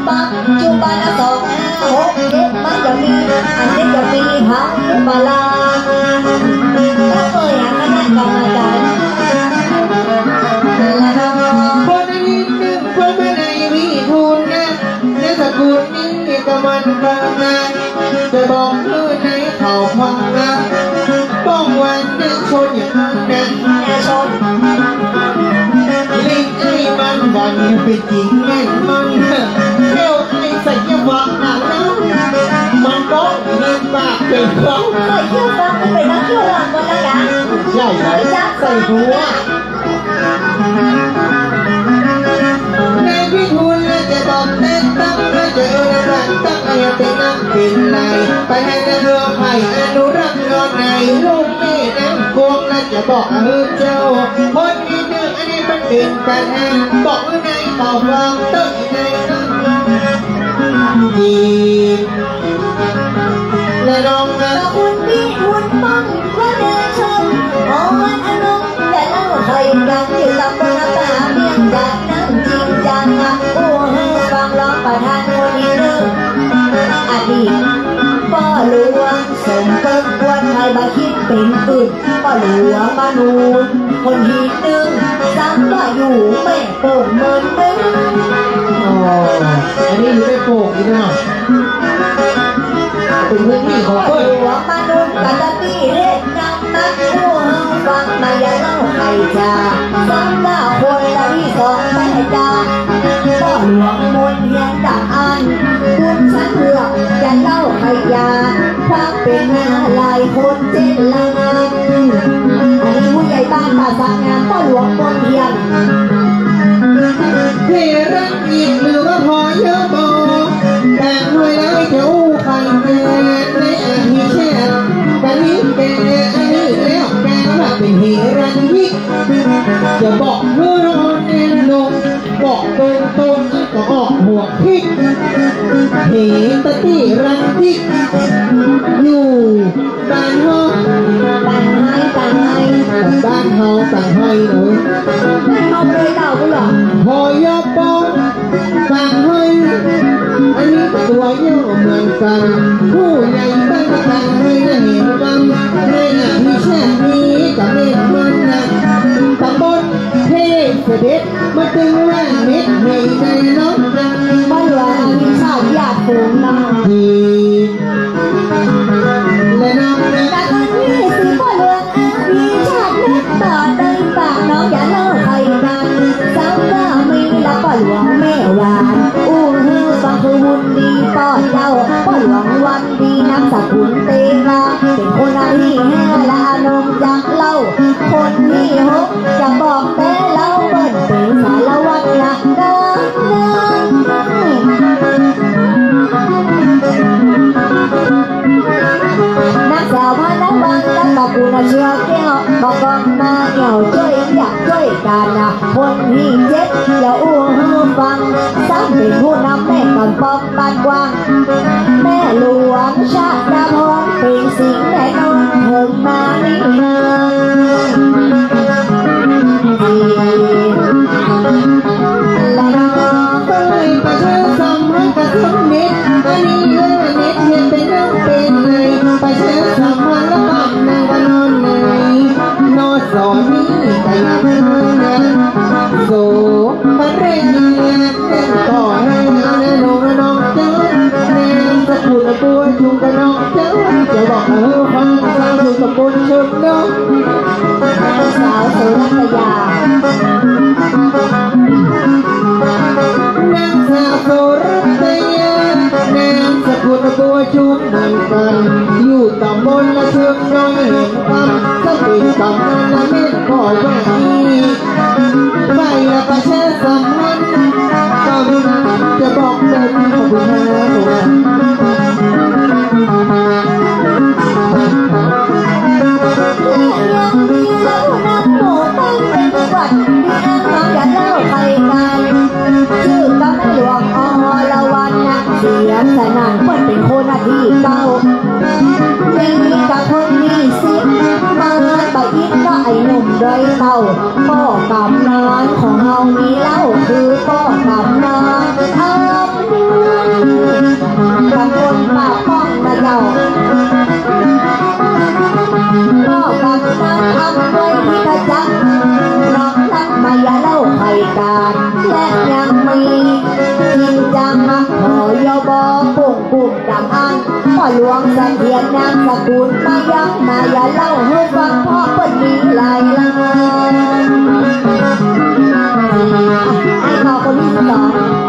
ปักจุบันสองหกเจ็ดมันจะมีอันนี้จะมีพักบาลาก็เคยหาคณะกรรมการคนนี้นึกคนไม่ได้วิทูลนะในสกุลนี้ก็มันบางนะจะบอกเพื่อนในเขาพังนะต้องวันนึกชนอย่างนั้นนะชนลิงไอ้มันวันเป็นจริงแน่นมันเที่ยวไอ้ใส่ยาวักหนักนะมันก็เงินปากเป็นเขาใส่เที่ยวฟังไปนักเที่ยวหลังวันละกันใช่ไหมใส่หัวในพิธีจะบอกเต้นตั้งจะเออรักตั้งอย่าเป็นนักเป็นไรไปให้เรือไผ่อนุรักษ์นอนในลูกแม่น้ำกวงและจะบอกเจ้าคนนี้เนื้ออันนี้มันเป็นกันแหงบอกในต่อฟังตึ้งในนั้นดีและน้องนะคุณพี่คุณป้องว่าเดินชมโอ้วันอนุแต่เล่าใครกันอยู่ตำบลป่าเมียงจัดนั่งจริงจังอ่ะโอ้เฮ้ฟังร้องประธานคนนี้เรื่องอดีตพ่อหลวงสมเกิดวันไทยบาคิดเป็นอึดพ่อหลวงมานูนคนหินหนึ่งซ้ำก็อยู่แม่โป่งเมินเม้งอ๋ออันนี้อยู่ในโป่งนี่นะเป็นพื้นที่ของเพื่อนหัวมนุษย์กันจะตีเล็กนักนักหัวฟังมาอย่าเล่าใครจ้าซ้ำหน้าคนละที่สองแม่จ้าพ่อหลวงมนเทียนดังอันคุณฉันเลือกจะเล่าใครยาความเป็นหน้าลายคนเจนลังอันนี้ผู้ใหญ่บ้านป่าสักงามพ่อหลวงมนเทียนเทรักอีกหรือว่าพอเยอะบอแต่หน่วยแล้วจะอู้คันแกในอาทิเช่นกันนี้แกอันนี้แล้วแกว่าเป็นเฮรันยิกจะบอกเพื่อรอนแน่นงบอกตรงก็ออกหัวพิกเฮตติรันยิกอยู่บ้านห้องต่างให้บ้านเฮาต่างให้หนูบ้านเฮาเลยเต่ากูหรอพอยอปองต่างให้อันนี้ตัวย่อเหมือนกันผู้ใหญ่บ้านต่างให้เห็นกันในหน้าที่เช่นนี้จะเม็ดมันนะตำบลเทพเสด็จมาตึงแว่นเม็ดให้ในน้องจันบ้านหลวงมีชาติญาติฝูงนะทีและน้องนะแต่คนที่สิพ่อหลวงมีชาตินึกต่อเดินปากน้องอย่าเล่าใครกันสาวก็มีแล้วพ่อหลวงแม่หวานอู้ฮือฟังคือวุ่นดีพ่อเจ้าพ่อหลวงวันดีน้ำสกุลเตลาเป็นคนที่แห่ละนงจากเล่าคนที่หกจะบอกแต่เล่าเปิ้นเป็นสารวัตรละเดินนักสาวมานักบังนักตะกูน่ะเชื่อแก้วบอกกองมาเกี่ยวช่วยอยากช่วยกันนะคนที่เจ็บอย่าอู้หูฟังซ้ำเป็นผู้นำแม่ก่อนป้องบ้านกว้างแม่หลวงชาติดาพรเป็นสิ่งแน่นอนเพิ่งมานี่มาและน้องก็เลยประชาสัมพันธ์กับทุกเน็ตอันนี้เรื่องเน็ตเห็นเป็นเรื่องเป็นไงประชาสัมพันธ์และบ้านในวันนอนไหนนอนสอนนี้แต่ยังไม่นะโซ่พันเรียนเต้นต่อให้น้องเจ้าแนมสกุลตัวจุงกับน้องเจ้าจะบอกฟังสาวอยู่กับคนชุดน้องสาวสุรัตยานางสาวโสรัตยานามสกุลบัวชุบเหมือนกันอยู่ตำบลละเชิงน้องเห็นคำถ้าเป็นกำนันละเม็ดก็ว่าดีไปละประชาสัมพันธ์ก็จะบอกเดินขอบคุณนะยังมีผู้นำหมู่บ้านเป็นวัดที่น้องอย่าเล่าใครกันชื่อกำนันหลวงอรวันนะเสียงสนั่นมันเป็นคนที่เก่ามีกับคนมีสิบมาไปอินก็ไอ้หนุ่มไรเต่าพ่อกำนันของเฮามีเล่าคือพ่อกำนันอำนวยหลวงเสถียรนามสกุลมายังมาอย่าเล่าให้ฟังเพราะเปิ้นมีหลายล้านให้ขอคนที่สอง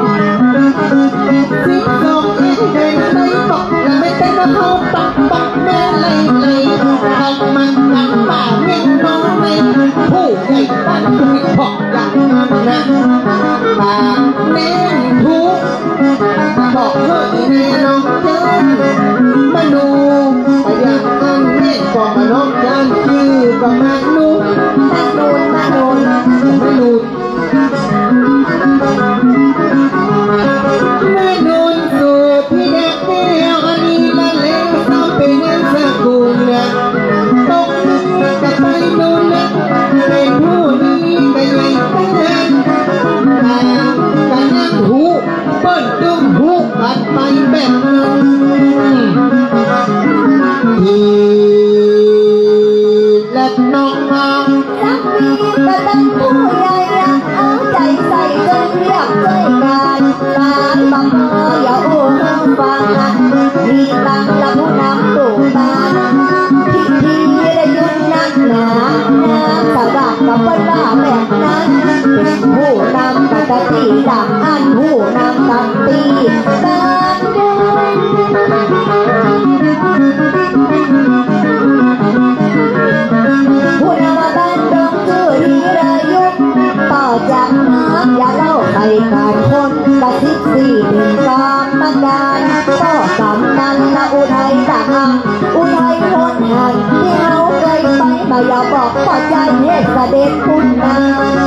สิบสองเอ็ดเดินไปบอกและไม่เป็นกระเพราปักปักแม่เลยทำมันกันป่าเมียงน้องในผู้ใหญ่บ้านคุยบอกอย่างนั้นนะปากเน้นทุกบอกเฮ้ยแน่น้องเจ้ามาดูไปอย่างนั้นแม่ก็มาน้องจันชื่อก็มานูมานูแม่นูนสูตรที่เด็กเดียวอันนี้ละเล่นซ้ำเป็นเงินสกุลเนี่ยตกนึกจะไปนูนนะเป็นผู้นี้ก็ใหญ่แค่แต่กันยังหูเปิ้ลตึงหูกันไปแบบนั้นและน้องมาสักทีก็ตั้งผู้ใหญ่เอาใจใส่จนเรียกใจกันการบังเอิญอย่าโอ้ฟังมีตังละผู้นำตู่บ้านพิธีได้ยุดนักหนาสวัสดิ์กับบ้าแบบนั้นเป็นผู้นำกัตติดังอันผู้นำกัตติบ้านผู้นำบ้านดงชื่อธีรายุต่อจากน้ำอย่าเล่าใครการคนกระซิบสี่หนึ่งกรรมการก็กำนันละอุทัยต่างอุทัยคนหันที่เขาเคยไปมาอย่าบอกพอใจเทศเด็จคุณนา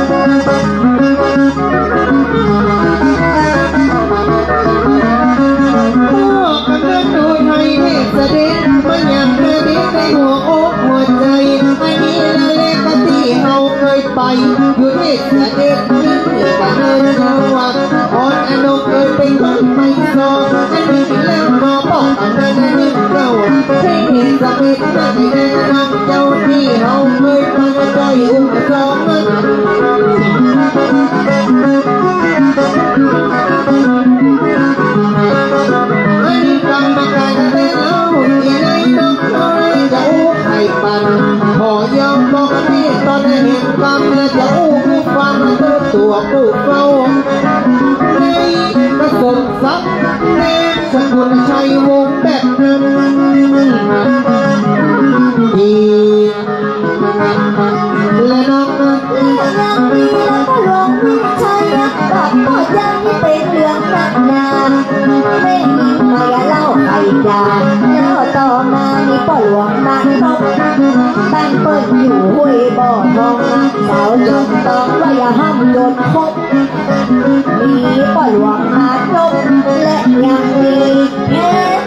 ดูไทยเทศเด็จมันยังเด็จในหัวอกหัวใจอันนี้ละเลกที่เฮาเคยไปอยู่เทศเด็จนี่ก็เนินเงาวักอ่อนอนงเคยเป็นคนไม่ซออันนี้แล้วก็บอกอันนั้นนี่เก่าเทศเด็จนั่นแน่น้องเจ้าที่เฮาเคยไปใจอุ้มสองมันกรรมการเต้นเอาที่ไหนต้องคอยจะอู้ไข่ปันพอยอมบอกที่ตอนเห็นกรรมและจะอู้ผู้ฟังตัวผู้เฝ้าในกระสมทรัพย์ในสกุลชัยวงแบบนั้นดีและน้องนั้นยังมีแล้วก็ลงวิชัยบอกก็ยังเป็นเรื่องนักหนาไม่มีมาเล่าใครจานแล้วต่อมามีพ่อหลวงนางนกบ้านเปิ้ลอยู่ห้วยบ่อทองสาวจนต้องว่าอย่าห้ามโดนคบมีพ่อหลวงนางนกและยังมีเพชร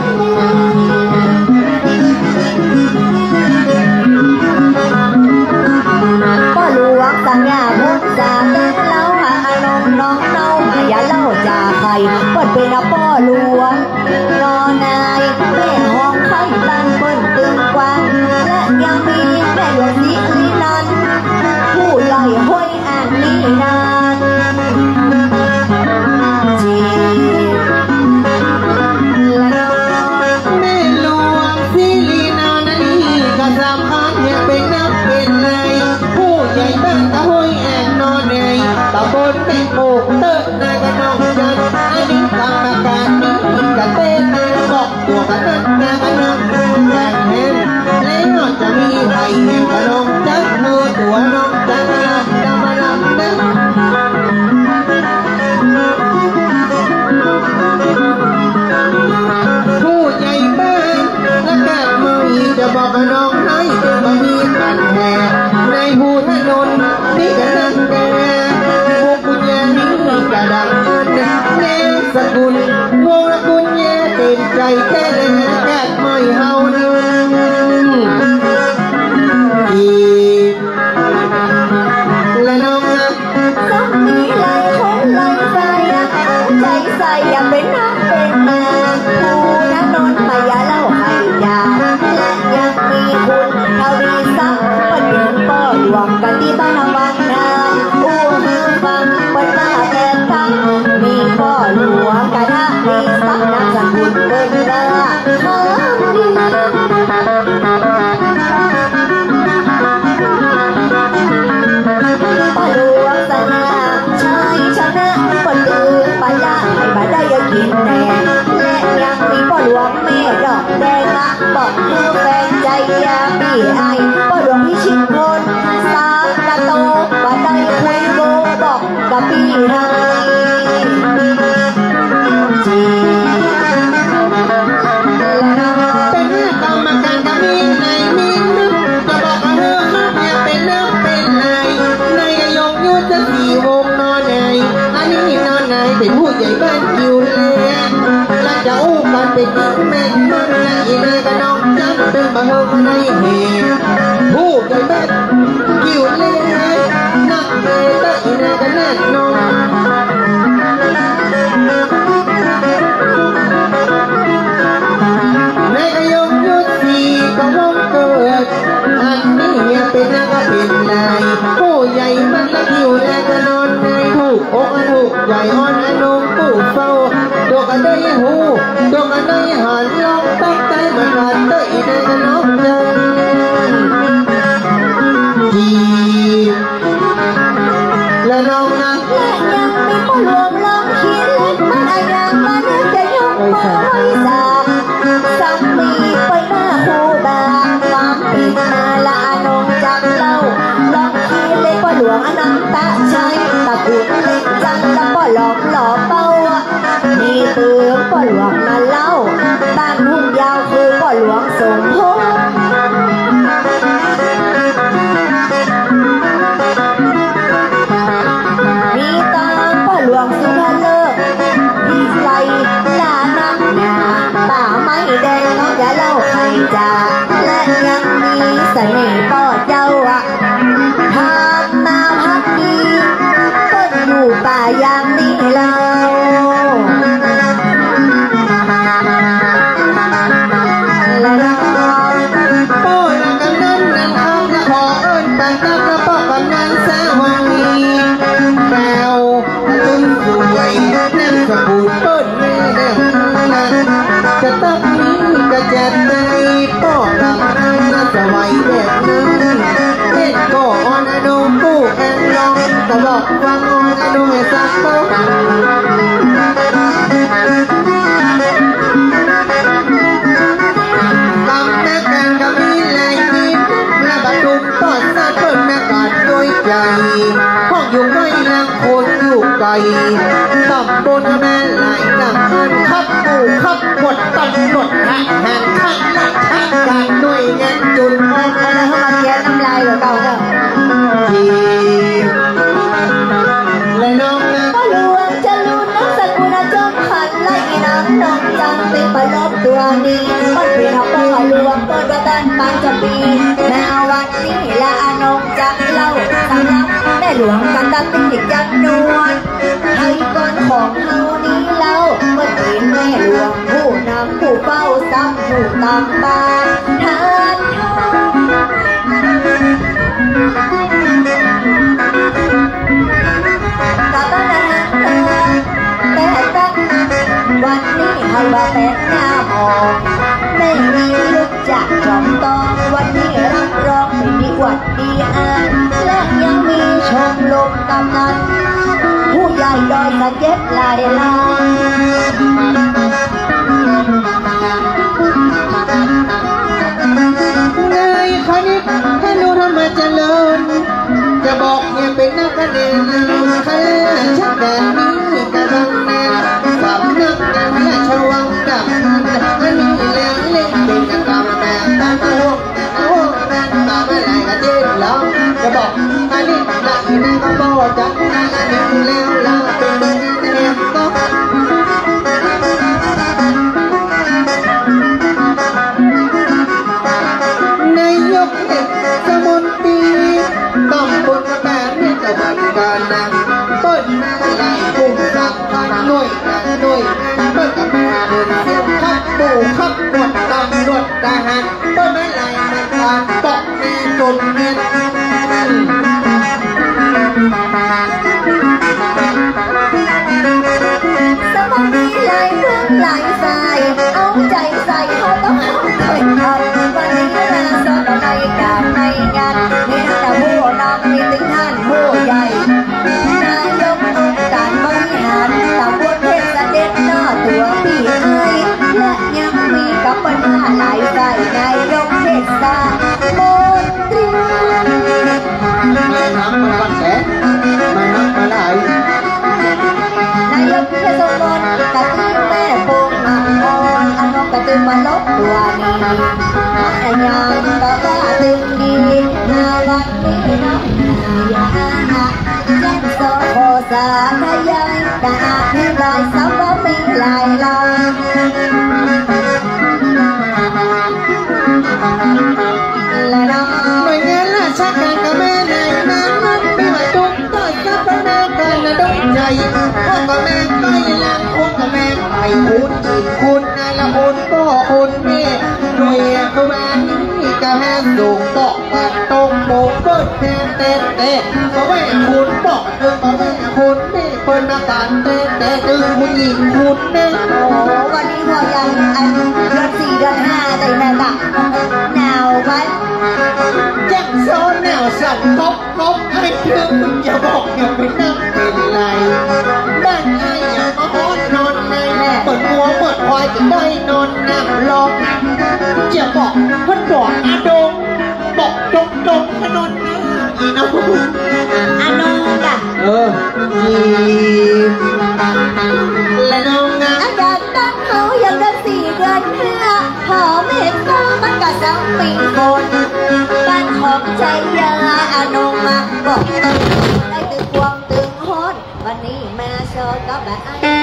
พ่อหลวงสัญญาพงษาเดินเล่าหาอนมน้องเน่าอย่าเล่าจ่าใครเปิดเป็นพ่อหลวงนอนายแม่ห้องไข่บ้านเปิ้ลตึงกวางและยังมีแม่หลวงศรีลีนันผู้ใหญ่ห้อยอ่างลีนานแม่หลวงศรีลีนันนี่ก็สำคัญเนี่ยเป็นนักเป็นเลยผู้ใหญ่บ้านตะห้อยแอนนอนเนยตะบนเป็นโอกเติร์นายกระนองจันอันนี้กรรมการนี่กะเต้นบอกตัวกันนั่นนากระนองอย่างเห็นแล้วจะมีใครเห็นกระนองจันโนตัวน้องจันละดำมาลำนั้นผู้ใหญ่บ้านและแกมือจะบอกกระนองให้จะมามีกันแห่ในหูถนนนี่ก็นั่งแกพวกกุญแจนี้กระดังเนสกุลวงกุญแจเต็มใจแค่เลยแค่ไม่เฮานึงและน้องนะสักมีหลายคนหลายใจใจใส่อย่าเป็นนักเป็นนางผู้นักนนมาอย่าเล่าให้ยาและยังมีคุณเท่าดีสักเป็นพ่อหลวงกันที่บ้านวังนาอู้ฮือฟังเป็นว่าแก่ตั้งมีพ่อหลวงกันที่สักนักสกุลเป็นราเป็นแม่มันและอีนายก็น้องจับเป็นมาเฮมาได้เหตุผู้ใหญ่แม่กิ้วเล่ยนักเตะอีนายก็แน่นอนในกระยงยุทธีก็วงเกิดอันนี้เป็นนักเป็นนายผู้ใหญ่มันละกิ้วและก็นอนในถูกอกถูกใหญ่อ่อนอนงผู้เฝ้าดอกกันได้หูดอกกันได้หันลองตั้งใจมาหันได้ในกระน้องจันจีและน้องนะและยังมีผู้รวมลองคิดเล็กมันอย่างมันจะยกมือให้สาสังมีไปหน้าคู่บาความปิดนาละอนงจังเล่าลองคิดเล็กพ่อหลวงอนันตชัยตะกุดเล็กจังแล้วพ่อหลอกหล่อเป้ามีตือพ่อหลวงนั่นเล่าบ้านหุ่นยาวคือพ่อหลวงสมพงษ์มีตาพ่อหลวงสุภาเลิศดีไลลานักหนาป่าไม้แดงน้องอย่าเล่าใครจ่าและยังมีเสน่ห์พ่อเจ้าทำนาพักดีต้นอยู่ป่ายามนี้เราจะต้องมีกระเจ็ดในป้อหลังนั้นจะไหวแบบนั้นเล่นก็อ่อนอนุกู้แอนลองก็บอกฟังอ่อนอนุให้สักโต๊ะกำแม่กันก็มีแรงนิดและบรรทุกปอดซาเปิดแม่กาดด้วยใจห้องอยู่ไม่นางคนอยู่ไกลตำบลแม่ไหลนำเงินขับปูขับหมดตำรวจทหารข้างหลักทางการหน่วยงานจุนอะไรเข้ามาเกียร์น้ำลายหรือเปล่าเนี่ยทีและน้องนะพ่อหลวงจะรู้นักสกุลจอมขันไล่น้ำนองจังเป็นปลบตัวนี้มันเป็นพ่อหลวงต้นกระดันปังจะปีแนววันนี้ละอนงจังเล่าสำนักแม่หลวงกันดังเป็นติดจำนวนให้ก้อนของเฮานี้เล่าเมื่อกี้แม่หลวงผู้นำผู้เฝ้าซ้ำผู้ตามบ้านทานกลับบ้านนะแต่ตั้งวันนี้ให้ว่าแต่หน้ามองไม่มีลูกจากจอมตองวันนี้รับรองไม่มีหวัดดีอ่านและยังมีชมลมกำนันผู้ใหญ่ดอยสะเก็ดลายลางในคณิตให้รู้ธรรมเจริญจะบอกเนี่ยเป็นนักคะแนนใครชักแต่นี้กำลังแน่สำนักงานและชวังดับอันนี้เลี้ยงเล่นเป็นกรรมแบบตาโอ้แม่ตาไม่ไหลกันเด็ดแล้วจะบอกอันนี้ละอีนั่นก็บอกจังอันนี้แล้วละเป็นแน่ก็ในยกเด็กสมุนปีต้องบนแบบนี้จะวันการนะเปิดหน้าไหลปุ่มสักพันหน่วยกันหน่วยเปิดกับแม่เดินเสียงขับปูขับรถตำรวจทหารเปิดไม่ไหลในการปอกแม่จนเมียนสมองมีหลายเรื่องหลายสายเอาใจใส่เขาต้องเคยทำวันนี้ราสดในการในงานมีแต่ผู้นำมีถึงท่านผู้ใหญ่นายกองค์การบริหารตำบลเทศเด็จหน้าตัวพี่ไอ้และยังมีกับปัญหาหลายสายนายกเทศมนตรีไม่ทำมาบังแสไม่นับมาไหลนายกเทศมนตรีกะทิแม่ปงอ่อนอันนกกระตึมมาลบตัวนี้อันยังก็ว่าตึงดีนาวันนี้น้องนายาจันโซโคสาทยัยกะอาทิบายสาวมีหลายลายก็แม่ไปละคุณก็แม่ไปคุณจีบคุณนายละคุณก็คุณแม่หน่วยก็แม่นี่ก็แม่ส่งบอกว่าตรงโมกเปิดแทนเต้นเต้ก็แม่คุณบอกเดินก็แม่คุณแม่เปิดมาการเต้นเต้ดึงผู้หญิงคุณแม่โอ้วันนี้พอยังอันเดือน4เดือน5แต่แม่บักหนาวไหมแจ็คโซนแนวสั่นก๊อกให้ถึงอย่าบอกอย่าไปนั่งเป็นไรบ้านไอ้อย่ามาฮอนนอนในเปิดหัวเปิดควายจะได้นอนนั่งรอจะบอกพันดอกอาดงบอกดงพนนนะอีน้องอาน้องจ้ะจีและน้องนะอากาศตั้งเขายังเดือน4เดือน5หอมเห็นฟ้ามันก็สังปีฝนบ้านของใจยาอาน้องมาบอกได้ตึงควงตึงฮอนวันนี้มาโชว์ก็แบบ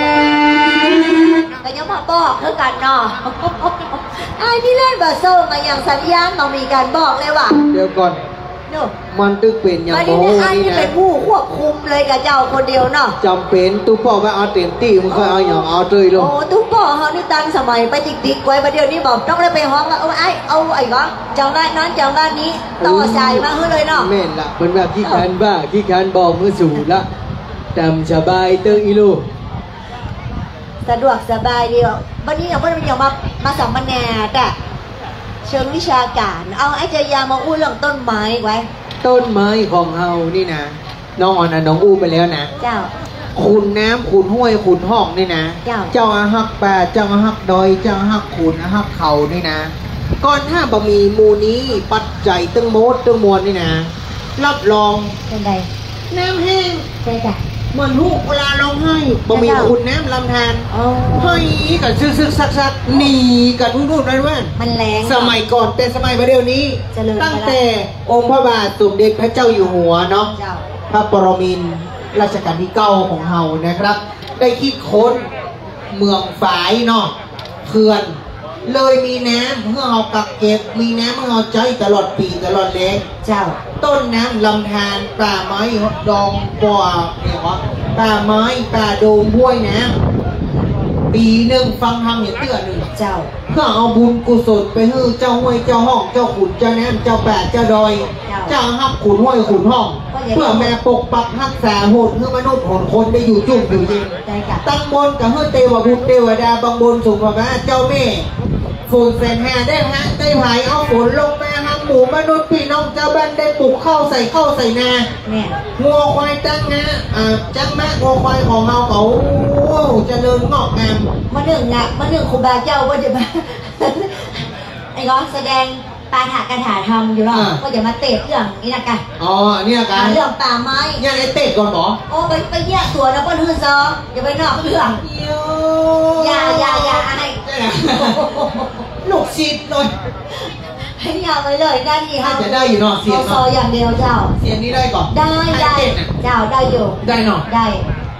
ก็ยังมาบอกเท่ากันเนาะไอ้ที่เล่นบาโซ่มาอย่างสัญญาณต้องมีการบอกเลยว่ะเดี๋ยวก่อนมันตึกเป็นอย่างโม้นี่นะเป็นผู้ควบคุมเลยกับเจ้าคนเดียวเนาะจำเป็นตุ๊กพ่อว่าเอาเต็มที่มันเคยเอาอย่างเอาเลยลงโอ้ตุ๊กพ่อเขานี่ตั้งสมัยไปติ๊กไว้ประเดี๋ยวนี้บอกต้องได้ไปห้องว่าเอาไอ้ก็จังหวะนั้นจังหวะนี้ต่อสายมาเลยเนาะแม่นละเป็นแบบขี้คันบ้าขี้คันบอกมือสูดละจำสบายเติงอีลูสะดวกสบายเดียววันนี้อย่างมาสัมมนาแต่เชิงวิชาการเอาไอ้เจียามาอู้เรื่องต้นไม้ไว้ต้นไม้ของเฮานี่นะน้องอ่อนน้องอู้ไปแล้วนะเจ้าขุนน้ำขุนห้วยขุนห้องนี่นะเจ้าอาหักแปดเจ้าอาหักดอยเจ้าอาหักขุนอาหักเขานี่นะก่อนถ้าบะหมี่มูนี้ปัดใจตึงโมดตึงมวลนี่นะรับรองเป็นไงน้ำแห้งใช่จ้ะเหมือนลูกเวลาร้องไห้บะหมี่ขุนน้ำลำธารให้กับซึกซักหนีกับรุ่นไรว่มันแรงสมัยก่อนเป็นสมัยประเดี๋ยวนี้ตั้งแต่องค์พระบาทสมเด็จพระเจ้าอยู่หัวเนาะพระปรมินทรรัชกาลที่9ของเฮานะครับได้คิดค้นเมืองฝายเนาะเขื่อนเลยมีน้ำเพื่อเอากักเก็บมีน้ำเพื่อเอาใจตลอดปีตลอดเล็กเจ้าต้นน้ำลำธารป่าไม้ดองป่าเนี่ยว่าป่าไม้ป่าโดมห้วยน้ำปีหนึ่งฟังทำอย่างเตื้อหนึ่งเจ้าเพื่อเอาบุญกุศลไปให้เจ้าห้วยเจ้าห้องเจ้าขุนเจ้าน้ำเจ้าป่าเจ้าดอยเจ้าหักขุนห้วยขุนห้องเพื่อแม่ปกปักรักษาโหดเพื่อมนุษย์คนได้อยู่จุ่มอยู่จริงตั้งบนกับเพื่อเทวบุตรเทวดาบางบนสุภาพเจ้าแม่ฝนแสนแห่ได้ฮะได้หายเอาฝนลงมาหักหมูมนุษย์พี่น้องเจ้าบ้านได้ปลูกข้าวใส่นางัวควายตั้งนะจังแม่งัวควายของเราเขาเจริญงอกงามมาหนึ่งครูบาเจ้าว่าจะมาไอ้ก้อนแสดงปาถากถาทำอยู่หรอก็จะมาเตะเรื่องนี้นะกันอ๋อเนี่ยกันเรื่องป่าไม้ยังไอ้เตะก่อนหรอโอ้ไปแยกตัวนะป้อนฮือซออย่าไปนอกเรื่องอย่าไอ้ลูกศิษย์เลยให้ยาวไปเลยได้ดีครับจะได้อยู่เนาะเสียงซออย่างเดียวเจ้าเสียงนี้ได้ก่อนได้เจ้าได้อยู่ได้เนาะได้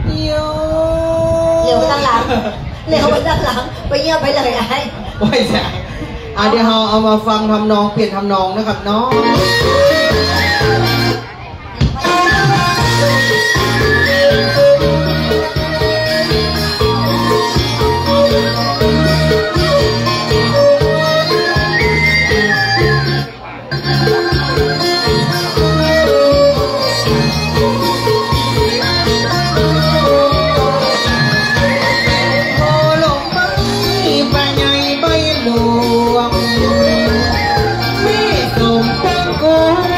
เร็วตั้งหลังไปเยี่ยมไปเลยไอ้ไม่ใช่เดี๋ยวเราเอามาฟังทำนองเปลี่ยนทำนองนะครับน้องโ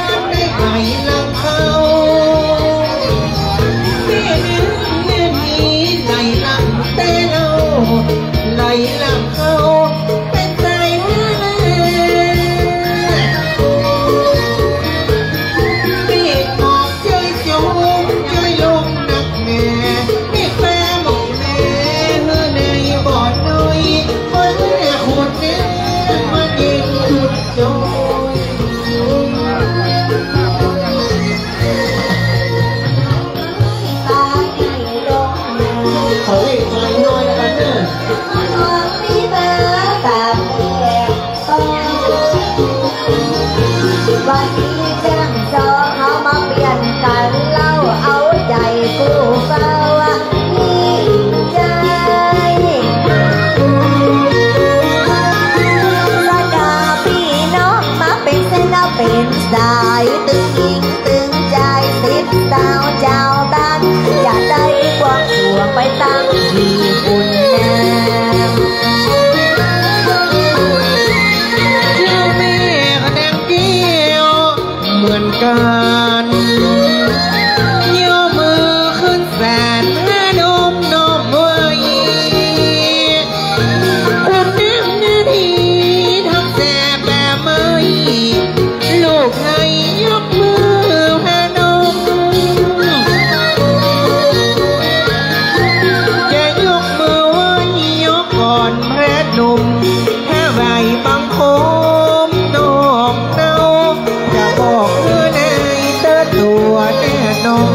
หนุ่มแค่ใบบางโคมนอกเนาจะบอกเมื่อในเตอตัวแน่นอน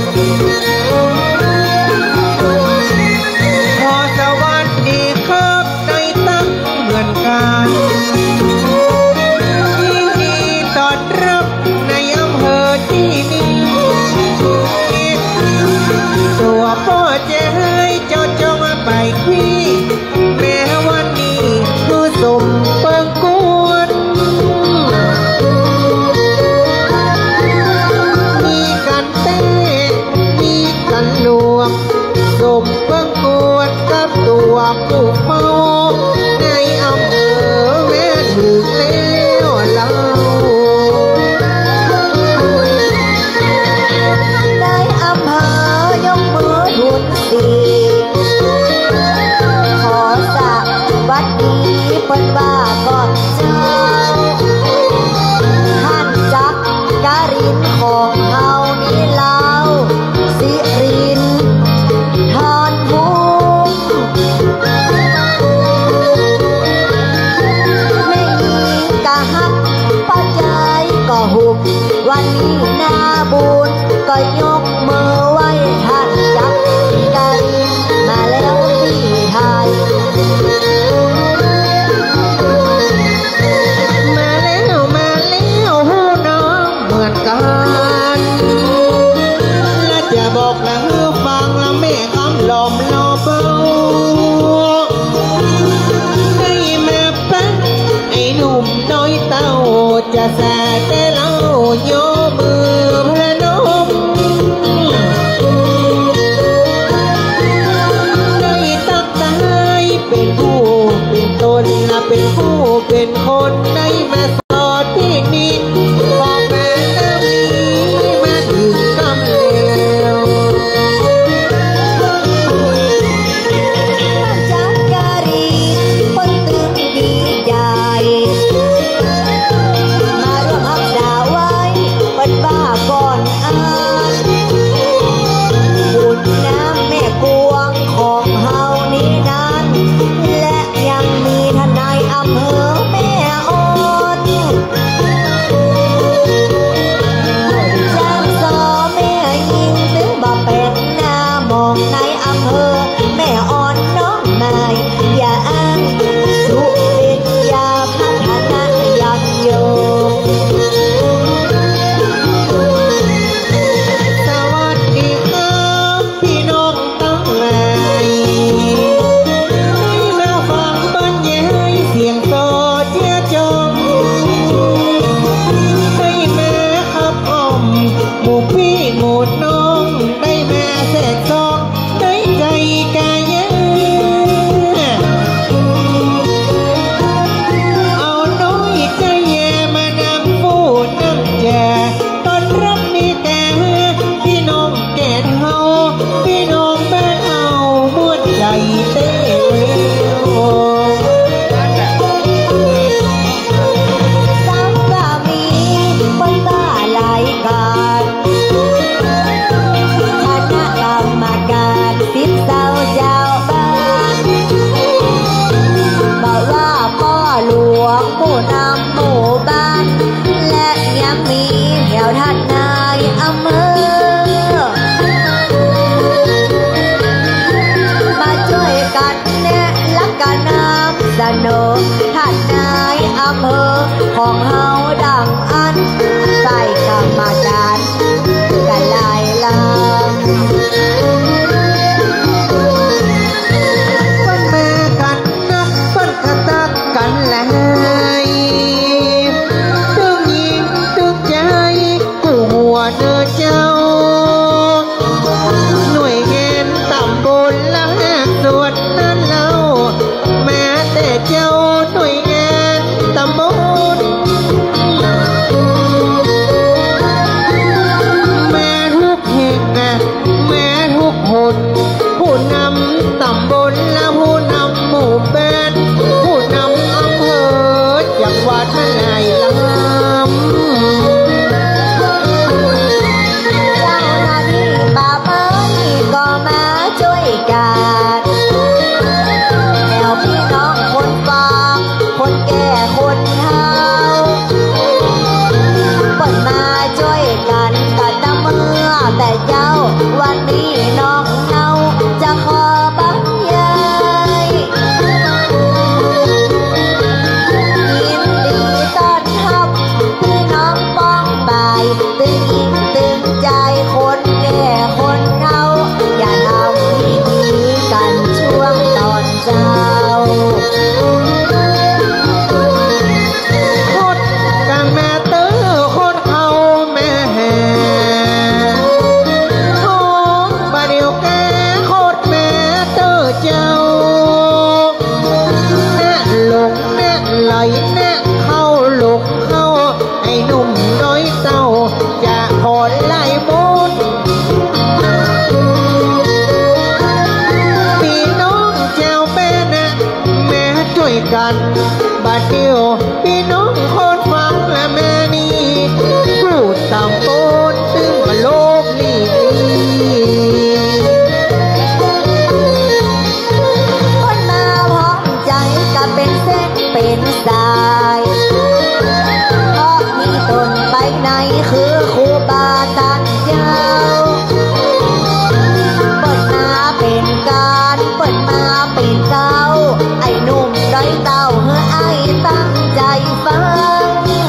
ขอสวัสดีครับในตั้งเหมือนกันยินดีต้อนรับในอำเภอที่นี่ตัวพ่อจะให้เจ้าจงไปคุยแม้วันนี้คือสมเปิงกวนมีกันเต้มีกันลวงสมเปิงกวนกับตัวผู้เมาในอำเภอแม่ถึงแล้วเราในอำเภอยกมือทุนสีขอสวัสดีเปิ้นว่าก่อนเจ้าท่านจักการินของเฮานี่เล่าสิรินทอนภูมิแม่หญิงกะฮักป้าใจก็หุบวันนี้หน้าบุญก็ยกมือไหว้ท่านจักการินมาแล้วที่ไทยมาแล้วหูน้องเหมือนกันและจะบอกและฟังและแม่คำหลอมลอเบาให้แม่แป๊ะไอ้หนุ่มน้อยเต้าจะแสแต่เล่าโยมือพระนมได้ตั้งใจเป็นผู้เป็นตนและเป็นผู้เป็นคนในแม่สอดที่นี่บอกแม่แล้วนี้มาถึงกำแล้วจักการินเปิ้นตึงดีใจมาร่วมฮักดาไว้เปิ้นบ้าก่อนอ่านบุญน้ำแม่กวงของเฮานี้นั้นและยังมีทนายอำเภอแม่ออนแจ้งสอแม่ยิงถึงบ่เป็นหน้ามองในอำเภอแม่อ่อนน้องนายอย่าอ้างสุเป็นยาพัฒนายังโยสวัสดีครับพี่น้องตั้งหลายให้มาฟังบรรยายเสียงโซเจียจงให้แม่ขับอ้อมหมู่พี่หมู่น้องได้แม่เสกซองได้ใจกายเย็นเอาน้อยใจแย่มานั่งพูดนั่งแจต้อนรับนี่แกพี่น้องแก่เฮาพี่น้องแม่เฮาม่วนใจเต้เร็วสังกามีเปิ้นบ้าหลายการคณะกรรมการสิบเศร้าเจ้าบ้านบอกว่าพ่อหลวงผู้นำหมู่บ้านและยังมีแถวท่านนายอำเภอมาช่วยกันแนะและกันนำเสนอท่านนายอำเภอของเฮาดังอันใส่กรรมการกันหลายลำเปิ้นแม่กันนะเปิ้นกระตักกันแลยตึงยิ้มตึงใจกูหัวเนื้อเจ้าหน่วยเห็นตำบลละแหกส่วนนั้นเล่าแม้แต่เจ้ากันบัดเดียวพี่น้องคนฟังและแม่นี่พูดตามโกนตึงมาโลกลีคนมาพร้อมใจกับเป็นเส้นเป็นสายเพราะมีตนไปไหนคือครูบาท่านเจ้าเปิดมาเป็นการเปิดมาเป็นเก้าไอ้หนุ่มด้อยเต้าเฮ้อไอ้ตั้งใจฟัง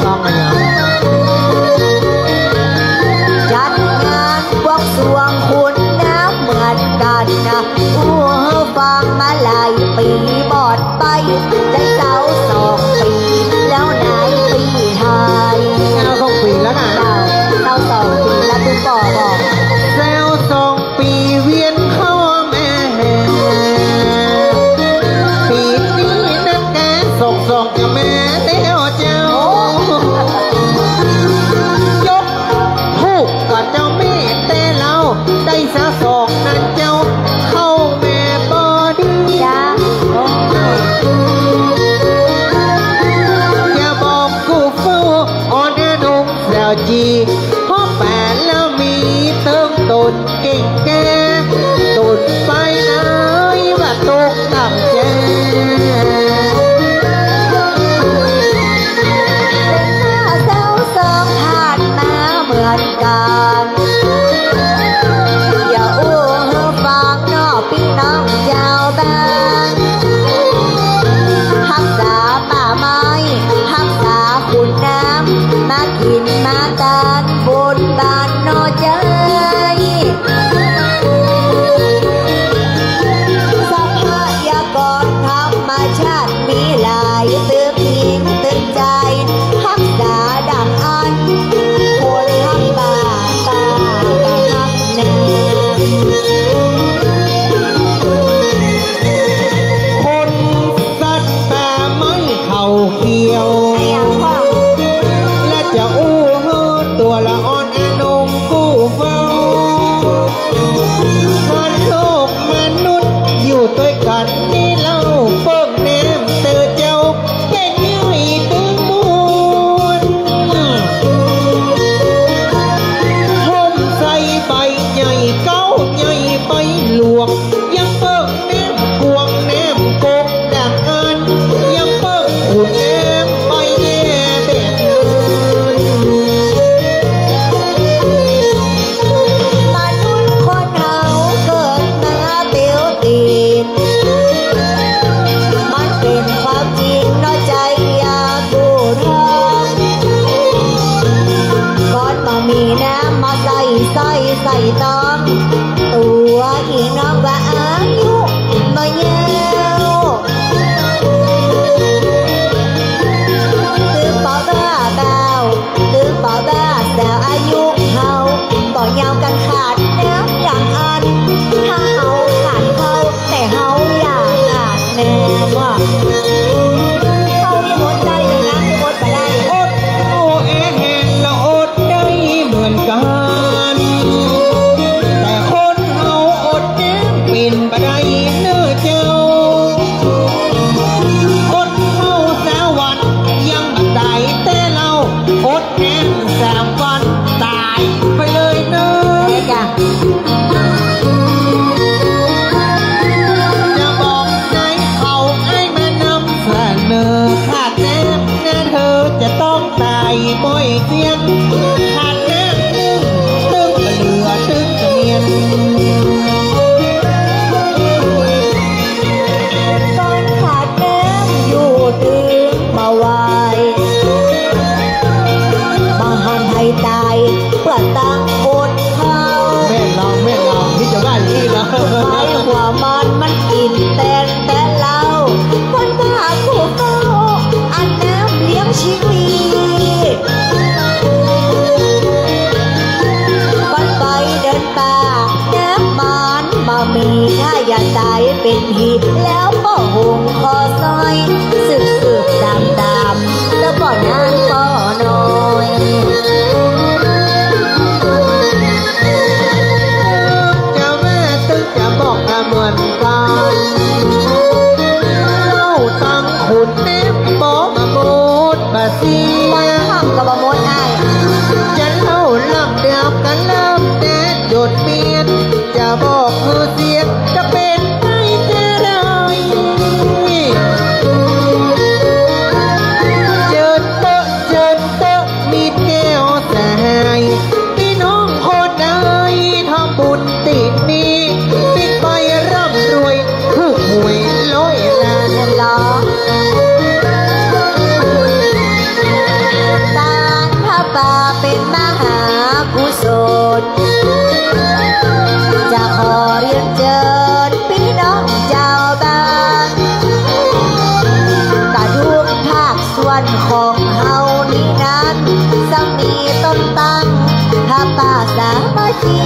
จัดงานบวงสรวงคุณน้ำเหมือนกันนะฟังมาหลายปีบอดไปได้เจ้า2 ปีแล้วไหนปีไทยเอา2 ปีแล้วนะเจ้า2 ปีแล้วคุณบอกแล้ว2 ปีเวียนเข้าแม่ปีนี้นักแกส่งกับแม่แล้วเจ้ายกหูกกับเจ้าแม่แต่เราได้สะสองนั้นเจ้าเข้าแม่บอดีจ้าอย่าบอกกูเฝ้าอ่อนแอนุ่มแสวจีพ่อแปดแล้วมีเติมตนเก่งแก่ตนไปไหนว่าตกต่ำแจเจ้า2 ผ่านมาเหมือนกันอย่าฟังนอกพี่น้องเจ้าบ้านรักษาป่าไม้รักษาคุณน้ำมากินมากันบนบ้านนอใจทรัพยากรธรรมชาติมีหลายตึกหินตึกใจรักษาดังอันคนรักป่าป่าก็รักแน่คนสัตว์แต่ไม่เข้าเกี่ยวและจะตัวละอ่อนแอนงกู้เฝ้าวันโลกมนุษย์อยู่ด้วยกันนี่เล่าเปิ้งแนมเตอเจ้าแค่เนื้อตึงมูลห่มใส่ใบใหญ่เก้าใหญ่ใบหลวงยังเปิ้งแนมกวงแนมกบดังอันยังเปิ้งขุนแนมใบแย่แบบมนุษย์คนเฮาเกิดมาเตียวตีนมันเป็นความจริงน้อยใจอยากกูรักก่อนมามีน้ำมาใส่ต้องตัวอีน้องว่าอายุมาเยาวตื่นป่าบ้าเบาตื่นป่าบ้าแซวอายุเฮาบ่ยาวกันขาดน้ำอย่างอันถ้าเฮาขาดเขาแต่เฮาอยากขาดแน่ว่าเขามีหมดใจอย่างนั้นมีหมดไปได้อดโอแห้งละอดได้เหมือนกันแต่คนเฮาอดแห้งเป็นบ่ได้เนื้อเจ้าอดเฮา3 วันยังบ่ได้แต่เราอดแห้ง3 วันตายไปเลยเนื้อจ้ะจะบอกให้เขาไอ้แม่น้ำแสนคุณเน็บบอกมาหมดบาเสียห้องกับบะมดไอ้จะเล่าลำเดียวกันลำแดดโดดเมียนจะบอกเธอเสียจะเป็นไปจะได้เจิดเตอะมีแก้วสายพี่น้องคนใดทำบุญติดนี้ปิดไปร่ำรวยคือหวยร้อยล้านเงินล้อการพระป่าเป็นมหากุศลจะขอเรียนเชิญพี่น้องเจ้าบ้านกระทุกภาคส่วนของเฮานี้นั้นจะมีต้นตั้งพระป่าสามัคคี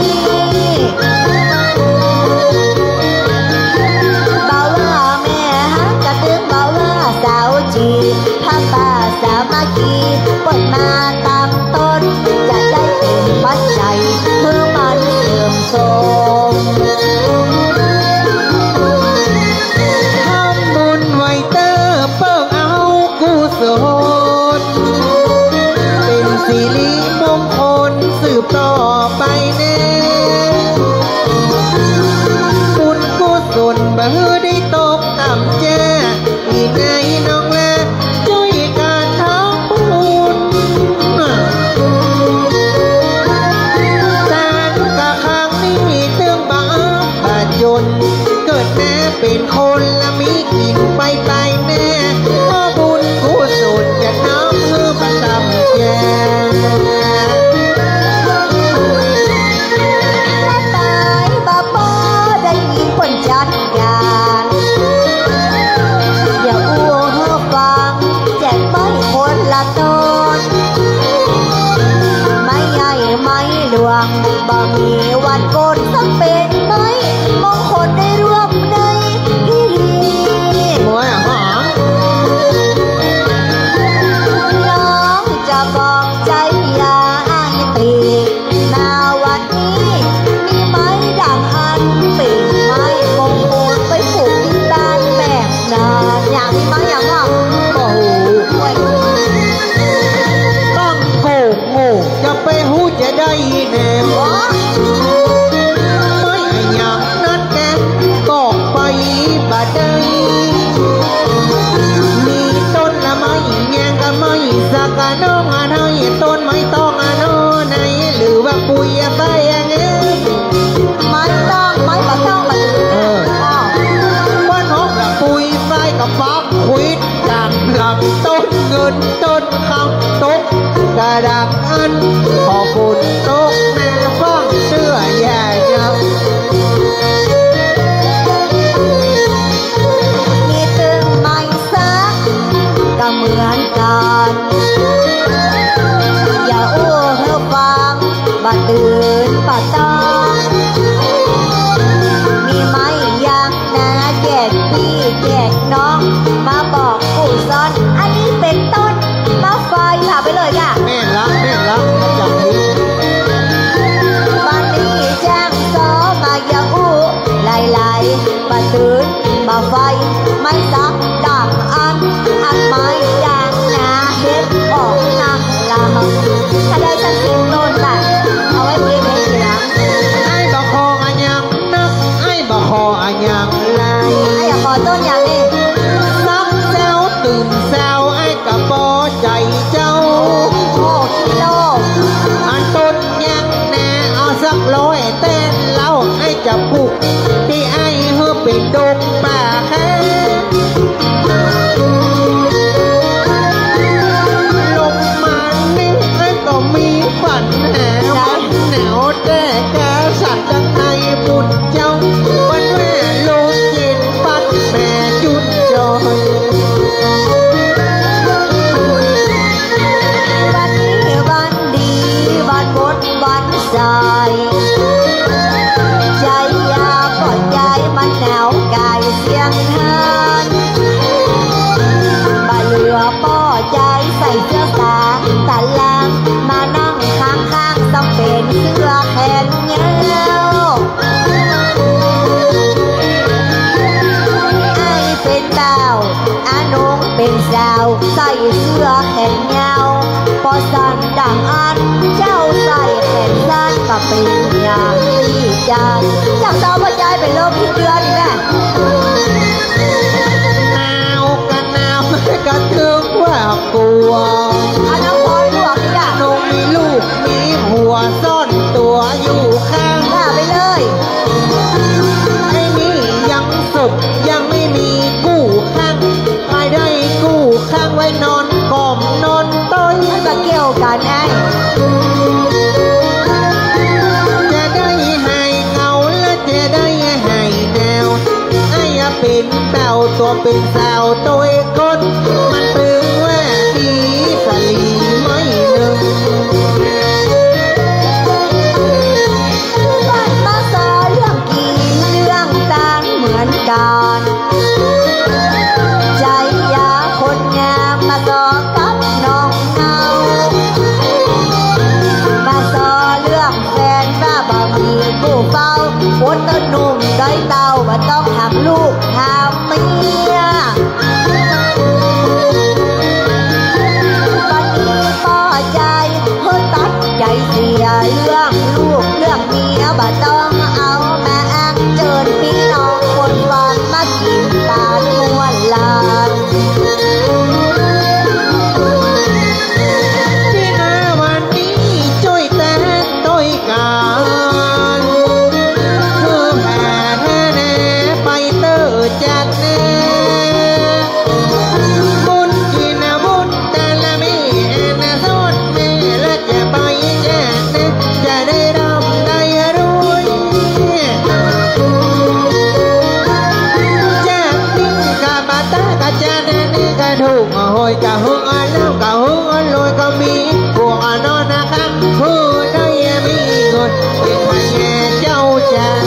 บ่าว่าแม่ฮักกระตึงบ่าว่าสาวจีพระป่าสามัคคีเปิดมาตามต้นจะได้เป็นปัจจัยเพื่อมันเสื่อมโทรมทำบุญไว้เตอเปิกเอากุศลเป็นสิริมงคลสืบต่อไปแน่บุญกุศลบ่ได้ตกต่ำแจ้อีกในน้องแลช่วยการทำบุญการกะครั้งนี้ถึงบาปจนเกิดแม่เป็นคนละมีกินไปแน่เพราะบุญกุศลจะน้ำมือประทับแย่และตายบ่บ่ได้ยินผลจัดการอย่าอู้เฮาฟังแจกไม้คนละต้นไม้ใหญ่ไม้หลวงบ่มีวันโกนสักเป็นไม้มงคลได้ร่วมในพิธีโอ้ยหอมน้องจะบอกใจอย่าอ้ายตีนาวันนี้มีไม้ด่างอันเป็นไม้มงคลไปปลูกที่บ้านแบบนานอย่างมีไม้อย่างว่าโอ้โหห่วยต้องโกโง่จะไปหูจะได้แน่บ่ว้าไม่ไอ้ยังนั่นแกบอกไปบ่ได้มีต้นละไม้แยงกันไม้สักกะน้องอันให้ต้นไม้ต้องอันโนไหนหรือว่าปุยไปอย่างเงี้ยไม้ต้องไม้ปะต้องมาถึงอ้าววันหกละปุยไฟกับฟักควิดจากลำต้นเงินต้นคำตกกระดักอันพอฝนตกแม่ฟังเสื้อแย่ยับมีตึงไม้ซักก็เหมือนกันอย่าอู้เฮาฟังบ่ตื่นบ่ต้องมีไม้ยางนาแจกพี่แจกน้องมาบอกผู้สอนอันนี้เป็นต้นมะไฟค่ะไปเลยค่ะแม่นละจับนี้วันนี้แจ้งสอมาอย่าอู้ไหลบ่ตื่นบ่ไฟไม่ซักดังอันไม้ยางนาเฮ็ดออกนำลาถ้าได้สักสิบต้นน่ะเอาไว้เก็บให้ทีหลังไอ้บอกคออันยังนักไอ้บอกคออันยังไรอย่าขอต้นอย่างนี้สักสาวใส่เสื้อแขนยาวพอสั้นดังอันเจ้าใส่แขนสั้นก็เป็นอย่างที่ใจอย่างเจ้าพ่อใจเป็นโรคที่เดือนนี่แหละหนาวกันหนาวก็ถึงว่ากลัวอันน้ำพรหลวงนี่ด่ะน้องมีลูกมีผัวซ่อนตัวอยู่ข้างหน้าไปเลยไอ้นี่ยังสุดยังไม่มีกู้ข้างใครได้กู้ข้างไว้นอนกอมนอนต้อยก็เกี่ยวกันไอ้จะได้ให้เงาและจะได้ให้แนวไอ้เป็นเต่าตัวเป็นสาวตัวคนมันตึงว่าดีสลีไม่หนึ่งวันมาสอเรื่องกินเรื่องต่างเหมือนกันใจยาคนงามมาสอกับน้องเงามาสอเรื่องแฟนว่าบางทีผู้เฝ้าคนต้นหนุ่มได้เต่าว่าต้องทำลูกทำเมียวันนี้พ่อใจเพิ่งตัดใจเสียเรื่องลูกเรื่องเมียบ่ต้องเอามาอ้างเจิญพี่น้องคนฟังมากินตาลมวนลานพี่นาวันนี้ช่วยแต่ต้อยกันเพื่อแผ่แท้แน่ไปเตอจัดแน่บุญกินบุญแต่ละมีนะสดแม่และจะไปแย่แน่จะได้ร่ำได้รวยจากนี้กับมาตากะจะแน่นี่กะถูกหอยกะหงอันแล้วกะหงอันลอยก็มีพวกอันนอนนะครับผู้ได้มีเงินเป็นพันแย่เจ้าจัน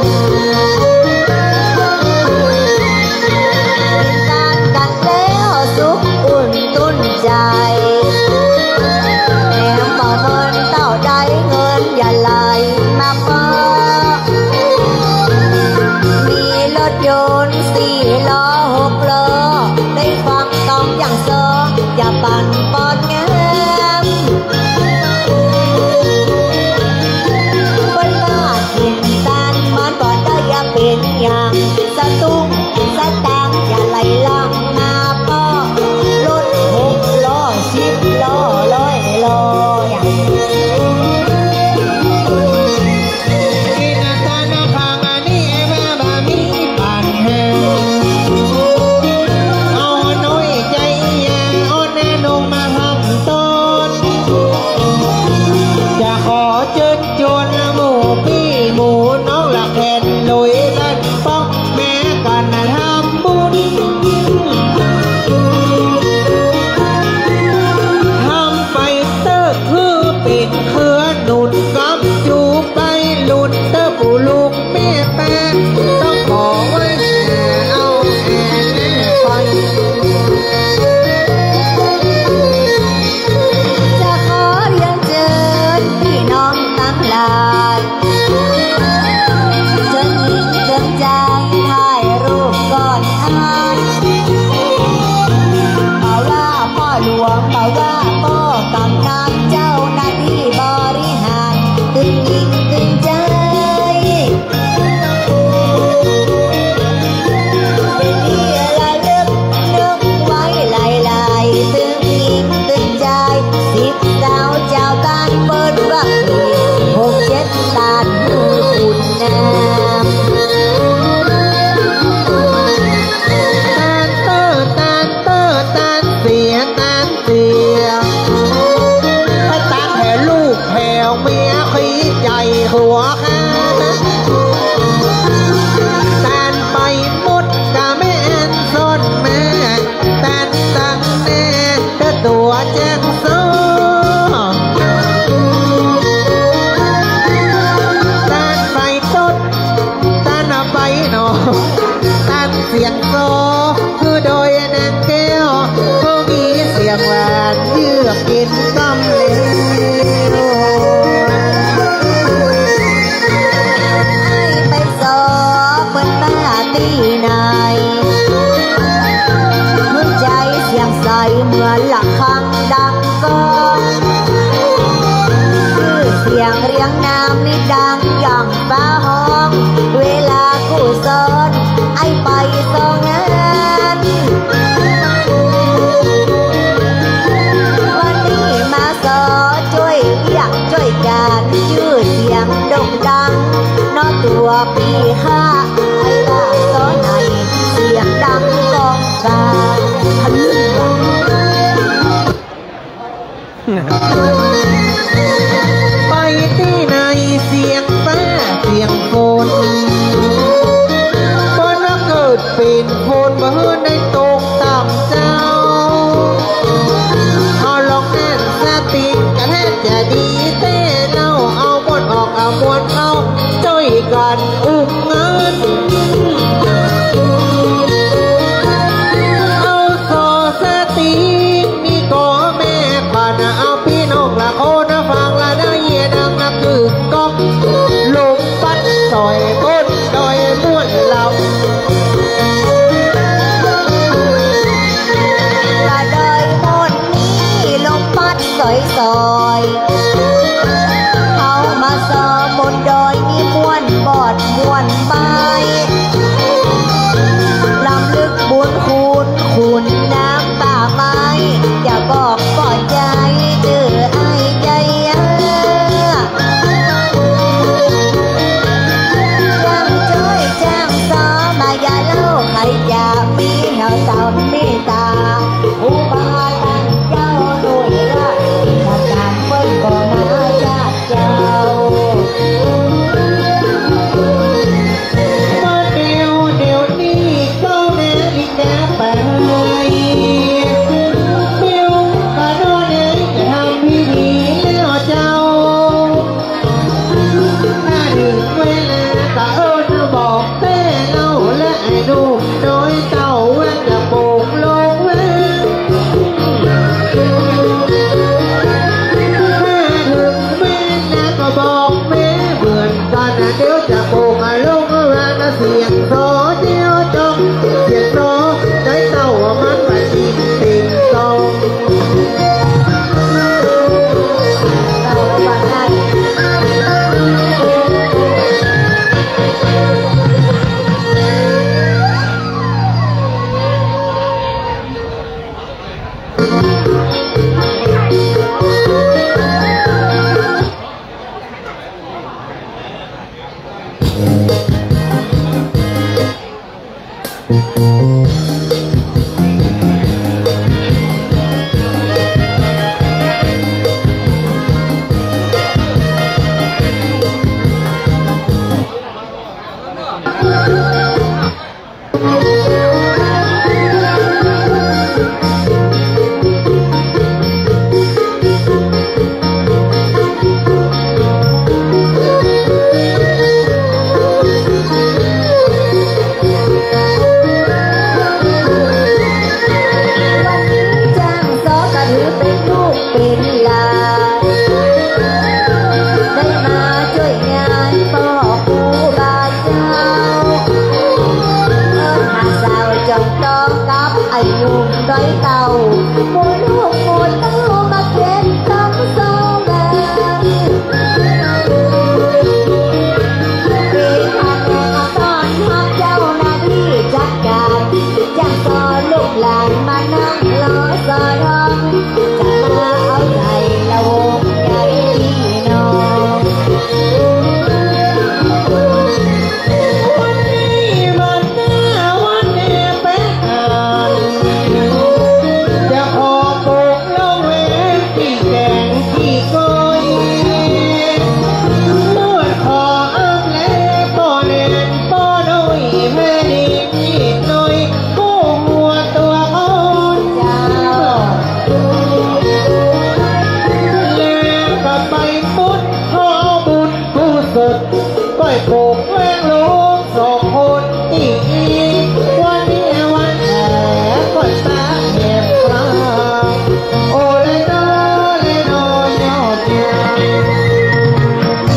การกันแล้วสุขอุ่นตุ้นใจแถมบ่เมินเต่าใดเงินอย่าไหลมาเฟ้อมีรถยนต์4 ล้อ6 ล้อได้ฟังต้องอย่างเซออย่าปั่นปอดงามบนบ้านเห็นตานเหมือนหลักคำดังก้องชื่อเสียงเรียงนามนี่ดังอย่างฟ้าห้องเวลาคู่ซ้อนไอไปสองงานวันนี้มาสอช่วยเรียกช่วยการชื่อเสียงโด่งดังนอตัวปีห้าไอลาสอนไอเสียงดังกองกลางทะลึ่งไปที่ไหนเสียงฟ้าเสียงฝนฝนเกิดเป็นฝนมาให้ในตกต่ำเจ้าเอาลองแน่นสติกันแทบจะดีเต้เล่าเอาบนออกเอามวนเข้าช่วยกันอุ้มเงินเอาสอสตินี่ก็แม่ผ่านเอาพี่น้องละโคนฟังละได้ยินดังนักคือกอกลมปัดซอยก้นดอยม้วนเหล่าละดอยมนนี้ลมพัดสอยเขามาสอบนดอยนี่ม้วนบอดม้วนไปลำลึกบุญคุณน้ำป่าไม้อย่าบอกก่อนใจเจอไอ้ใจยังช่วยจ้างสอมาอย่าเล่าใครจะมีเห่าเต่าเมตตาผู้บาตั้งเจ้าหนุ่ยละทำการเปิ้ลก็มาจากเจ้าเดี๋ยวนี้ก็แน่ลิงแน่ไปเดี๋ยวก็โดนเองจะทำพิธีแล้วเจ้าถ้าถึงเวลาก็บอกเต้เล่าและไอ้ดูโดยเต่าแว่นจะโป่งลงแว่นถ้าถึงเวลาก็บอกแม่เหมือนกันเดี๋ยวจะโป่งลงแว่นเสียงโซเดียวจงเสียงโซได้เต่ามันไปกินติ่งตอง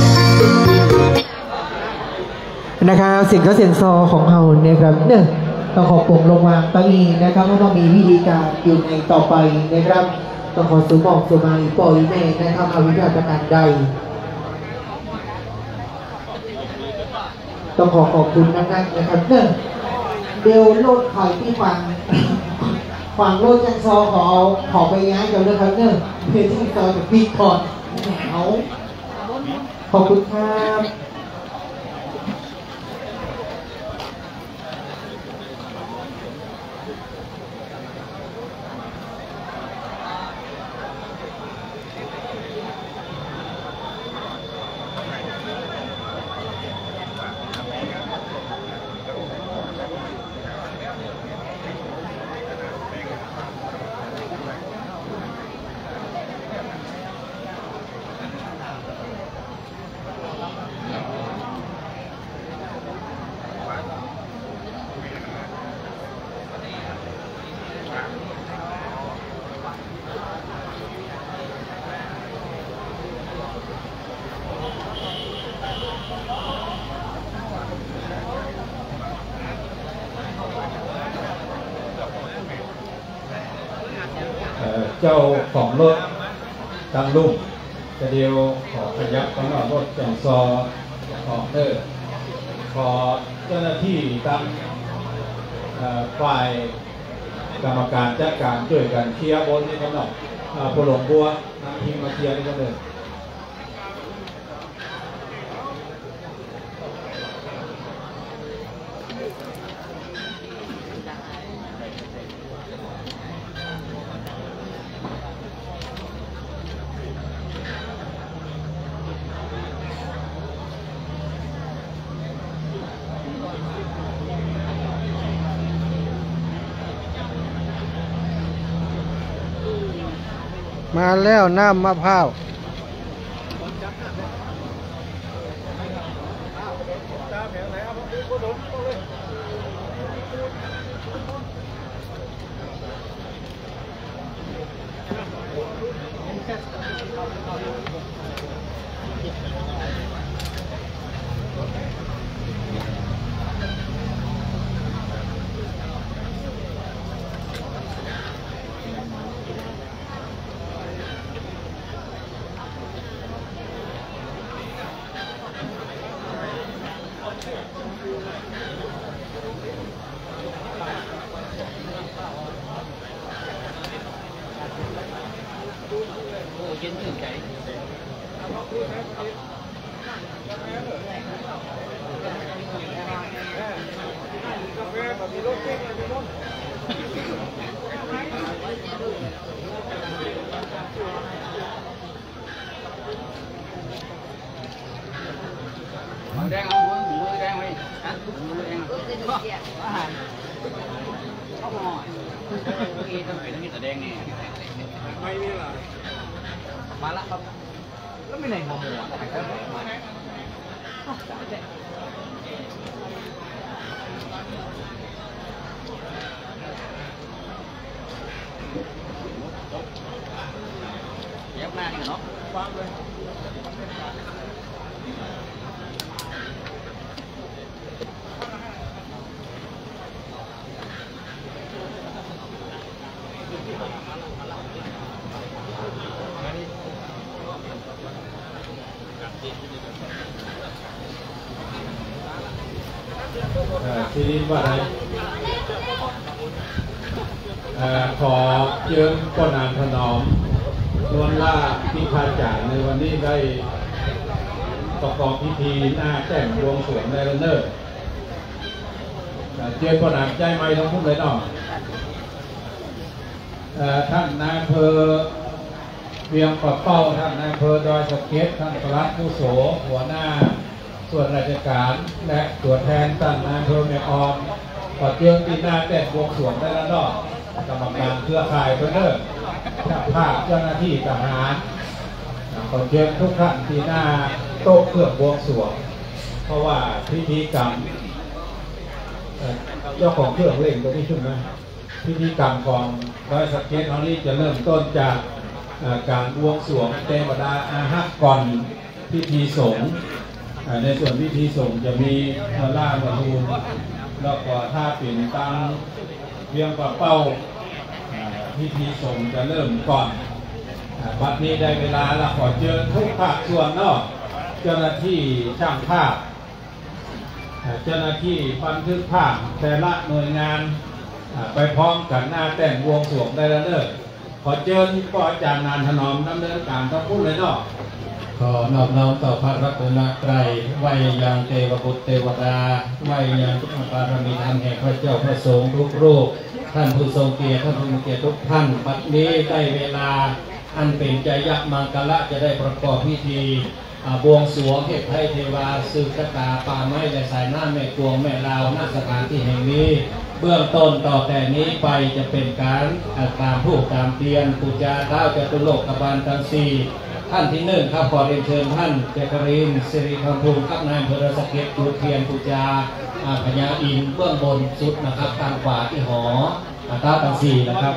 นะครับเสียงก็เสียงซอของเฮาเนี่ยครับเนี่ยต้องขอปงลงวางตั้งอีนะครับเพราะว่ามีวิธีการอยู่ในต่อไปนะครับต้องขอสุบอกสุมาอีปอยแม่นะครับอาวิชาประการใดต้องขอบคุณนักนะครับเดี๋ยวโลดคอยที่ฝั่งโลดจังซอขอไปย้ายกันเลยครับเพื่อที่ซอจะปีก่อนเอาขอบคุณครับเจ้าของรถตังลุ่มจะเดียวขอขยับของรถจังซอของขอเจ้าหน้าที่ตั้งฝ่ายกรรมการจัดการช่วยกันเคลียร์บนนี่ก็หน่อยผู้หลงบัวนำทีมมาเคลียร์นี่ก็เลยมาแล้วน้ำมะพร้าวแดงเอามือแดงไว้ฮะมือแดงอาหารข้าวหม้อเมื่อกี้ต้องมีแต่แดงนี่ไม่มีหรอมาละครับแล้วไม่ไหนหอมหัวเย็บหน้านี่เนาะฟังเลยทีนี้ว่าอะไรขอเจิมก้อนานถนอมล้วนล่าพิพาจ่าในวันนี้ได้ประกอบพิธีหน้าแต่งบวงสรวงในระเนิดเจิมก้อนานใจไม่ต้องพูดเลยเนาะท่านนายอำเภอเวียงปะเป้าท่านนายอำเภอดอยสะเก็ดท่านปลัดผู้โสหัวหน้าส่วนราชการและตัวแทนท่านนายอำเภอแม่ออมขอเจิมปีหน้าแต่งบวงสรวงได้แล้วเนาะกรรมการเครือข่ายเพื่อนภาคเจ้าหน้าที่ทหารขอเชิญทุกท่านที่หน้าโต๊ะเครื่องบวงสรวงเพราะว่าพิธีกรรมเจ้าของเครื่องเล่นตัวนี้ใช่ไหมพิธีกรรมของร้อยสเก็ตนี้จะเริ่มต้นจากการบวงสรวงเทวดาอาหักก่อนพิธีสงฆ์ในส่วนพิธีสงฆ์จะมีพระราชบรรลุแล้วก็ถ้าเป็นตังเพียงกว่าเป้าพิธีสงฆ์จะเริ่มก่อนบัดนี้ได้เวลาแล้วขอเชิญทุกภาคส่วนเนาะเจ้าหน้าที่ช่างภาพเจ้าหน้าที่บันทึกภาพแต่ละหน่วยงานไปพร้อมกันหน้าแต่งวงสรวงได้แล้วเด้อขอเชิญก็อาจารย์นานถนอมดำเนินการทั้งพูดเลยเนาะขอนอบน้อมต่อพระรัตนตรัยไหวยังเทวบุตรเทวดาไหวยังทุกบารมีธรรมแห่งพระเจ้าพระสงฆ์ทุกรูปท่านผู้ทรงเกียรติท่านผู้มีเกียรติทุกท่านบัดนี้ได้เวลาอันเป็นใจยักษ์มังกรจะได้ประกอบพิธีบวงสรวงเทพไทยเทวาสืบชะตาป่าไม้และสายน้ำแม่กวงแม่ลาวณสถานที่แห่งนี้เบื้องต้นต่อแต่นี้ไปจะเป็นการตามผู้ตามเตียนปูจาเท้าจตุโลกบาลทั้งสี่ท่านที่หนึ่งครับขอเรียนเชิญท่านเจครินสิริคำภูมิครับนายอำเภอสะเก็ดจุดเทียนปูจาพญาอินเบื้องบนสุดนะครับทางขวาที่หอท้าทั้งสี่นะครับ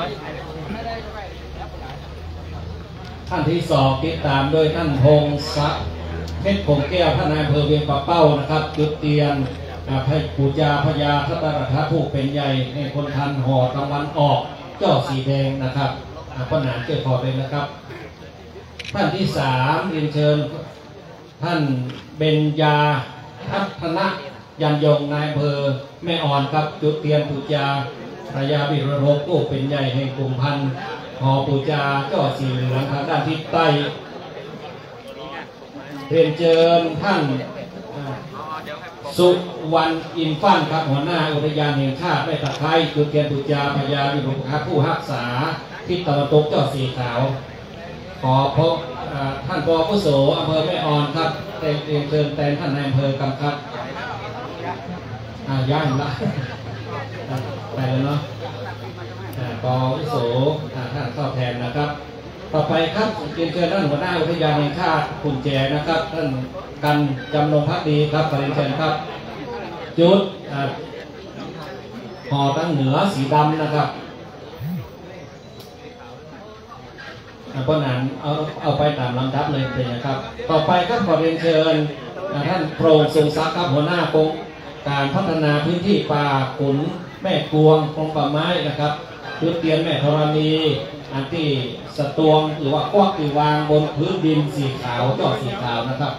ท่านที่สองติดตามโดยท่านพงศักดิ์เพชรคงแก้วท่านนายอำเภอเวียงป่าเป้านะครับจุดเตียนพระปูจาพญาทัตตรถะผู้เป็นใหญ่ในคนทันห่อตะวันออกเจ้าสีแดงนะครับพระหนานเจ้าพอเป็นนะครับท่านที่สามเรียนเชิญท่านเบญญาทัพนะยันยงนายอำเภอแม่อ่อนครับจุดเตียนปูจาพญาบิรโรคผู้เป็นใหญ่แห่งกลุ่มพันหอปูจาเจ้าสีเหลืองทางด้านทิศใต้เรียนเชิญท่านสุวรรณอินฟั่นครับหัวหน้าอุทยานแห่งชาติแม่ตะไคร้จุดเทียนปูจาพญาบิรโรคผู้รักษาทิศตะวันตกเจ้าสีขาวขอพบท่านป.ผู้โสอำเภอแม่อ่อนครับเรียนเชิญแทนท่านนายอำเภอกำครับย้ายละไปแล้วเนาะป.ผู้โสท่านเข้าแทนนะครับต่อไปครับเรียนเชิญท่านหัวหน้าอุทยานแห่งชาติคุณแจนะครับท่านกันจำลงพักดีครับเรียนเชิญครับจุดห่อตั้งเหนือสีดำนะครับเพราะนั้นเอาไปตามลำดับเลยเป็นนะครับต่อไปครับขอเรียนเชิญท่านโปร่งทรงทรัพย์ครับหัวหน้าโครงการพัฒนาพื้นที่ป่าขุนแม่กวงคลองป่าไม้นะครับจุดเตียนแม่ธรณีอันที่สตวงหรือว่ากวักที่วางบนพื้นดินสีขาวจอดสีขาวนะครับ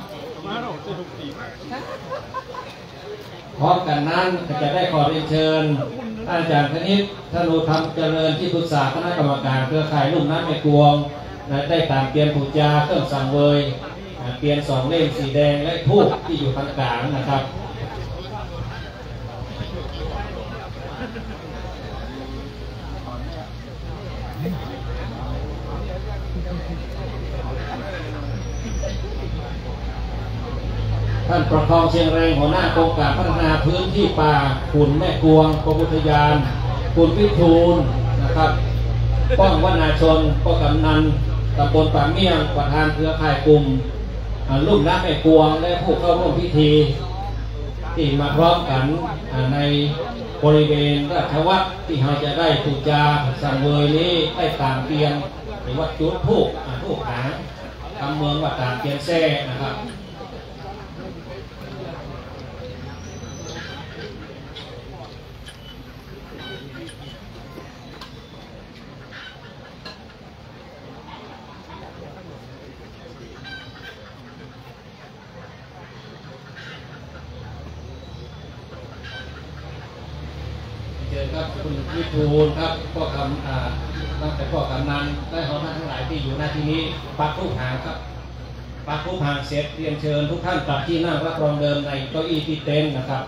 พร้อมกันนั้นจะได้ขอเรียนเชิญอาจารย์คณิตธนูธรรมเจริญที่ปรึกษาคณะกรรมการเครือข่ายลุ่มน้ำแม่กวงได้ตามเตรียมปูจาเครื่องสังเวยเปลี่ยนสองเล่มสีแดงและทูบที่อยู่ข้างกลางนะครับท่านประคองเชียงแรงหัวหน้าโครงการพัฒนาพื้นที่ป่าขุนแม่กวงกรมอุทยานคุณวิทูลนะครับป้องวนาชนป้องกำนันตำบลป่าเมี่ยงประธานเครือข่ายกลุ่มลุ่มน้ำแม่กวงและผู้เข้าร่วมพิธีที่มาพร้อมกันในบริเวณราชวัตรที่เราจะได้ปูจาสังเวยนี้ได้ตามเตียนหรือว่าจุดทูบหางคำเมืองว่าตามเตียนแซ่นะครับครับคุณวิทูลครับก็คำตั้งแต่ก็กำนันได้ขอท่านทั้งหลายที่อยู่หน้าที่นี้ปักรูปหางครับปักรูปหางเสร็จเรียนเชิญทุกท่านกลับที่นั่งรับรองเดิมในเก้าอี้ที่เต็นท์นะครับ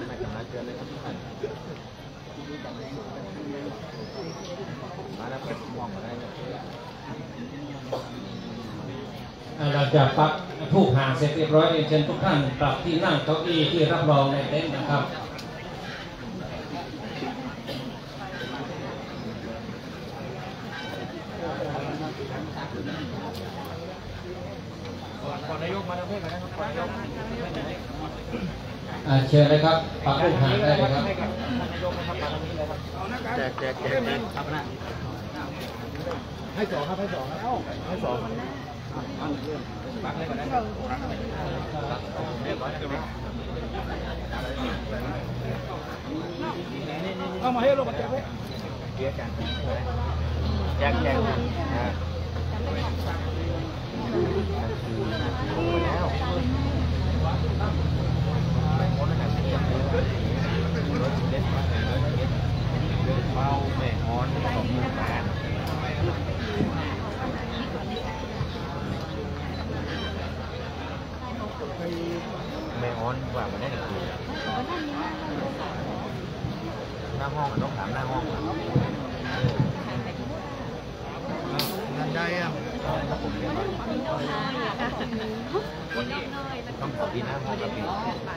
มาแล้วจากปักทูกห่างเสร็จเรียบร้อยเชิญทุกท่านปรับที่นั่งเก้าอี้ที่รับรองในเต็นท์นะครับเชิญเลยครับปักทูกห่างได้เลยครับแจกครับนะให้สองครับให้สองปักเลยก่อนนะเอามาให้ลงมาแจกเลยแจกเมาแม่ฮอนแม่ฮอนว่ามันได้หรือหน้าห้องต้องถามหน้าห้องนั่นได้อ่ะต้องขอที่หน้าห้องกับพี่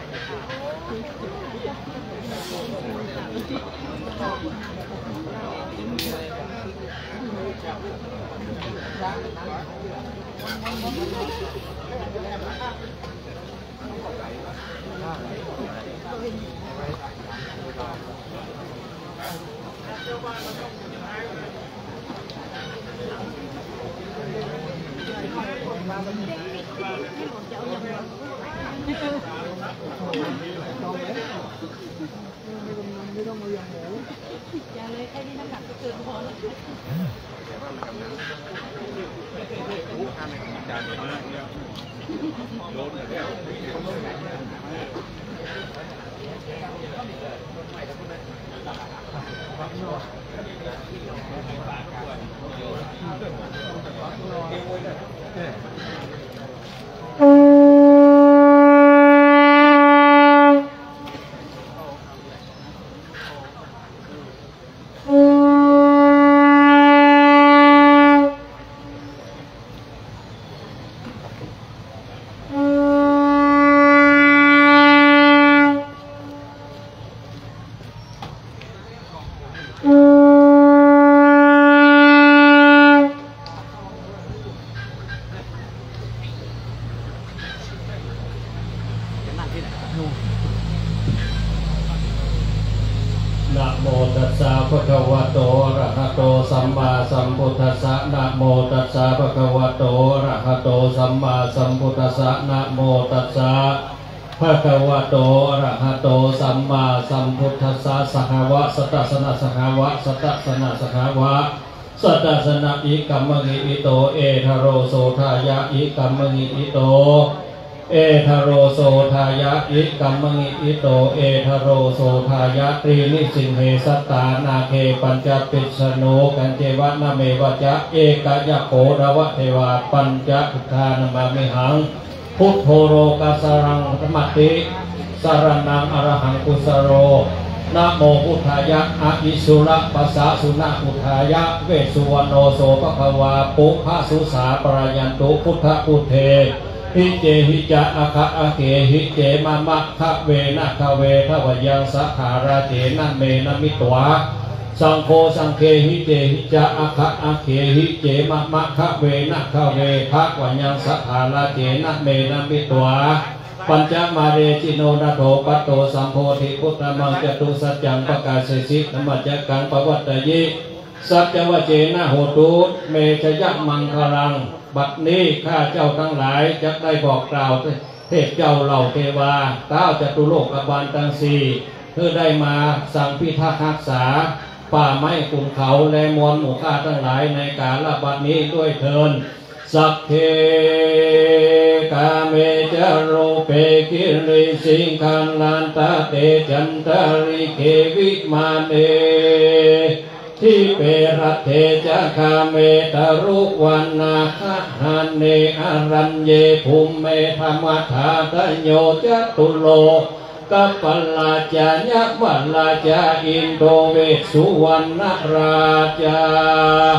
นะโมตัสสะภะคะวะโตอะระหะโตสัมมาสัมพุทธัสสะนะโมตัสสะภะคะวะโตอะระหะโตสัมมาสัมพุทธัสสะนะโมตัสสะภะคะวะโตอะระหะโตสัมมาสัมพุทธัสสะสหวะสัตตสนะสหวะสัตตสนะสหวะสัตตสนะอิกัมมะงิอิโตเอทโรโสทายะอิกัมมะงิอิโตเอทโรโสทายะอิกัมมะงิอิโตเอทโรโสทายะตรีนิสิงเหสัตตานาเคปัญจปิสโนกันเจวะนะเมวะจะเอกยะโขรวะเทวาปัญจพุทธานามามิหังพุทโธโรกัสสรังธรรมติสารนังอรหังกุสโรนะโมพุทธายะอะอิสุระปัสสะสุนะพุทธายะเวสสุวรรณโนโสภควาปุพะสุสาปรายันตุพุทธพุทเทหิเจหิจะอะคะอะเกหิเจมะมะคะเวนะคะเวทวยังสักขาราเจนะเมนะมิตวาสังโฆสังเคหิเจหิจะอะคะอะเกหิเจมะมะคะเวนะคะเวทวยังสักขาราเจนะเมนะมิตวาปัญจมาเรจิโนนาโถปัตโตสัมโพธิพุทธมังจตุสัจจังปกาเสสิธรรมจักกังปวัตตยิสัจจวเจนะโหตุเมชยมังคลังบัดนี้ข้าเจ้าทั้งหลายจะได้บอกกล่าวเทพเจ้าเหล่าเทวาเก้าจตุโลกบาลทั้งสี่เพื่อได้มาสั่งพิทักษ์รักษาป่าไม้ขุนเขาและมวลหมู่ข้าทั้งหลายในกาลบัดนี้ด้วยเถิดสัพเพกาเมจโรเปกิริสิงคันลันตาเตจันตาริเกวิมาเนทิเปรเทจะคาเมตรุวันนาหันเนอรัญเยภูมิเมธรรมธาตโยจตุโลกัปปลาจาญะวัลลาจาอินโดเวสุวรรณราชา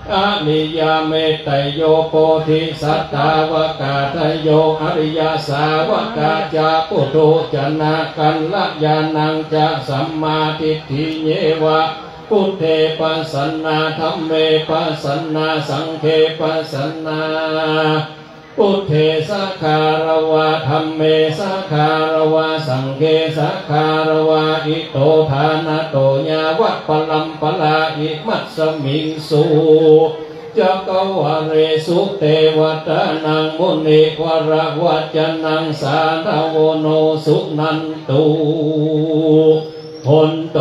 อนิยเมตไตโยโพธิสัตตาวกาทโยอริยสาวกาจาปุถุจนะกัลยานังจะสัมมาทิฏฐิเยวะพุทเทปัสสนาธัมเมปัสสนาสังฆปัสสนาพุทเทสัคคารวะธัมเมสัคคารวะสังฆสัคคารวะอิโตทานะโตญาวัปปลัมปลาอิมัสสมิงสุจักวะเรสุเทวตานังมุนิวรวัจนังสาธโวโนสุนันตุพนโต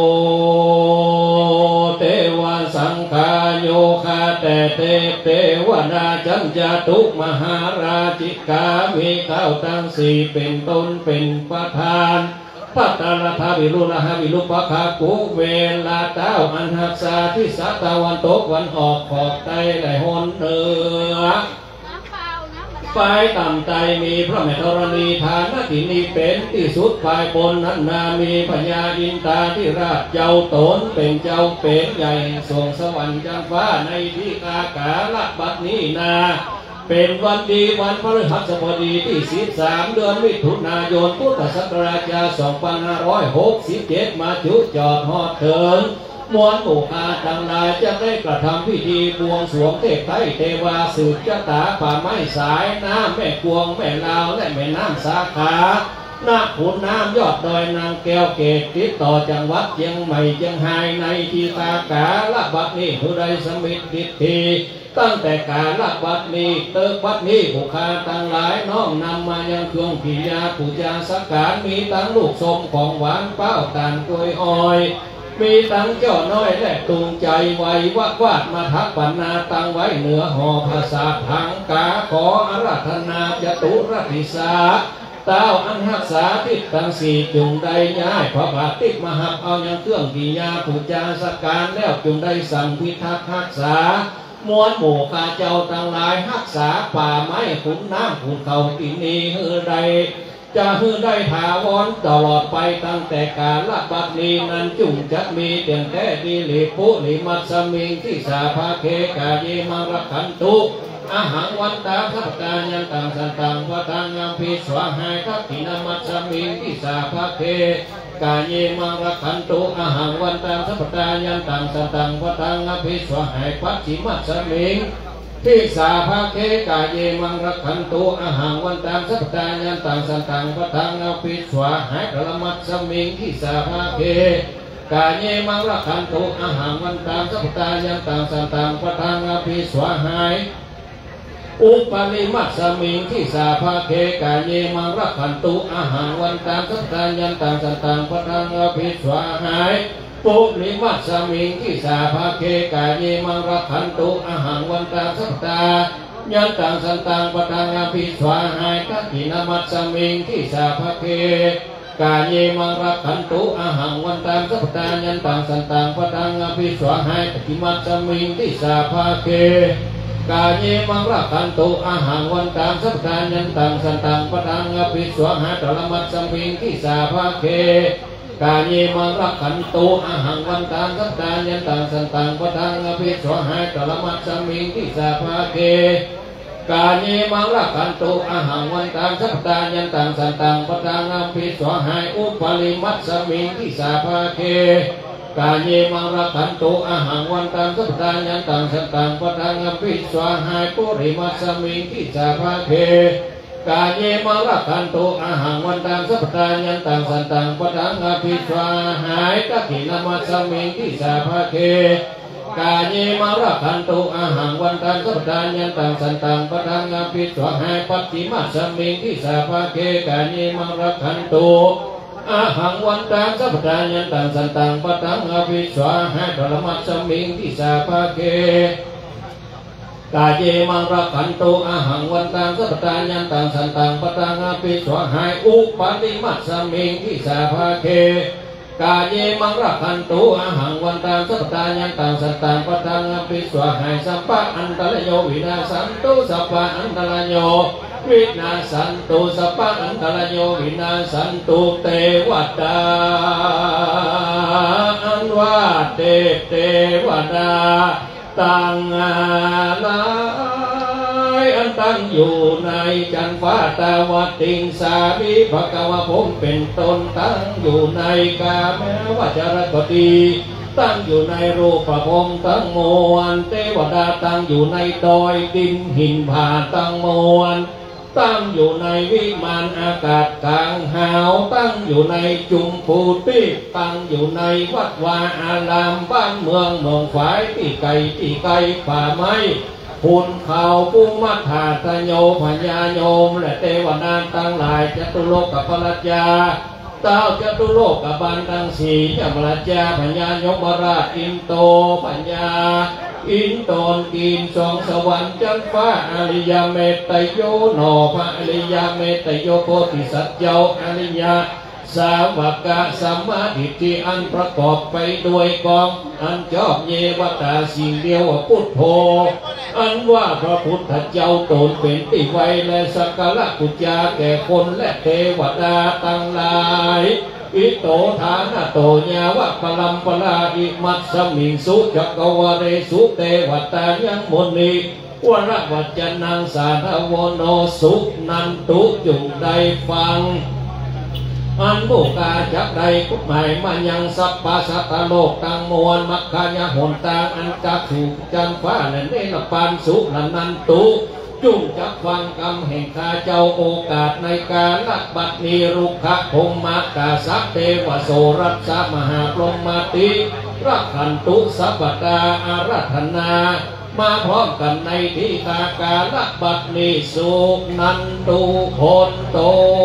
เทวสังฆาโยคาแต่เทวดาจันจตุมหาราชิกามีเท้าทั้งสี่เป็นต้นเป็นประธานปัตตาทาวิรุณหาวิรุปะคากุเวลาเต้าอันหักษาที่สาตะวันตกวันออกขอบใต้ได้หนเหนือปลายต่ำใจมีพระแม่ธรณีฐานที่นี้เป็นที่สุดปลายบนนั้นนามีพญาอินทราที่ราชเจ้าตนเป็นเจ้าเป็นใหญ่ส่งสวรรค์จังฟ้าในที่อากาศบัดนี้นาเป็นวันดีวันพฤหัสบดีที่13เดือนมิถุนายนพุทธศักราช2567มาจุดจอดฮอดเถิงมวลหมู่คณะทั้งหลายจะได้กระทำพิธีบวงสรวงเทพไทยเทวาสืบชะตาป่าไม้สายน้ำแม่กวงแม่ลาวและแม่น้ำสาขาหน้าขุนน้ำยอดดอยนางแก้วเกตติดต่อจังหวัดเชียงใหม่เชียงรายในที่ตากาละบัดนี้ผู้ใดสมิทดิทีตั้งแต่การละบัดนี้เติบบัดนี้ผู้ค้าทั้งหลายน้อมนำมายังเครื่องพิยาผู้จาสักการมีทั้งลูกสมของหวานเป้าตานกล้วยอ้อยมีทั้งเจ้าน้อยและตูงใจไว้วาดมาทักปัญนาตั้งไว้เหนือหอภาษาทางกาขออาราธนาจตุรทิสาเต้าอันหักษาทิศทั้งสี่จุงได้ย้ายพระบาทติดมหับเอายังเครื่องกิยาผู้จาสักการแล้วจุงได้สั่งพิทักษ์รักษามวลหมู่ข้าเจ้าทั้งหลายรักษาป่าไม้ขุนน้ำขุนเขาที่นี้ฮือใดจะฮือได้ถาวรตลอดไปตั้งแต่การละบัดนี้นั้นจุงจะมีเตียงแท้ดีหลีปุหลีมัตสมิงที่สาภาเคกาเยมังรักขันตุอาหังวันตาสัพตายันตังสันตังวตังอัมพิสวาหายทักขินามัตสมิงที่สาภาเคกาเยมังรักขันตุอาหังวันตาสัพตายันตังสันตังวตังอัมพิสวาหายปัจฉิมัตสมิงที่สาภาเคกาเยมังรักขันตุอาหังวันตามสัพตายันตังสันตังวตังอัมพิสวาหายกลมัตสมิงที่สาภาเคกาเยมังรักขันตุอาหังวันตามสัพตายันตังสันตังวตังอัมพิสวาหายอุปนิมัตสมิงที่สาภาเคกาเยมังรักขันตุอาหังวันตามสัพตายันตังสันตังวตังอัมพิสวาหายปุริมัตสมิงที่สาภาเคกาเยมังรักขันตุอาหังวันตามสัพตายันตังสันตังวตังอัมพิสวาหายทักขินามัตสมิงที่สาภาเคกาเยมังรักขันตุอาหังวันตามสัพตายันตังสันตังวตังอัมพิสวาหายทักขิมัตสมิงที่สาภาเคกาเยมังรักขันตุอาหังวันตามสัพตายันตังสันตังวตังอัมพิสวาหายกลมัตสมิงที่สาภาเคกาเยมังรักขันตุอาหังวันตามสัพตายันตังสันตังวตังอัมพิสวาหายกลมัตสมิงที่สาภาเคกาเยมังรักขันตุอาหังวันตามสัพตายันตังสันตังวตังอัมพิสวาหายอุปลิมัตสมิงที่สาภาเคกาเยมังรักขันตุอาหังวันตามสัพตายันตังสันตังวตังอัมพิสวาหายปุริมัตสมิงที่สาภาเคกาเยมังรักขันตุอาหังวันตามสัพตายันตังสันตังวตังอัมพิสวาหายทักขินามัตสมิงที่สาภาเคกาเยมังรักขันตุอาหังวันตามสัพตายันตังสันตังวตังอัมพิสวาหายปัจฉิมัตสมิงที่สาภาเคกาเยมังรักขันตุอาหังวันตามสัพตายันตังสันตังวตังอัมพิสวาหายกลมัตสมิงที่สาภาเคกาเยมังรักขันตุอาหังวันตามสัพตายันตังสันตังวตังอัมพิสวาหายอุปนิมัตสมิงที่สาภาเคกาเยมังรักขันตุอาหังวันตามสัพตายันตังสันตังวตังอัมพิสวาหายสัพพะอันตรโยวินาสันตุสัพพะอันตรโยวินาสันตุสัพพะอันตรโยวินาสันตุเทวดาอันว่าเทวดาต่างลายอันตั้งอยู่ในจันฟ้าตาวัดติงสามิภะคะวะผมเป็นตนตั้งอยู่ในกาแม้ว่าจะรักดีตั้งอยู่ในรูปประพรมตั้งมวลเทวดาตั้งอยู่ในดอยดินหินผาตั้งมวลตั้งอยู่ในวิมานอากาศกลางหาวตั้งอยู่ในจุมพูติตั้งอยู่ในวัดวาอารามบ้านเมืองหนองฝายที่ไกลป่าไม้ภูเขาภูมัทธาตโยพญาโยมและเทวดาตั้งหลายจตุโลกพระจาเต้าจตุโลกบันทั้งสี่ยมราชาพญายมราชอินโตพญาอินโตนกินสองสวรรค์จันฟ้าอริยเมตไตโยโนพระอริยเมตไตโยโพธิสัตว์เจ้าอริยสาวกะสัมมาทิฏฐิอันประกอบไปด้วยกองอันชอบเยวตาสิ่งเดียวพุทโธอันว่าพระพุทธเจ้าตนเป็นที่ไวและสักการะบูชาแก่คนและเทวดาทั้งหลายอิโตฐานะโตญาวะปลัมปลาอิมัสสมิงสุจักวะเรสุเทวตายังมณีวรวัจนังสาธาวโนสุนันตุจุงได้ฟังอันโมกาจักใดกุหมายมันยังสัพพะสัตโลกตังมวลมัคคายะหนตาอันจักถูกจันฟ้าและเนรปานสุนันตุจุงจักฟังกรรมแห่งข้าเจ้าโอกาสในการละบัดนี้รุกขะพงมากาสัพเทวโสรัสสะมหาพรหมติรักขันตุสัพพตาอาราธนามาพร้อมกันในที่ตาการละบัดนี้สุนันตุโคนโต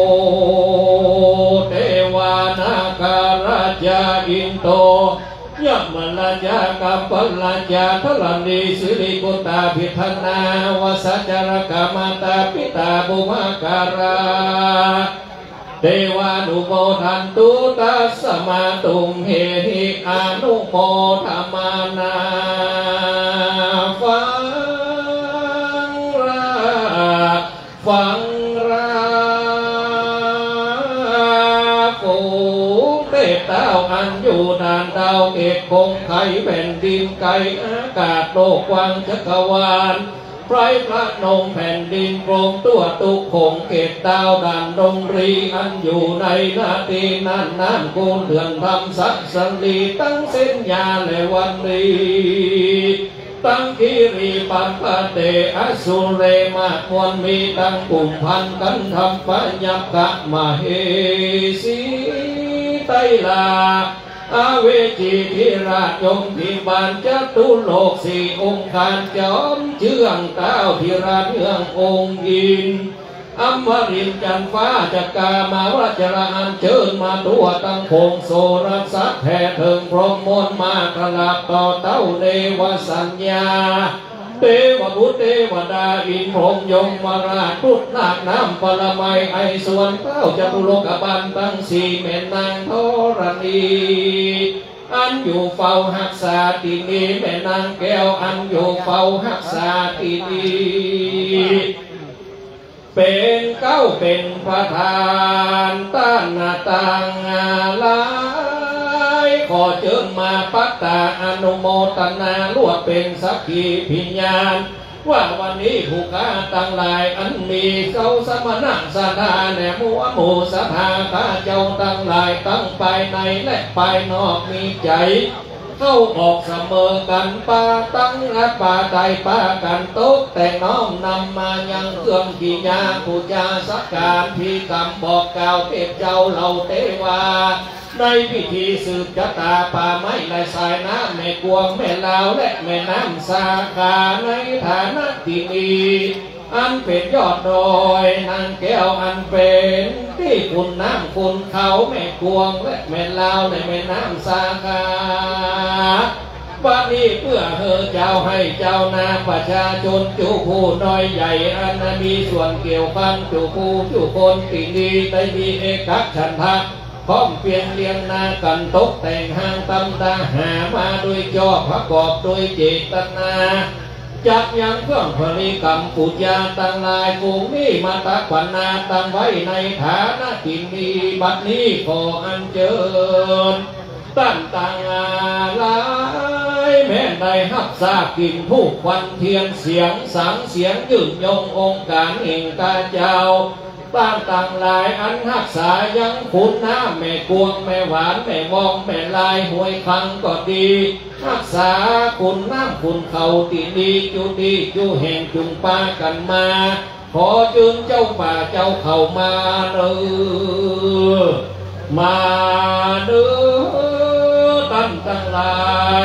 เทวานาคาราชาอินโตยัมมลาจากัมปลาจาทลันดีสิริกุตาพิธนาวสัจจารกามาตาปิตาบุมาการาเทวานุโมทันตุตัสสมาตุมเหหิอนุโมทมานาฟังราฟูเทพเต้าอันอยู่นานดาวเกตคงไข่แผ่นดินไกลอากาศโลกกว้างจักรวาลไพรพระนงแผ่นดินโปร่งตัวตุกคงเกตดาวด่านดงรีอันอยู่ในนาทีนั้นน้ำกูลเดือนทำสักสันลีตั้งเส้นยาและวันรีตั้งคิริปัปปะเตอสุเรมามวลมีตั้งปุ่มพันกันทำปัญญกะมาเฮสีไตลาอาเวจีพิราชยมพิบาลจตุโลกสี่องค์การจอมเชื่องเต้าพิราชเมืององค์อินอมรินจันฟ้าจักามาวัจระอันเชิญมาตัวตั้งคงโสรัสะแผ่เถิงพรหมมนมากระลาบต่อเต้าเดวสัญญาเทวบุตรเทวดาอินพรหมยมมาราชพุทธนาคน้ำปรมัยไอส่วนเต้าจตุโลกบันตั้งสี่แม่นางธรณีอันอยู่เฝ้าหักษาที่นี้แม่นางแก้วอันอยู่เฝ้าหักษาที่นี้เป็นเก้าเป็นประธานต้านนาต่างลายขอเชิญมาปัตตาอนุโมทนาลวดเป็นสักขีพิญญาณว่าวันนี้ผู้ค้าตั้งหลายอันมีเขาสมณะสถาแหนมัวหมู่สถาข้าเจ้าตั้งหลายตั้งภายในและภายนอกมีใจเข้าออกเสมอกันป่าตั้งและป่าใดป่ากันโต๊ะแต่น้อมนำมายังเครื่องกิยาปูจาสักการพิกรรมบอกกล่าวเทพเจ้าเหล่าเทวาในพิธีสืบชะตาป่าไม้ลายสายน้ำแม่กวงแม่ลาวและแม่น้ำสาขาในฐานะที่มีอันเป็นยอดดอยนางแก้วอันเป็นที่คุณน้ำคุณเขาแม่กวงและแม่ลาวในแม่น้ำสาขาบัดนี้เพื่อเธอเจ้าให้เจ้านาประชาชนจูผู้น้อยใหญ่อันมีส่วนเกี่ยวข้องจูผู้จูคนที่ดีได้มีเอกฉันทะพร้อมเปลี่ยนเลี้ยงนากันตกแต่งห้างตำตาหามาโดยจอบประกอบโดยเจตนาจักยังเครื่องผลิกรรมปุจญาตั้งลายภูมิมาตะขวัญนาตั้งไว้ในฐานะที่มีบัดนี้ขออัญเชิญตั้งต่างลายแม้ได้ฮับซากินผู้ควันเทียนเสียงสังเสียงยืนยงองค์การแห่งกาเจ้าบ้านต่างหลายอันฮักษายังขุนน้ำแม่กวงแม่หวานแม่วองแม่ลายห้วยคังก็ดีรักษาขุนน้ำขุนเขาตีดีจูแห่งจุงปากันมาขอเชิญเจ้าป่าเจ้าเขามาเด้อมาเด้อตั้งทั้งหลาย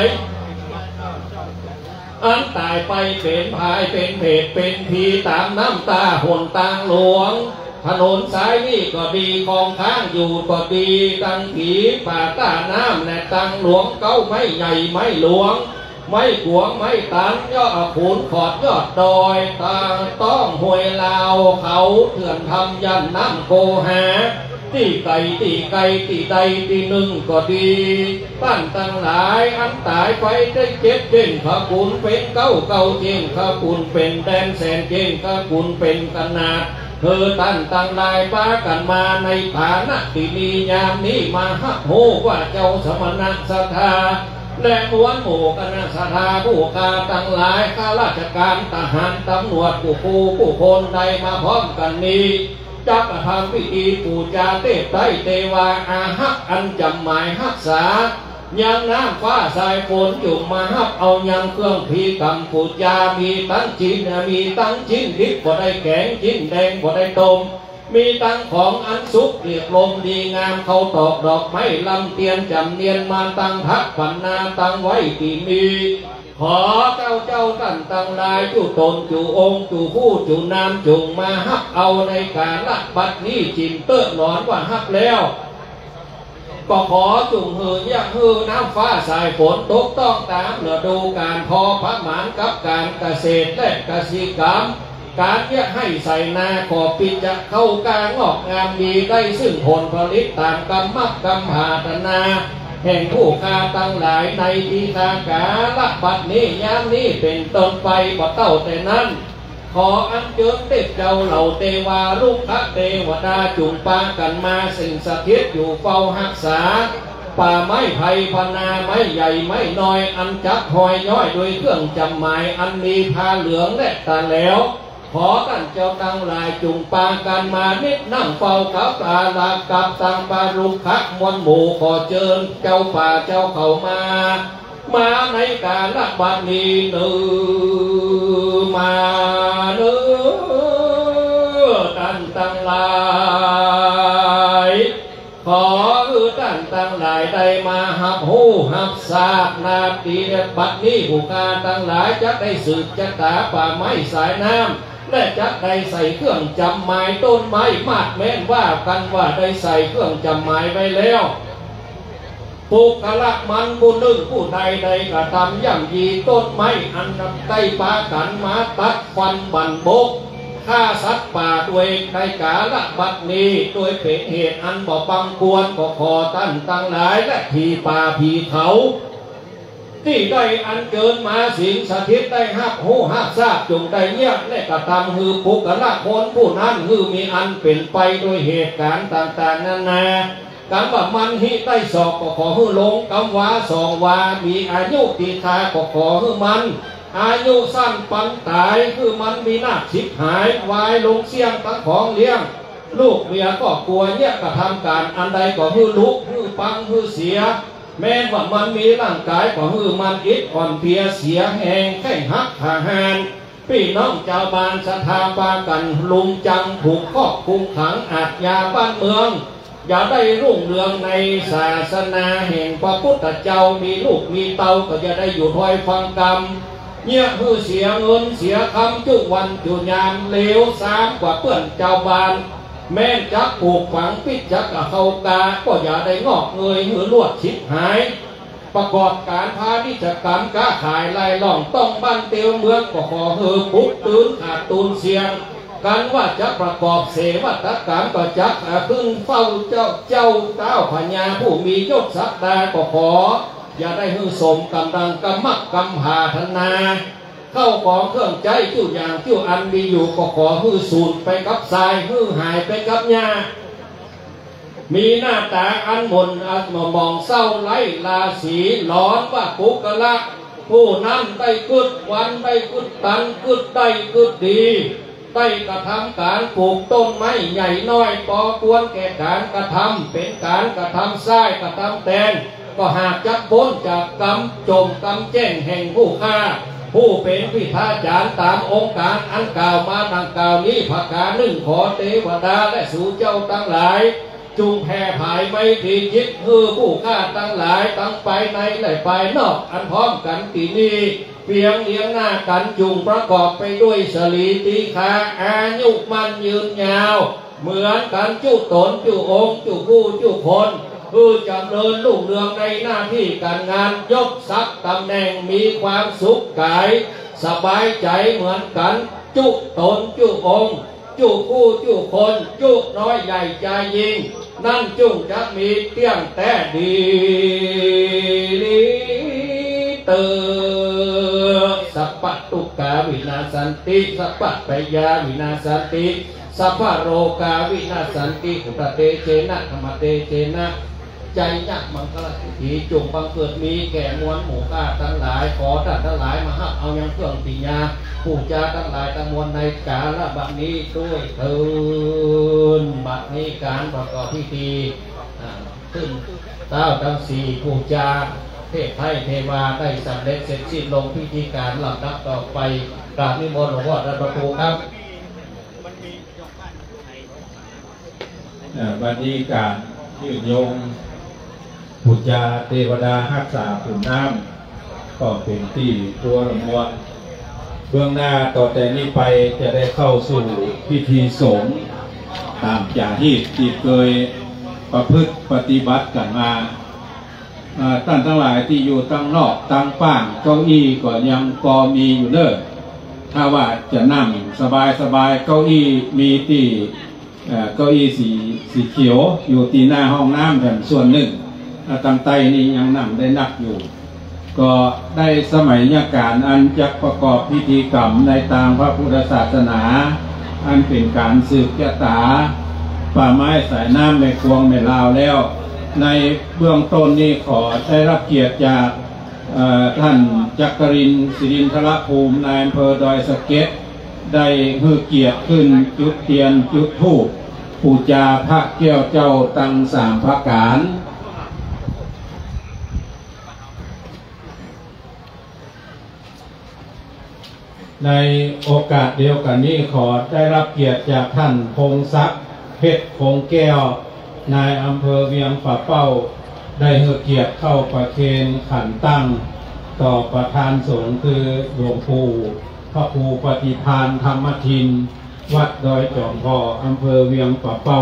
อันตายไปเป็นพายเป็นเพศเป็นผีตามน้ำตาหนต่างหลวงถนนสายนี้ก็ดีคลองค้างอยู่ก็ดีตั้งผีป่าตาน้ำและตั้งหลวงเก้าไม่ใหญ่ไม่หลวงไม่กวงไม่ตันย่อขุนขอดยอดดอยตาต้องห้วยลาวเขาเถื่อนทำยันน้ำโกหาตีไก่ตีใดตีหนึ่งก็ดีบ้านตั้งหลายอันตายไปได้เจ็บเจนข้ากุนเป็นเก้าเจนข้ากุนเป็นแดนแสนเจนข้ากุนเป็นขนาดเธอตั้งหลายป้ากันมาในฐานะที่มียามนี้มาฮักโหว่าเจ้าสมณะศรัทธาและมวลหมู่คณะศรัทธาผู้กาตั้งหลายข้าราชการทหารตำรวจผู้คนใดมาพร้อมกันนี้จักทำพิธีปูชาเทพไตเทวาอาหักอันจำหมายรักษายังน้ำฟ้าสายฝนจุ่มมาฮับเอายังเครื่องพีกรรมปูชามีตั้งชิ้นดิบบ่ได้แข็งชิ้นแดงบ่ได้ต้มมีตั้งของอันสุกเรียบลมดีงามเขาตอกดอกไม้ลำเตียนจำเนียนมาตั้งทักปันนาตั้งไว้ที่มีขอเจ้าตั้งลายจู่ตนจู่องค์จู่ผู้จู่นามจุงมาฮับเอาในการละบัดนี้จิมเตื้อหนอนว่าฮับแล้วก็ขอจุงหือยะหือน้ำฟ้าสายฝนตกต้องตามฤดูการพอพระหมานกับการเกษตรและเกษตรกรรมการเยอะให้ใส่นาขอปิดจะเข้าการงอกงามดีได้ซึ่งผลผลิตตามกรรมหาตนาแห่งผู้ค้าตั้งหลายในทีทางกาละบัดนี้ยามนี้เป็นต้นไปบ่เต้าแต่นั้นขออัญเชิญเทพเจ้าเหล่าเทวาลูกพระเทวดาจุงปากันมาสิ่งสถิตอยู่เฝ้ารักษาป่าไม้ไผ่พนาไม้ใหญ่ไม้น้อยอันจับหอยย้อยโดยเครื่องจำหมายอันมีผ้าเหลืองและตาแล้วขอท่านเจ้าตั้งหลายจุงปากันมานิดนั่งเฝ้ากับตาลากับตังปารุขะมวลหมู่ขอเชิญเจ้าป่าเจ้าเขามาในการละบัดนี้เนื้อมาเนื้อตั้งหลายขอตั้งหลายได้มาหับหูหับทราบนาทีบัดนี้ผู้การตั้งหลายจะได้สืบชะตาป่าไม้สายน้ำและจะได้ใส่เครื่องจำหมายต้นไม้มาดแม้นว่ากันว่าได้ใส่เครื่องจำหมายไว้แล้วปุกละมันผู้หนึ่งผู้ใดกระทำย่ำยีต้นไม้อันใกล้ปากันมาตัดฟันบันบกฆ่าสัตว์ป่าด้วยในกาละบัดนี้โดยเป็นเหตุอันบ่บังควรก็ขอตั้งหลายและผีป่าผีเขาที่ได้อันเกินมาสิงสถิตได้ฮับหูฮับทราบจงได้เยี่ยมและกระทำคือปุกละคนผู้นั้นคือมีอันเป็นไปโดยเหตุการณ์ต่างๆนานาการว่ามันหิได้สอบก็ขอฮือลงกำว่าสองว่ามีอายุตีทาก็ขอฮือมันอายุสั้นปันตายคือมันมีหน้าชิบหายวายลงเสี่ยงตั้งของเลี้ยงลูกเมียก็กลัวเนี่ยกระทำการอันใดก็ฮือลุกฮือปังฮือเสียแม้ว่ามันมีร่างกายก็ฮือมันอิดอ่อนเพียเสียแหงแข้งหักขาหานพี่น้องชาวบ้านศรัทธาปากันลุมจังถูกครอบคุมขังอาชญาบ้านเมืองอย่าได้รุ่งเรืองในศาสนาแห่งพระพุทธเจ้ามีลูกมีเต้าก็จะได้อยู่ถอยฟังกรรมเนี่ยคือเสียเงินเสียคำจุวันจุยามเลวสามกว่าเพื่อนเจ้าบ้านแม่นจักปลูกฝังปิดจักเข้ากาก็อย่าได้งอกเงยหือลวดชิบหายประกอบการพาณิชยกรรมค้าขายไล่ล่องต้องบ้านเตียวเมืองก็ขอเฮือปุ๊บตื่นขาดตูนเสียงการว่าจะประกอบเสวัตกรรมก็จักพึ่งเฝ้าเจ้าพญาผู้มียศศักดาก็ขออย่าได้หือสมกำลังกำมักกำหาธนาเข้าของเครื่องใจจิ้วอย่างจิ้วอันมีอยู่ก็ขอหือสูญไปกับทรายหือหายไปกับหญ้ามีหน้าตาอันมนมองเศร้าไร้ราศีร้อนว่าปุกละผู้นั้นได้กึดวันได้กึดตันกึดได้กึดดีได้กระทำการปลูกต้นไม้ใหญ่น้อยปอควรแก่การกระทำเป็นการกระทำทรายกระทำแตนก็หากจักพ้นจากกรรมจมกรรมแจ้งแห่งผู้ฆ่าผู้เป็นพิธาจารย์ตามองค์การอันกล่าวมาดังกล่าวนี้ภการหนึ่งขอเทวดาและสู่เจ้าทั้งหลายจุงแผ่ภายไม่ทีจิตคือผู้ฆ่าทั้งหลายทั้งไปในและไปนอกอันพร้อมกันที่นี้เพียงเลี้ยงหน้ากันจุงประกอบไปด้วยสลีติขาอายุมันยืนยาวเหมือนกันจุตนจุองค์จุผู้จุคนคือจำเริญรุ่งเรืองในหน้าที่การงานยกทรัพย์ตำแหน่งมีความสุขกายสบายใจเหมือนกันจุตนจุองค์จุผู้จุคนจุน้อยใหญ่ใจยิงนั่นจุงจะมีเตี้ยงแต่ดีเตอสัพพทุกขาวินาสันติสัพพปยาวินาสันติสัพพโรกาวินาสันติอุตเตเจนะธรรมเตเจนะใจยักมังคลสิทธิจงบังเกิดมีแก่มวลหมู่ข้าทั้งหลายขอท่านทั้งหลายมาหับเอายังเครื่องปิญญาผู้จาทั้งหลายทั้งมวลในกาลบัดนี้ด้วยเถิดบัดนี้การประกอบพิธีขึ้นเต้าทั้งสี่ผู้จาเทพไทยเทวาได้สำเร็จเสร็จสิ้นลงพิธีการลำดับต่อไปกราบนิมนต์หลวงพ่อพระประตูครับวันนี้การยืดโยงปุจจาเทวดารักษาขุนน้ำก็เป็นที่ตัวรางวัลเบื้องหน้าต่อแต่นี้ไปจะได้เข้าสู่พิธีสงฆ์ตามจารีตที่เคยประพฤติปฏิบัติกันมาท่านทั้งหลายที่อยู่ตั้งนอกตั้งป้างเก้าอี้ก็ยังก็มีอยู่เด้อถ้าว่าจะนั่งสบายเก้าอี้มีที่เก้าอี้สีเขียวอยู่ที่หน้าห้องน้ำแผ่นส่วนหนึ่งตั้งใต้นี้ยังนั่งได้นักอยู่ก็ได้สมัยการอันจะประกอบพิธีกรรมในทางพระพุทธศาสนาอันเป็นการสืบชะตาป่าไม้สายน้ำในควงในลาวแล้วในเบื้องต้นนี้ขอได้รับเกียรติจากท่านจักรินทร์ศิรินทรภูมินายอำเภอดอยสะเก็ดได้ให้เกียรติขึ้นจุดเทียนจุดธูปปูจาพระแก้วเจ้าตั้งสามพระการในโอกาสเดียวกันนี้ขอได้รับเกียรติจากท่านพงศักดิ์เพชรคงแก้วนายอำเภอเวียงป่าเป้าได้ให้เกียรติเข้าประเคนขันตั้งต่อประธานสงฆ์คือหลวงปู่พระครูปฏิภาณธรรมทินวัดดอยจอมพออำเภอเวียงป่าเป้า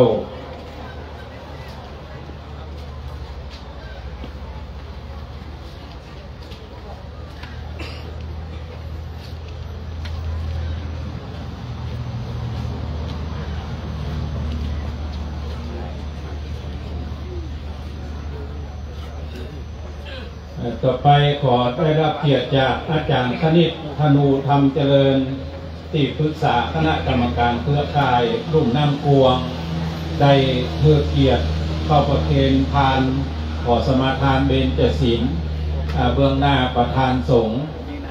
ต่อไปขอได้รับเกียรติจากอาจารย์คณิตธนูธรรมเจริญที่ปรึกษาคณะกรรมการเครือข่ายรุ่มน้ำกวงได้เพื่อเกียรติเข้าประเคนทานขอสมาทานเบญจศีลเบื้องหน้าประธานสงฆ์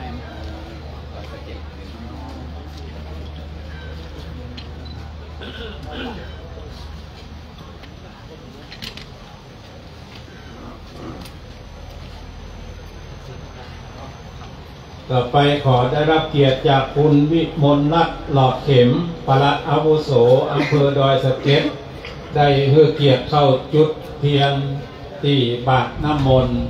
ต่อไปขอได้รับเกียรติจากคุณวิมลรัตน์หลอดเข็มปลัดอาวุโสอำเภอดอยสะเก็ดได้ให้เกียรติเข้าจุดเทียนที่บาทน้ำมนต์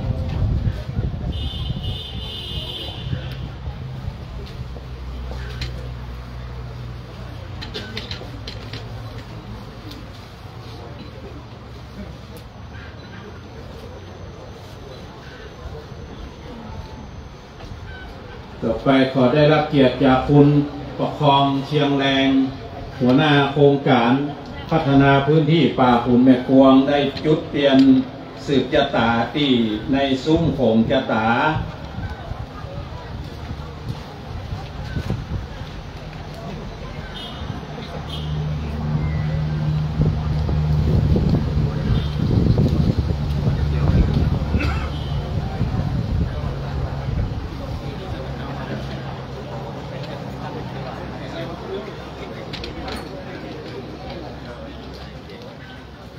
ต่อไปขอได้รับเกียรติจากคุณประคองเชียงแรงหัวหน้าโครงการพัฒนาพื้นที่ป่าฝุ่นแม่กวงได้จุดเตียนสืบชะตาที่ในซุ้มโขงชะตา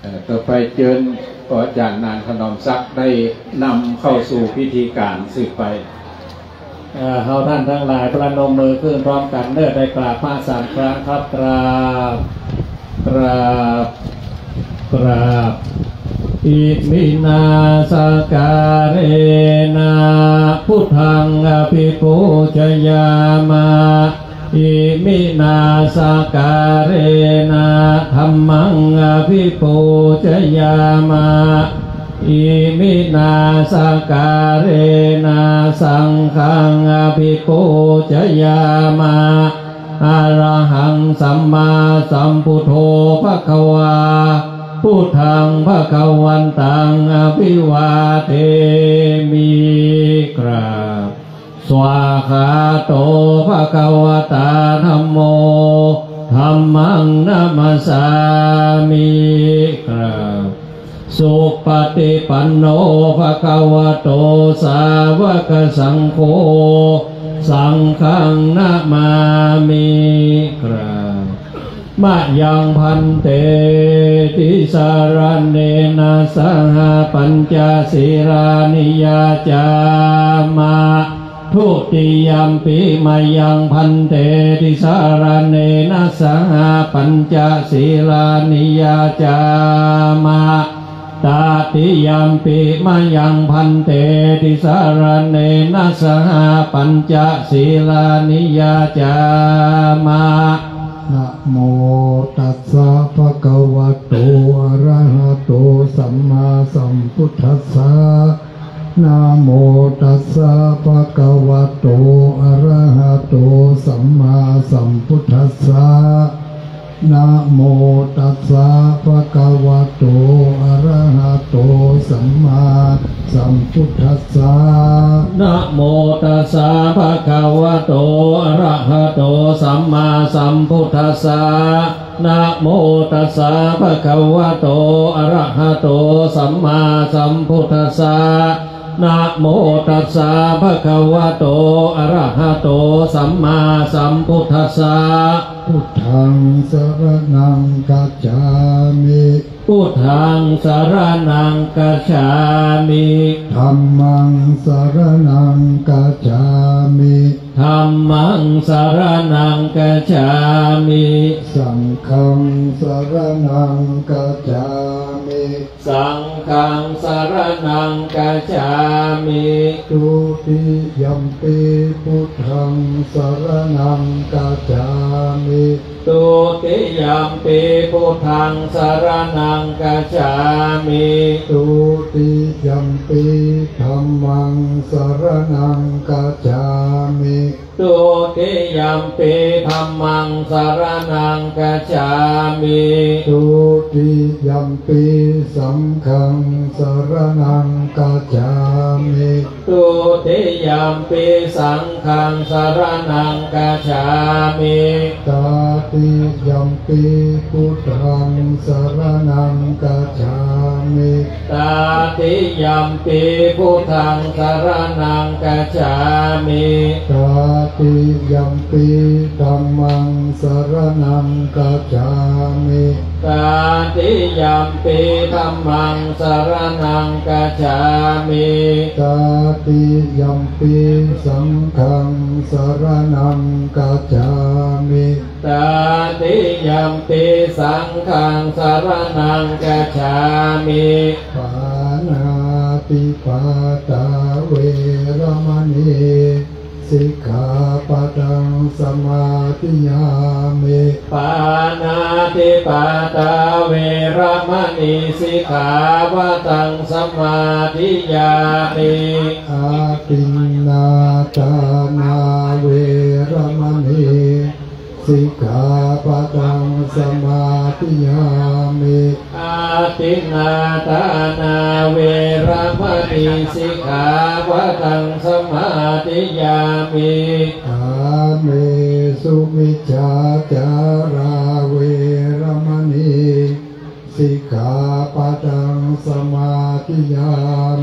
ต่อไปเชิญขออาจารย์นานขนอมศักดิ์ได้นำเข้าสู่พิธีการสืบไปเฮาท่านทั้งหลายประนมมือขึ้นพร้อมกันเนื้อได้กราบพระ3 ครั้งครับกราบกราบกราบอิมินาสการเรนะพุทธังอภิปูชยามะอิมินาสการเรนะธัมมังอภิปูชยามะอิมินาสการเรนะสังฆังอภิปูชยามะอะระหังสัมมาสัมพุทโธภควาพุทธังภควันตังอภิวาเทมิกราบสวาคาโตภควตาธัมโมธัมมังนัมสสามิกราบสุปฏิปันโนภควโตสาวกสังโฆสังฆังนะมามิกราบมะยังพันเตติสารเนนะสหปัญจศีรานิยาจามะทุติยัมปิมายังพันเตติสารเนนะสหปัญจศีรานิยาจามะตาติยัมปิมายังพันเตติสารเนนะสหปัญจศีรานิยาจามะนะโมตัสสะภะคะวะโตอะระหะโตสัมมาสัมพุทธัสสะนะโมตัสสะภะคะวะโตอะระหะโตสัมมาสัมพุทธัสสะนะโมตัสสะภะคะวะโตอะระหะโตสัมมาสัมพุทธัสสะนะโมตัสสะภะคะวะโตอะระหะโตสัมมาสัมพุทธัสสะนะโมตัสสะภะคะวะโตอะระหะโตสัมมาสัมพุทธัสสะนะโมตัสสะภะคะวะโตอะระหะโตสัมมาสัมพุทธัสสะพุทธังสรณังกัจฉามิพุทธังสรณังกัจฉามิธัมมังสรณังกัจฉามิธัมมังสรณังกัจฉามิสังฆังสรณังกัจฉามิสังฆังสรณังกัจฉามิทุติยัมปิพุทธังสรณังกัจฉามิตุติยัมปิพุทธังสรณังกัจฉามิตุติยัมปิธัมมังสรณังกัจฉามิตุติยัมปิธัมมังสรณังกัจฉามิตุติยัมปิสังฆังสรณังกัจฉามิตุติยัมปิสังฆังสรณังกัจฉามิตาติยัมปิพุทธังสรณังกัจฉามิตาติยัมปิพุทธังสรณังกัจฉามิตาติยัมปิธัมมังสรณังกัจฉามิตาติยัมปิธัมมังสรณังกัจฉามิตาติยัมปิสังฆังสรณังกัจฉามิตาติยัมปิสังฆังสรณังกัจฉามิปานาติปาตาเวรมณีสิกขาปะทังสมาธิยามิปานาติปาตาเวรมณีสิกขาปะทังสมาธิยามิอาทินนาทานาเวรมณีสิกขาปะทังสมาธิยามิอาทินนาทานาเวรมณีสิกขาปะทังสมาธิยามิอาเมสุมิจฉาจาราเวรมณีสิกขาปะทังสมาธิยามิ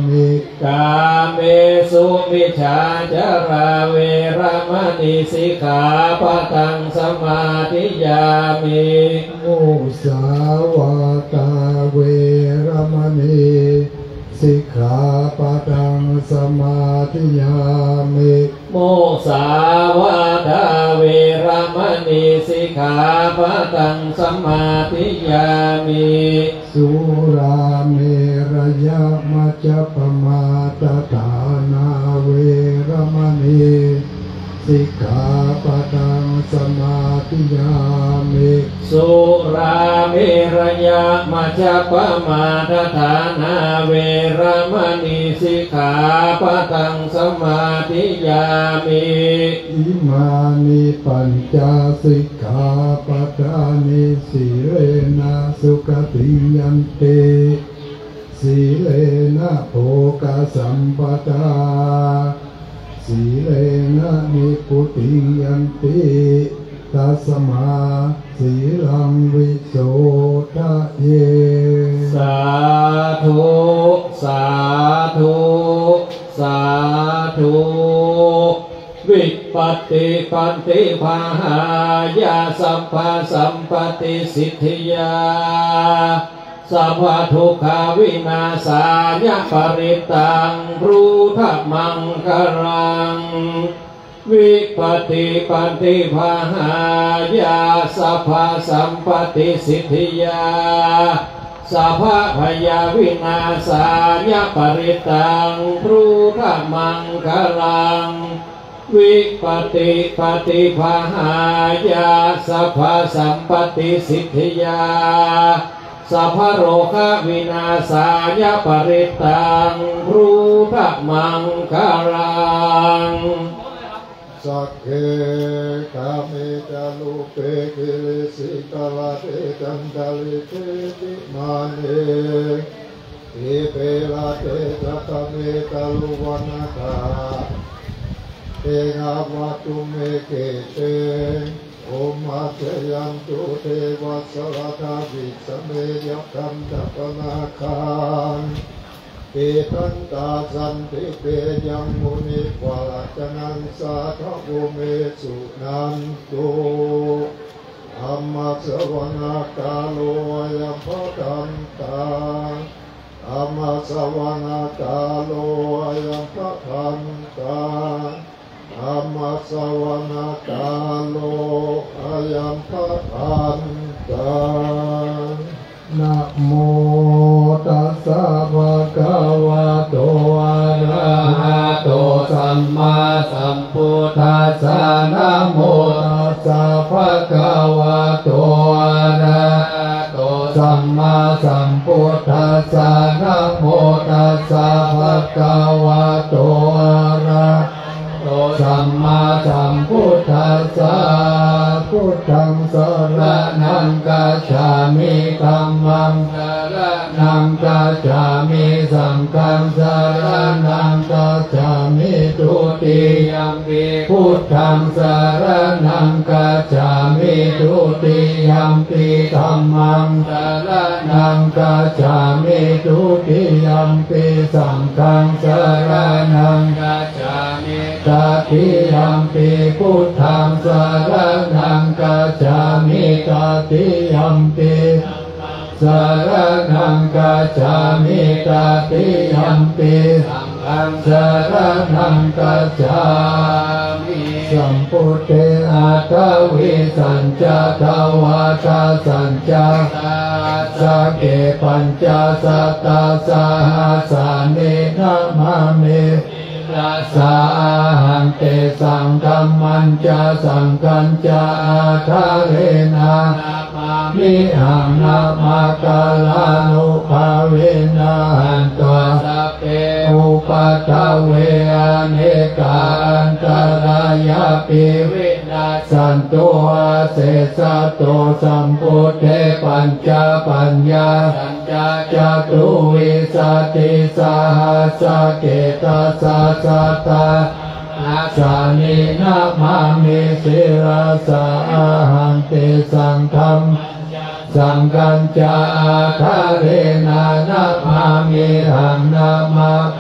กาเมสุมิจฉาจาราเวรมณีสิกขาปะทังสมาธิยามิมุสาวาตาเวรมณีสิกขาปะทังสมาธิยามิโมสาวาทาเวรมณีสิกขาปะทังสมาธิยามิสุราเมรยะมัจจปมาตฐานาเวรมณีสิกขาปะทังสมาธิยามิสุราเมรยะมัจจปมาทฐานาเวรมณีสิกขาปะทังสมาธิยามิอิมานิปัญจสิกขาปะทานิสีเลนะสุขติยันติสีเลนะโภคสัมปทาสีเลนะนิพุติยันติตัสมาสีลังวิโสทะเยสาธุสาธุสาธุวิปัสสิปันติภาหายาสัมภาสัมปติสิทธิยาสัพพทุกขาวินาศายะปริตังรูทมังคลังวิปัสสิปันติภาหายาสัพพสัมปติสิทธิยาสัพพยาวินาศายะปริตังรูทมังคลังวิปัสสิปันติภาหายาสัพพสัมปติสิทธิยาสัพพโรคะวินาศายะปริตังรูทมังคลังสักเกกาเมจาลุเปกิริสิกาลาเตจันทาลิเตติมาเนอิเปลาเตจัตเมตาลุวนาคาเตงาวะตุเมเกเตโอมาเตยันตุเทวัสสะราคาวิสเมยคัมจัปนาคานเอตันตาสันติเปยังมุนิวาจนังสาทะโวเมสุนันตุธัมมัสสวนาคาโลยัมภคันตาธัมมัสสวนาคาโลยัมภคันตาธัมมัสสวนาคาโลยัมภคันตานะโมตัสสะภะคะวะโตอะระหะโตสัมมาสัมพุทธัสสะนะโมตัสสะภะคะวะโตอะระหะโตสัมมาสัมพุทธัสสะนะโมตัสสะภะคะวะโตอะระหะโตสัมมาสัมพุทธัสสะพุทธังสรณังกัจฉามิธัมมังสรณังกัจฉามิสังฆังสรณังกัจฉามิทุติยัมปิพุทธังสรณังกัจฉามิทุติยัมปิธัมมังสรณังกัจฉามิทุติยัมปิสังฆังสรณังกัจฉามิตติยัมปิพุทธังสรณังกัจฉามิตติยัมปิสรณังกัจฉามิตติยัมปิสังฆังสรณังกัจฉามิสัมพุทเทอัตถวิสัญจทวาทาสัญจาสเกปัญจสัตตาสหัสสานินามามิรัสสาหังเตสังฆัมมัญจสังฆัญจาทะเรนะมิหังนามากาลานุภาเวนะหันตัวสัพเพอุปัฏฐเวอเนกาอันตรายาปิวินาสันตุเสสะโตสัมพุทเทปัญจปัญญาสัญจจตุวิสัตติสหัสสะเกตัสสะสัตตาอาสานินามามิสิราสาหังเตสังฆัมสังฆัญจาทะเรนะนามามิหังนามาคาล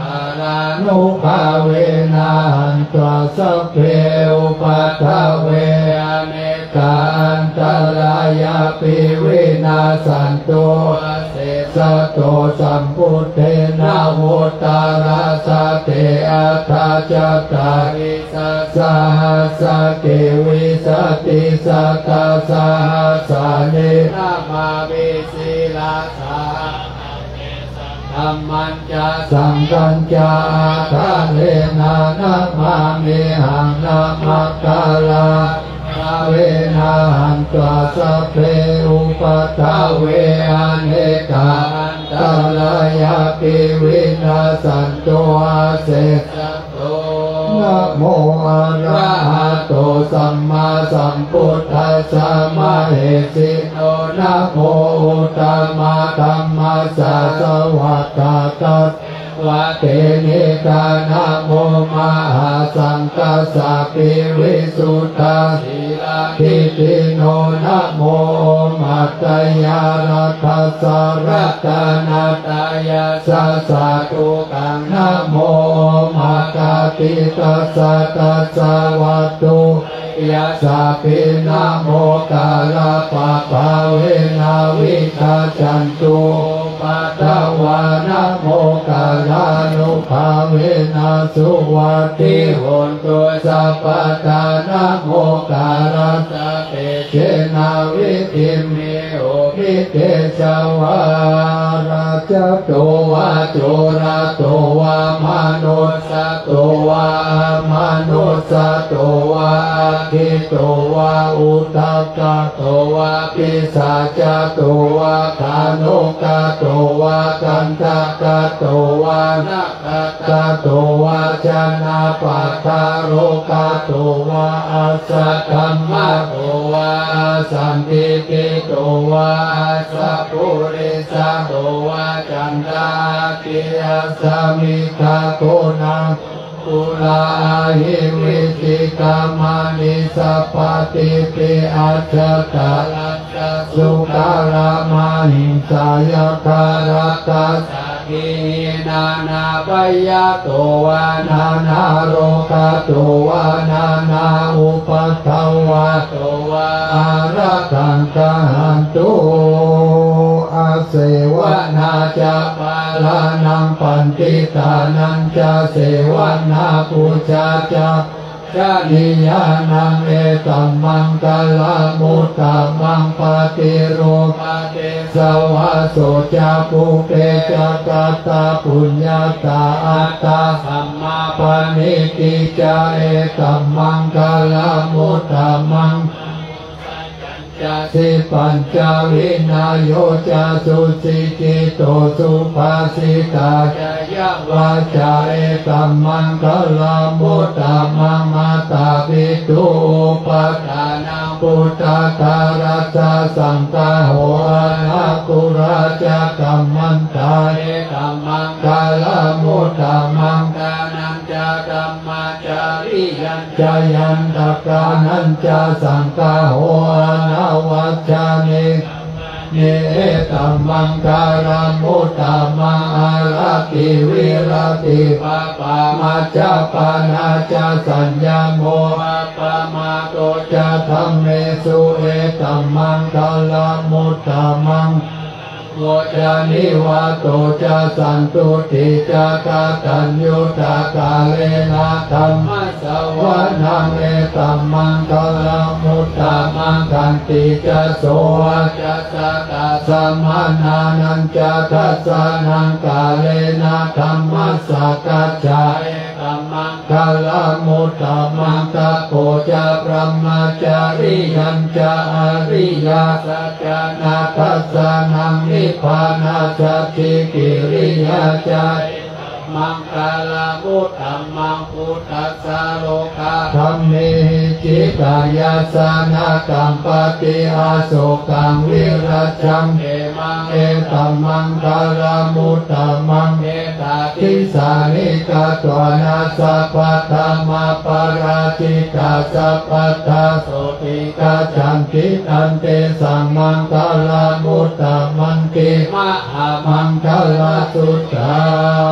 นานุภาเวนะหันตวสัพเพอุปัฏฐเวอเนกาอันตรายาปิวินาสันโตเสสะโตสัมพุทเทนะโหตาราสะเตอัฏฐจตาริสัสหัสสะเกวิสติสัตตาสหัสสะเนนะมาวิสิลาสาธรรมันจะสังกัญจาทะเลนะนะมามิหังนะมัคคาลาเวนะหันตวสัพเพอุปัฏฐเวอเนกาอันตรายาปิวินาสันโตอาเสสะโตนะโมอะระหะโตสัมมาสัมพุทธัสสะมะเหสิโนนะโมอุตตมะธัมมัสสะสวัสดิตัสวะเตนิกานะโมมหาสังกัสสะปิวิสุทธาสีลาทิติโนนะโมมัตตยารัตถสารัตนาตายาสัสสะตุกังนะโมมัคคาติตัสสะตัสสะวัตตุยะสาปินะโมกาลาปะภาเวนะวิชาจันตุปัตตวานะโมกาลานุภาเวนะสุวัตติโหนตุสัพพทานะโมกาลาสะเตเชนะวิธิมิโอภิเตชวาราชโตวะโจระโตวะมนุสสะโตวะมนุสสะโตวะคิโตวะอุตตกะโตวะปิสาจโตวะคานุกะโตวะกันทกะโตวะนะกะโตวะชนะปัตตาโรกะโตวะอัสสะธัมมะโตวะสันติติโตวะสัพพุริสะโตวะจันทาติยัสสมิทาโกนังปุราหิวิจิกามานิสัพพติปิอัจฉตาลัสสะสุตารามาหิงสายคารัตตัสสะกินานาปยะโตวะนานาโรกะโตวะนานาอุปัฏฐวะโตวะอารัตังกหันตุอาเสวนาจะปาลานังปันติตานันจะเสวนาปูชาจะชานิยานังเอตัมมังกลามุตตะมังปฏิโรปะเตสวะโสจาภูเปจักตาปุญญาตาอัตตาสัมมาปณิติจาเอตัมมังกลามุตตะมังจะสิปัญจวินาโยจะสุสิกิโตสุภาสิตาจะยวาจาเอตัมมังคลามุตตะมังมาตาปิตุปัฏฐานังพุทธการัสสังฆโหอากุราจะกัมมันตาเอตัมมังคลามุตตะมังกานันจะกัมมาจาริยันจะยันตกานันจะสังฆโหนาวัจจานิเนตัมมังการามุตตะมังอาราติวิราติปะปามาจาปานาจาสัญญาโมปะมาโตจะธัมเมสุเอตัมมังกาลามุตตะมังโวจานิวาโตจะสันตุติจะกาตัญญูตากาเลนะธัมมะสวะนังเอตัมมังกาลามุตตะมังคันติจะโสจะสะตาสัมมานานันจะทัสสะนังกาเลนะธัมมัสสะกัจจาเอตัมมังกาลามุตตะมังตะโกจะพระมจาริยันจะอริยสัจจานาทัสสะนังนิพพานาสัจจิกิริยาจามังคลามุตตะมังพุทธัสสะโลกาธัมเมจิตายาสานากัมปติอาโศกังวิรัชังเอมังเอตัมมังคลามุตตะมังเอตติสานิกาตวนาสัพพธรรมปาราจิตาสัพพทาโสติกาจันติอันเตสังมังคลามุตตะมันติมหามังคลาสุตังยัน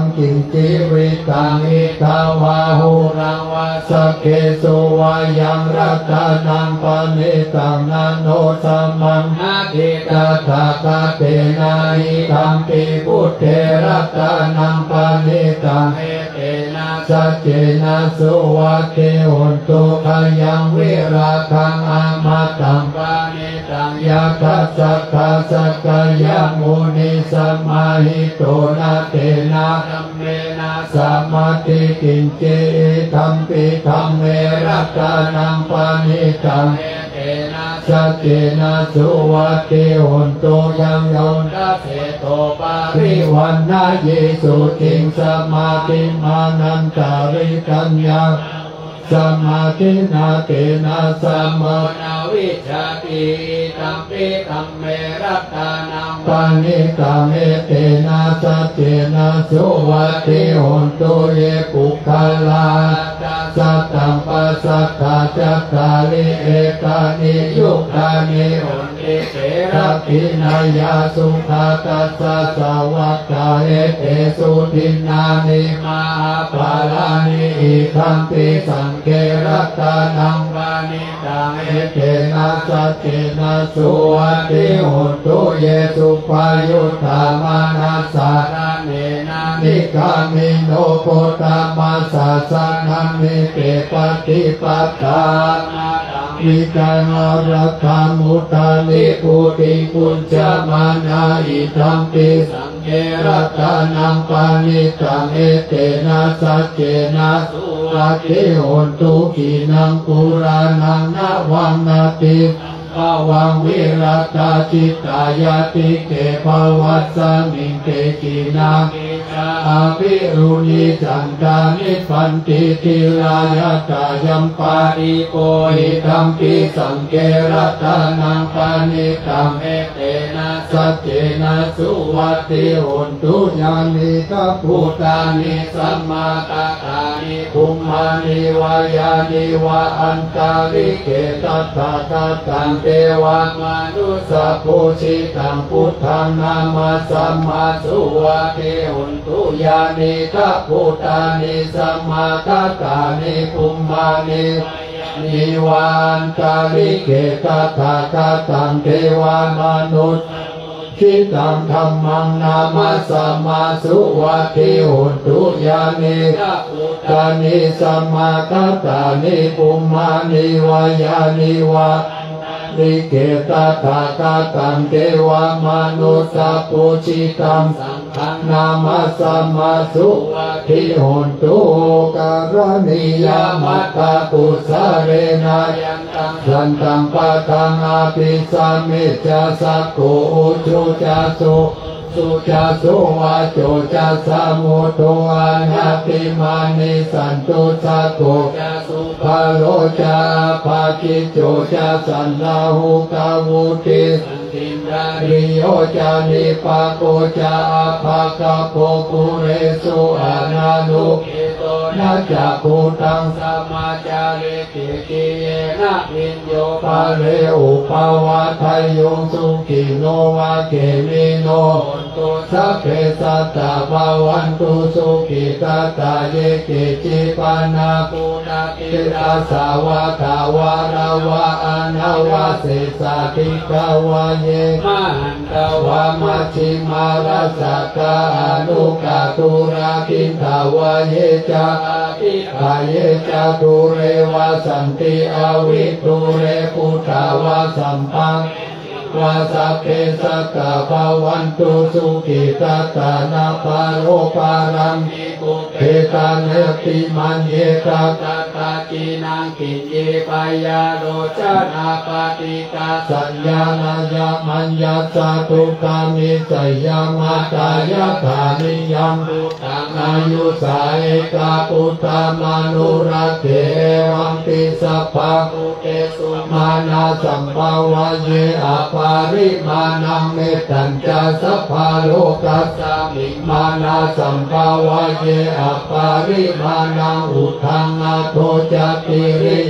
กินจิวิตังอิทาวาหุรังวาสเกสุวายังรัตนังปณิตังนันโนสัมมังนาทิตถาคเตนะหิธัมปิพุทเถรัตนังปณิตังเอเตนะสัจเจนะสุวัตเทหุนตุขยังวิราคังอามาตังปณิตังยะทัสสะทัสสะกายมุนิสัมมาหิโตนะเตนะธัมเมนะสัมมาทิกินเจธัมปิธัมเมรัตนังปณิตังสัจเจนะสุวัตเทหุนตุยังยนตเสโตปาริวันนาเยสุติงสมาธิมานันตาริกัญญาสมาธินาเตนะสัมมานาวิชาติตัมปิธัมเมรัตนังปณิตังเอเตนะสัจเจนะสุวัตเทหุนตุเยปุคลาสัตตังปัสสัทธาจัตตาริเอกานิยุคานิหุนติเถระกินายาสุขาตัสสะสาวกาเอเตสุทินนานิมาภาลานิอิคัมปิสังเกรัตนังวานิตังเอเตนะสัจเจนะสุวัตติหุนตุเยสุปายุตตามานัสสารเนนะนิกามิโนโคตามาสัสสะนัมมิเตปฏิปัตตาวิการรักขามุตานิปุติปุญจมานาอิธัมปิสังเกรัตนังปานิตังเอเตนะสัจเจนะสุวัตติหุนตุขีนังปุรานังนาวังนาติภวังวิรัตาจิตตายาติเกภวัสสมิงเกกินาอาภิรุณิจันตานิพันติทิรายาตายัมปาริโกหิธัมปิสังเกรัตนังปานิตังเอเตนะสัจเจนะสุวัตติหุนตุญาณิทัพพุตานิสัมมาตตานิภูมานิวายานิวะอันตาริเกตัตถาคตังเทวามนุสะโพชิตังพุทธังนามาสัมมาสุวัตติหุนตุญาณิทัพพุตานิสัมมาตตานิภูมานินิวาอันตาริเกตัตถาคตังเทวามนุสคิตังธัมมังนามาสัมมาสุวัตติหุนตุญาณิทัพพุตานิสัมมาตตานิภูมานิวายานิวะนิเกตัตถาคตังเทวามนุสะโพชิตังสังฆนามาสัมมาสุวัตติหุนตุการณิยามัตตาปุสะเรนะสันตังปะทังอาภิสัมมิจาสักโกอุจุจาสุสุจาสุวาโจจาสามุโตอานาติมานิสันตุสักโกจาสุภาโลจาภาคิโจจาสันนาหุกาวุติสันติดาริโยจานิปะโกจาภาคาโพปุเรสุอานานุนาจักขุตังสัมมาจาริติกิเยนะวิญโยปะเรอุปาวะทายโยสุขิโนวะเกมิโนตุสัพเพสัตตาภาวันตุสุขิตาตาเยเกจิปานาปุนาติราสาวะขาวาราวะอนาวะเสสาธิกาวะเยมหันตวะมัชฌิมาราสกาอนุกาตุราคินทาวะเยจาอิขายเยจาตุเรวะสันติอวิตุเรพุทธาวะสัมปังวาสัพเพสัตตาภาวันตุสุขิตาตานาปาโรปารังกุเปตาเนติมันเยตาตาตากีนังกิเยปายาโรจนาปฏิกาสัญญาณายามัญญาสาตุกามิสยามาตายาธานิยังพุทธังอายุสาเอกาพุทธามานุรักเถวังติสัพพะพุเตสุมานาสัมภาวะเยอะปาริมานังเมตัญจสัพพะโลกัสสมิมานาสัมภาวะเยอะปาริมานังอุทังอาโทจติริ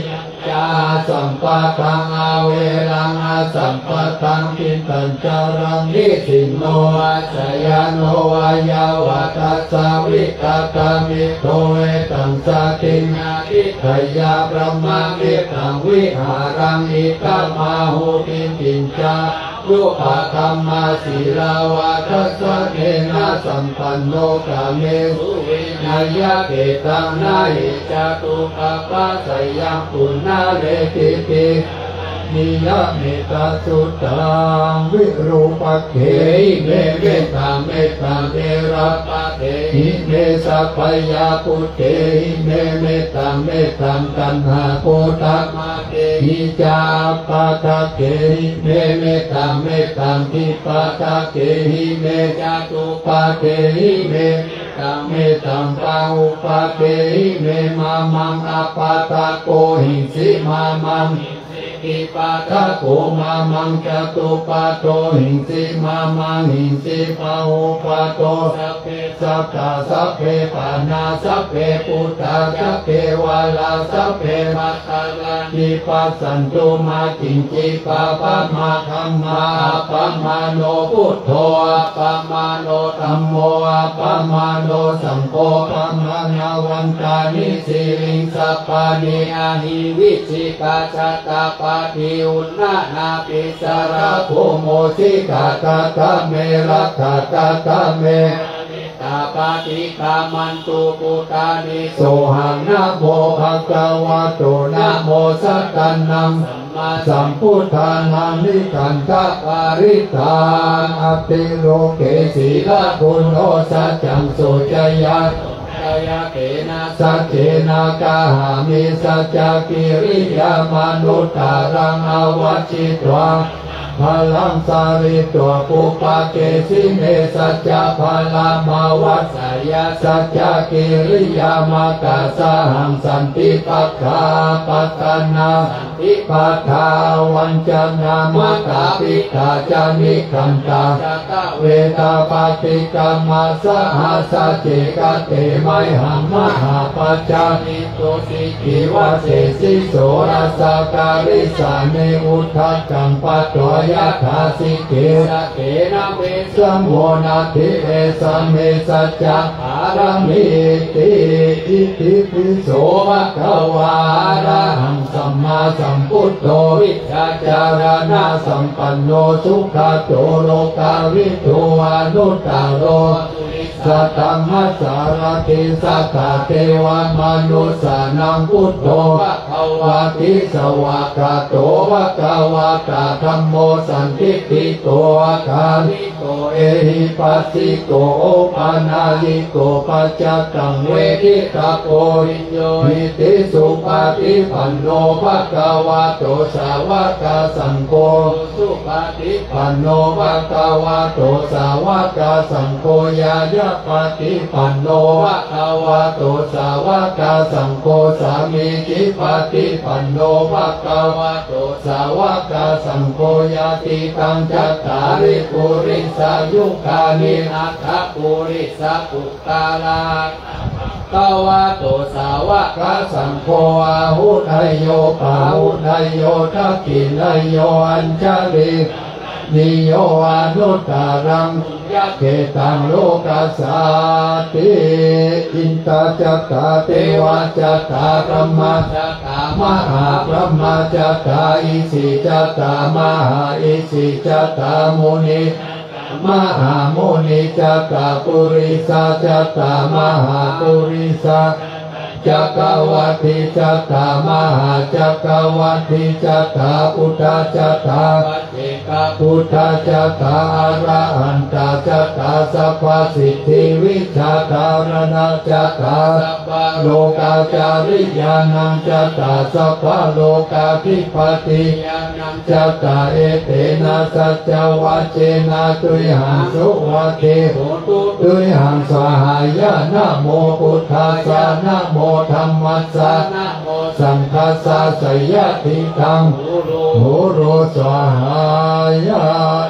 จาสัมปะทังอเวรังอาสัมปะทังกินตัญจารังนิสิโนอาสยานโนวายาวัตสาวิตตามิโตเอตังสาตินาทิทยาพระมามิตังวิหารังอิตามาหุติปิญจายุปะธรรมาศีลาวาทัสสะเนนะสัมปันโนกาเมสุวินัยเกตังนาหิจตุปปัสสยังปุณณะเลติตินิยเมตตาสุตังวิรูปะเขเมเมตตาเมตตาเทระปะเทหิเมสัพพยาปุเตหิเมเมตตาเมตตาตัณหาโพธะมาเตหิจาปะทะเขหิเมเมตตาเมตตาทิปะทะเขหิเมจตุปะเขหิเมตังเมตังปะอุปะเขหิเมมามังอปะตะโกหิสิมามังอิปัฏฐโกมามังจตุปัตโตหิงสิมามังหิงสิปะหุปัตโตสัพเพสัพพะสัพเพปานาสัพเพปุตตะสัพเพวาลาสัพเพมัตตาลันติปัสสันตุมากินจิปะปะมาธัมมาปะมาโนพุทโธปะมาโนธัมโมปะมาโนสังโฆปะมานาวันตานิสิลิงสัพพะนิอาหิวิจิกาจตาปะทิอุณนานาปิสระโภโมสิกาตตะเมรัตตตะเมตาปฏิกามันตุปุตานิโสหังนะโมภะคะวะโตนะโมสัตตันนังสัมพุทธานังนิคันธปาริตาอติโลเกศีลคุณโอสัจจังโสจยัตสัจเจนะกาหามิสัจจกิริยามนุตตารังอวัชิตวาพลังสาริตัวปุปะเกสิเมสัจจะพลามาวัสยาสัจจะกิริยามากาสหังสันติปัฏฐาปัตตนาสันติปัฏฐาวันจนามกาปิกาจานิคันตาเวตาปฏิกามาสหัสเจกเตไมหังมหาปัจจานิโตสิกิวะเสสิโสรัสการิสาเนอุทัจจังปัตโตยะถาสิเกสะเกนะเวสัมโวนาทิเอสัมเมสัจจะอารามิติอิติปิโสภะคะวาอะระหังสัมมาสัมพุทโธวิชาจารณะสัมปันโนสุขโตโลกาวิทูอนุตตโรสัตตังมัสสารติสัทธาเทวมนุสสานังพุทโธภะคะวะติสวากาโตภะคะวะตาธัมโมสันติติโกอาคาลิโกเอหิปัสสิโกโอปานาลิโกปัจจตังเวทิตาโกริโยหิติสุปฏิปันโนภะคะวะโตสาวกสังโฆสุปฏิปันโนภะคะวะโตสาวกสังโฆญาญาปฏิปันโนภะคะวะโตสาวกสังโฆสามีจิปฏิปันโนภะคะวะโตสาวกสังโฆญาติตังจัตตาริปุริสายุคานิอัตถปุริสปุตตาลากาวะโตสาวกสังโฆอาหุทโยปาหุทโยทักขินโยอัญชลินิโยอนุตตรังยะเกตังโลกัสสาติอินตาจัตตาเทวะจัตตาพระมาจัตตามหาพระมาจัตตาอิสิจัตตามหาอิสิจัตตามุนีมหามุนีจัตตาปุริสาจัตตามหาปุริสาจักรวัฏิจัตตามหาจักรวัฏิจัตตาพุทธจัตตาพุทธจัตตาอรหันตจัตตาสัพพสิทธิวิชาธารณจัตตาโลกาจาริยานังจัตตาสัพพโลกาภิปติจัตตาเอเตนะสัจจวัจเจนะตุยหังสุวัตเทตุยหังสหายะนะโมพุทธัสสะนะโมธัมมัสสะนะโมสังฆัสสะสยติตังโหโรสหายะอินต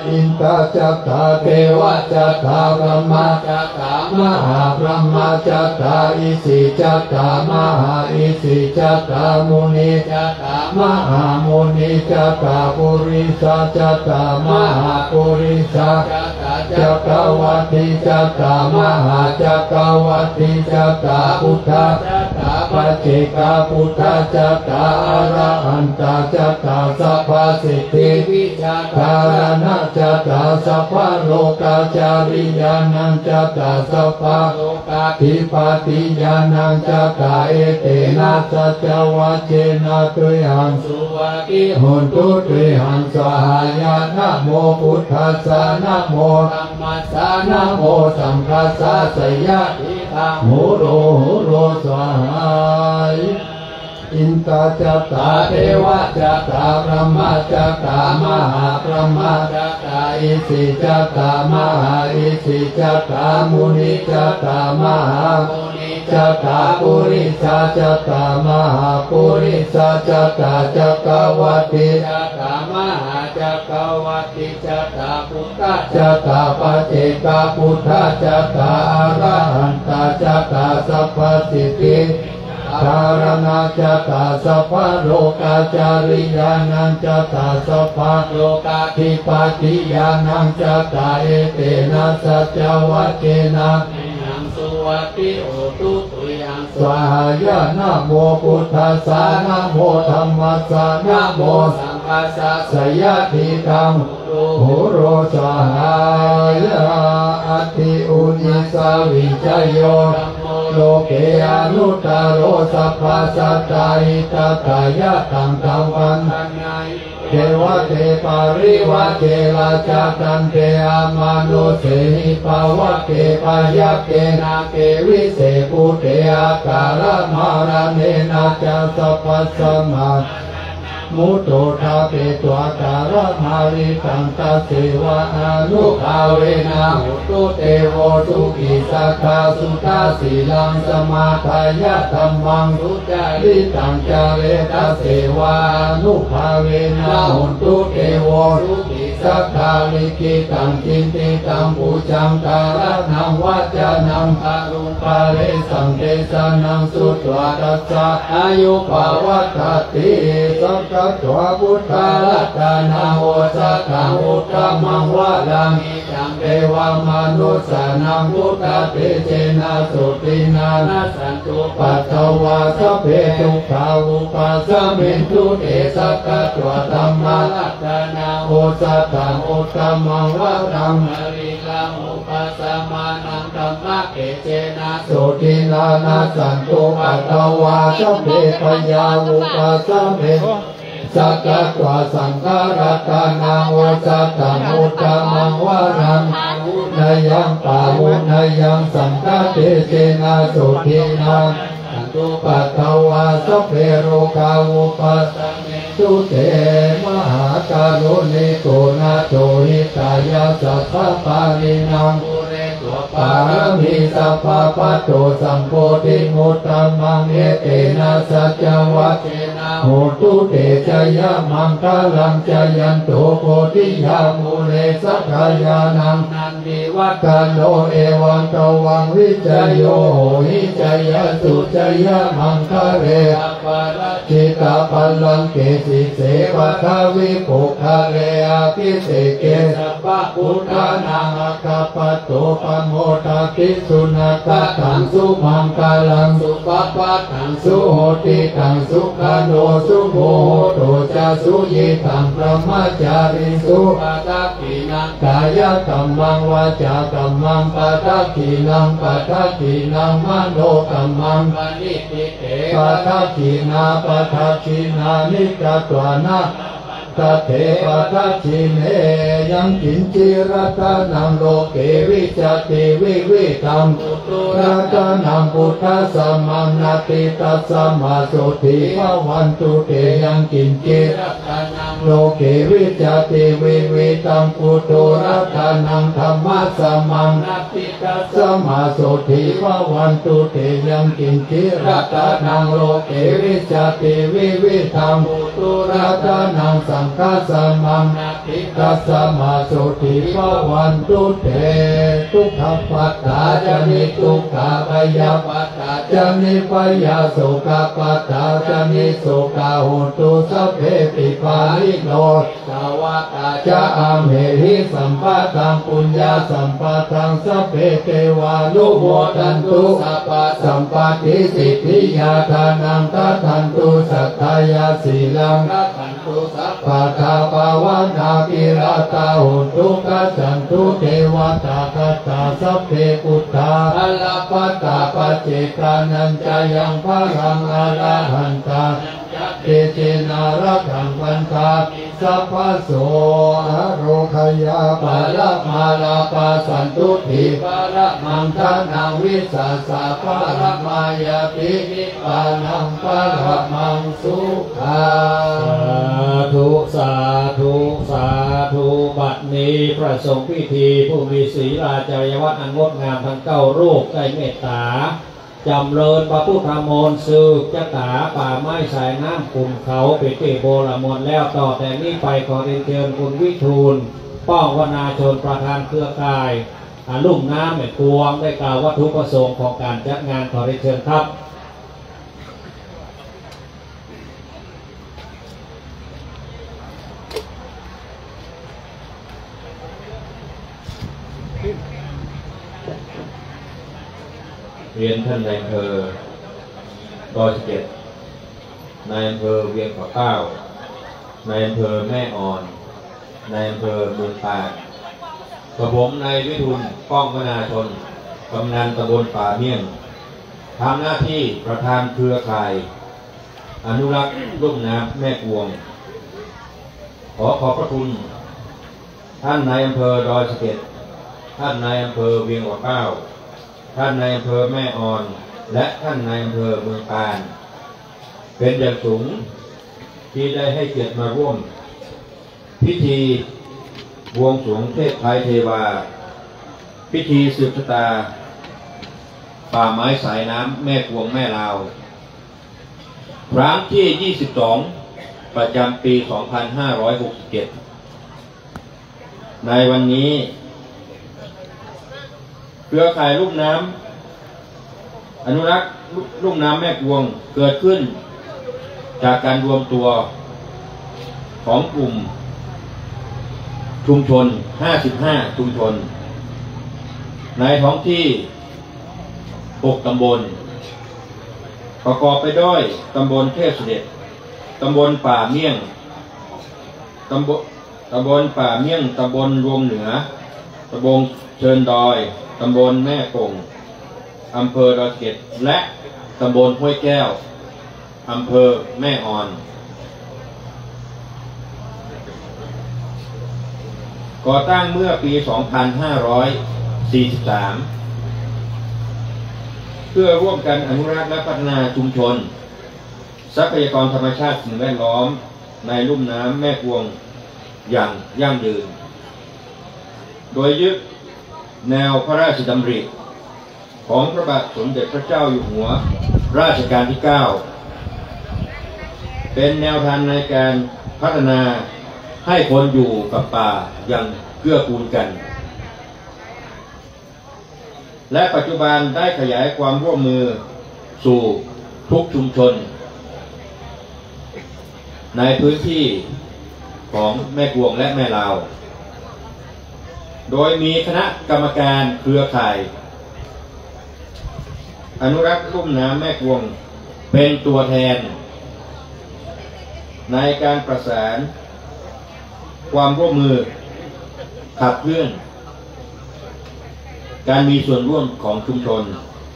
ตจัตตาเทวจัตตาพรหมจัตตามหาพรหมจัตตาอิสิจัตตามหาอิสิจัตตามุนีจัตตามหามุนีจัตตาปุริสจัตตามหาปุริสจักรวัฏจัตตามหาจักรวัฏจัตตาพุทธปัจเจกพุทธจัตตาอรหันตจัตตาสัพพสิทธิวิชาการณะจัตตาสัพพโลกาจาริยานังจัตตาสัพพโลกาธิปติยานังจัตตาเอเตนะสัจวัจเจนะตุหังสุวากิโหตุตุหังสหายานะโมพุทธัสสะนะโมธัมมัสสะนะโมสังฆัสสะสยะทิทังโหโรสวายอินตาจัตตาเทวจัตตาพรหมจัตตามหาพรหมจัตตาอิสิจัตตามหาอิสิจัตตามุนีจัตตามหามุนีจัตตาปุริสจัตตามหาปุริสจัตตาจักรวัฏจัตตามหาจักรวัฏจัตตาพุทธจัตตาปัจเจกพุทธจัตตาอรหันตจัตตาสัพพสิทธิธารณะจัตตาสัพพโลกาจาริยานังจัตตาสัพพโลกาธิปติยานังจัตตาเอเตนะสัจวัจเจนะสุวัติโอตุตุยังสวายะนะโมพุทธัสสะนะโมธัมมัสสะนะโมสังฆัสสะสยะทิตังโหโรสหายะอัตติอุญิสาวิจโยโลเกอนุตตโรสัพพสัตตาหิตตายะตังตังวันเทวะเทปาริวะเกลาจัตันเตอามานุเสหิปาวะเกปายะเกนาเกวิเศปุเตอาการะมาราเนนะจัสสัพพสมามุตโตทาเปตวาการะมาริตังตัสเสวะอนุภาเวนะหุตุเตโวสุขิสัคคาสุตาสีลังสมาทายะธัมมังสุจาริตังจาเรตัสเสวะอนุภาเวนะหุตุเตโวสุขิสัคคาลิกิตังจินติตังปูจังตาระนังวัจจานังภารุปาเลสังเทสานังสุตวาตัสสะอายุภาวัตติสัพตัวพุทธาลัตนาโหสัตตังอุตตมังวะลังอิจังเทวมนุสสานังพุทธเตเจนะสุตินานัสสันตุปัตตวาสเพทุขาอุปัสสมินตุเตสักขะตัวธัมมาลัตนาโหสัตตังอุตตมังวะลังอริลังอุปัสสมานังธัมมะเกเจนะสุตินานัสสันตุปัตตวาสเพปยาอุปัสสมิสักขะตวาสังฆรัตนาโอสัตตังอุตตมังวะรังนายังปาวุนายังสังฆเตเจนะสุทินังสันตุปัตตวาสัพเพโรกาวุปัสสมิตุเตมหาการุณิโกนาโตหิตายาสัพพะปารินังปารมีสัพพะปัตโตสัมโพธิมุตตมังเอเตนะสัจวัจเจนะโหตุเตชยมังคลังชยันโตโพธิยามุเลสักขายานังนันติวัตโนเอวังตวังวิจโยหิจยสุจยมังคะเรปารจิตาปัลลังเกสิเสวะทวิปุคะเรอภิเสเกสัพพะพุทธานังอคัปปโตปโมทาติสุนัตตังสุมังคลังสุปัปปะตังสุโหติตังสุขโนสุโมโตจะสุยิตังพระมจาริสุปัตตินังกายกัมมังวาจากัมมังปัตตินังปัตตินังมโนกัมมังปณิติเตปัตตินาปัตตินานิจตวานะตัเถปัตติเนยังกินจิรัตนังโลเกวิจติวิวิตังรัตนังพุทธสัมมานาติตัสสะมาสุติภวันตุเตยังกินจิรัตนังโลเกวิจติวิวิตังพุทโธรัตนังธรรมะสัมมานาติตัสสะมาสุติภวันตุเตยังกินจิรัตนังโลเกวิจติวิวิตังพุทโธรัตนังสังฆสัมมานาติตัสสะมาสุติภวันตุเตทุกขปัตตาจะนิทุกขาปยาปัตตาจะนิปยาโสกปัตตาจะนิโสกาโหตุสัพเพปิปาลิโนสาวกาจะอาเมหิสัมปะทังปุญญาสัมปะทังสัพเพเทวานุโมทันตุสัพพะสัมปติสิทธิยาทานังทัทันตุสัทธายาสีลังทัทันตุสัพพะทาภาวนาปิราตาโหตุกัจจันตุเทวตาคัตตาสัพเพปุตตาอลปัตตาปเจกานัญจยังพลังอรหันตาเตเจนารักังวันตาสัพพโสอโรคยาปะละมาลาปะสันตุติปะระมังทานังวิสัสสะปะระมายาปิปานังปะระมังสุขังสาธุสาธุบัดนี้ประสงค์พิธีผู้มีศีลาจริยวัตรอันงดงามทั้ง9รูปได้เมตตาจำเริญพระพุทธมนต์สืบจตาป่าไม้สายน้ำขุ่นเขาปิติโบราณมนต์แล้วต่อแต่นี้ไปขอเรียนเชิญคุณวิทูลป้องวนาชนประธานเครือข่ายลุ่มน้ำแม่กวงได้กล่าววัตถุประสงค์ของการจัดงานขอเรียนเชิญครับเรียนท่านนายอำเภอดอยสะเก็ดนายอำเภอเวียงป่าเก้านายอำเภอแม่อ่อนนายอำเภอเมืองปากกระผมนายวิทูลป้องวนาชนกำนันตำบลป่าเมี่ยงทำหน้าที่ประธานเครือข่ายอนุรักษ์ลุ่มน้ำแม่กวงขอขอบพระคุณท่านนายอำเภอดอยสะเก็ดท่านนายอำเภอเวียงป่าเก้าท่านนายอำเภอแม่อ่อนและท่านนายอำเภอเมืองปานเป็นอย่างสูงที่ได้ให้เกียรติมาร่วมพิธีบวงสรวงเทพไทยเทวาพิธีสืบชะตาป่าไม้สายน้ำแม่กวงแม่ลาวครั้งที่22ประจำปี2567ในวันนี้เครือข่ายลุ่มน้ำอนุรักษ์ลุ่มน้ำแม่กวงเกิดขึ้นจากการรวมตัวของกลุ่มชุมชน55ชุมชนในท้องที่6ตำบลประกอบไปด้วยตำบลเทพเสด็จตำบลป่าเมี่ยงตำบลป่าเมี่ยงตำบลรวมเหนือตำบลเชิญดอยตำบลแม่กงอำเภอดอยสะเก็ดและตำบลห้วยแก้วอำเภอแม่อ่อนก่อตั้งเมื่อปี 2543 เพื่อร่วมกันอนุรักษ์และพัฒนาชุมชนทรัพยากรธรรมชาติสิ่งแวดล้อมในลุ่มน้ำแม่กวงอย่างยั่งยืนโดยยึดแนวพระราชดำริของพระบาทสมเด็จพระเจ้าอยู่หัวรัชกาลที่ 9เป็นแนวทางในการพัฒนาให้คนอยู่กับป่าอย่างเกื้อกูลกันและปัจจุบันได้ขยายความร่วมมือสู่ทุกชุมชนในพื้นที่ของแม่กวงและแม่ลาวโดยมีคณะกรรมการเครือข่ายอนุรักษ์ลุ่มน้ำแม่กวงเป็นตัวแทนในการประสานความร่วมมือขับเคลื่อนการมีส่วนร่วมของชุมชน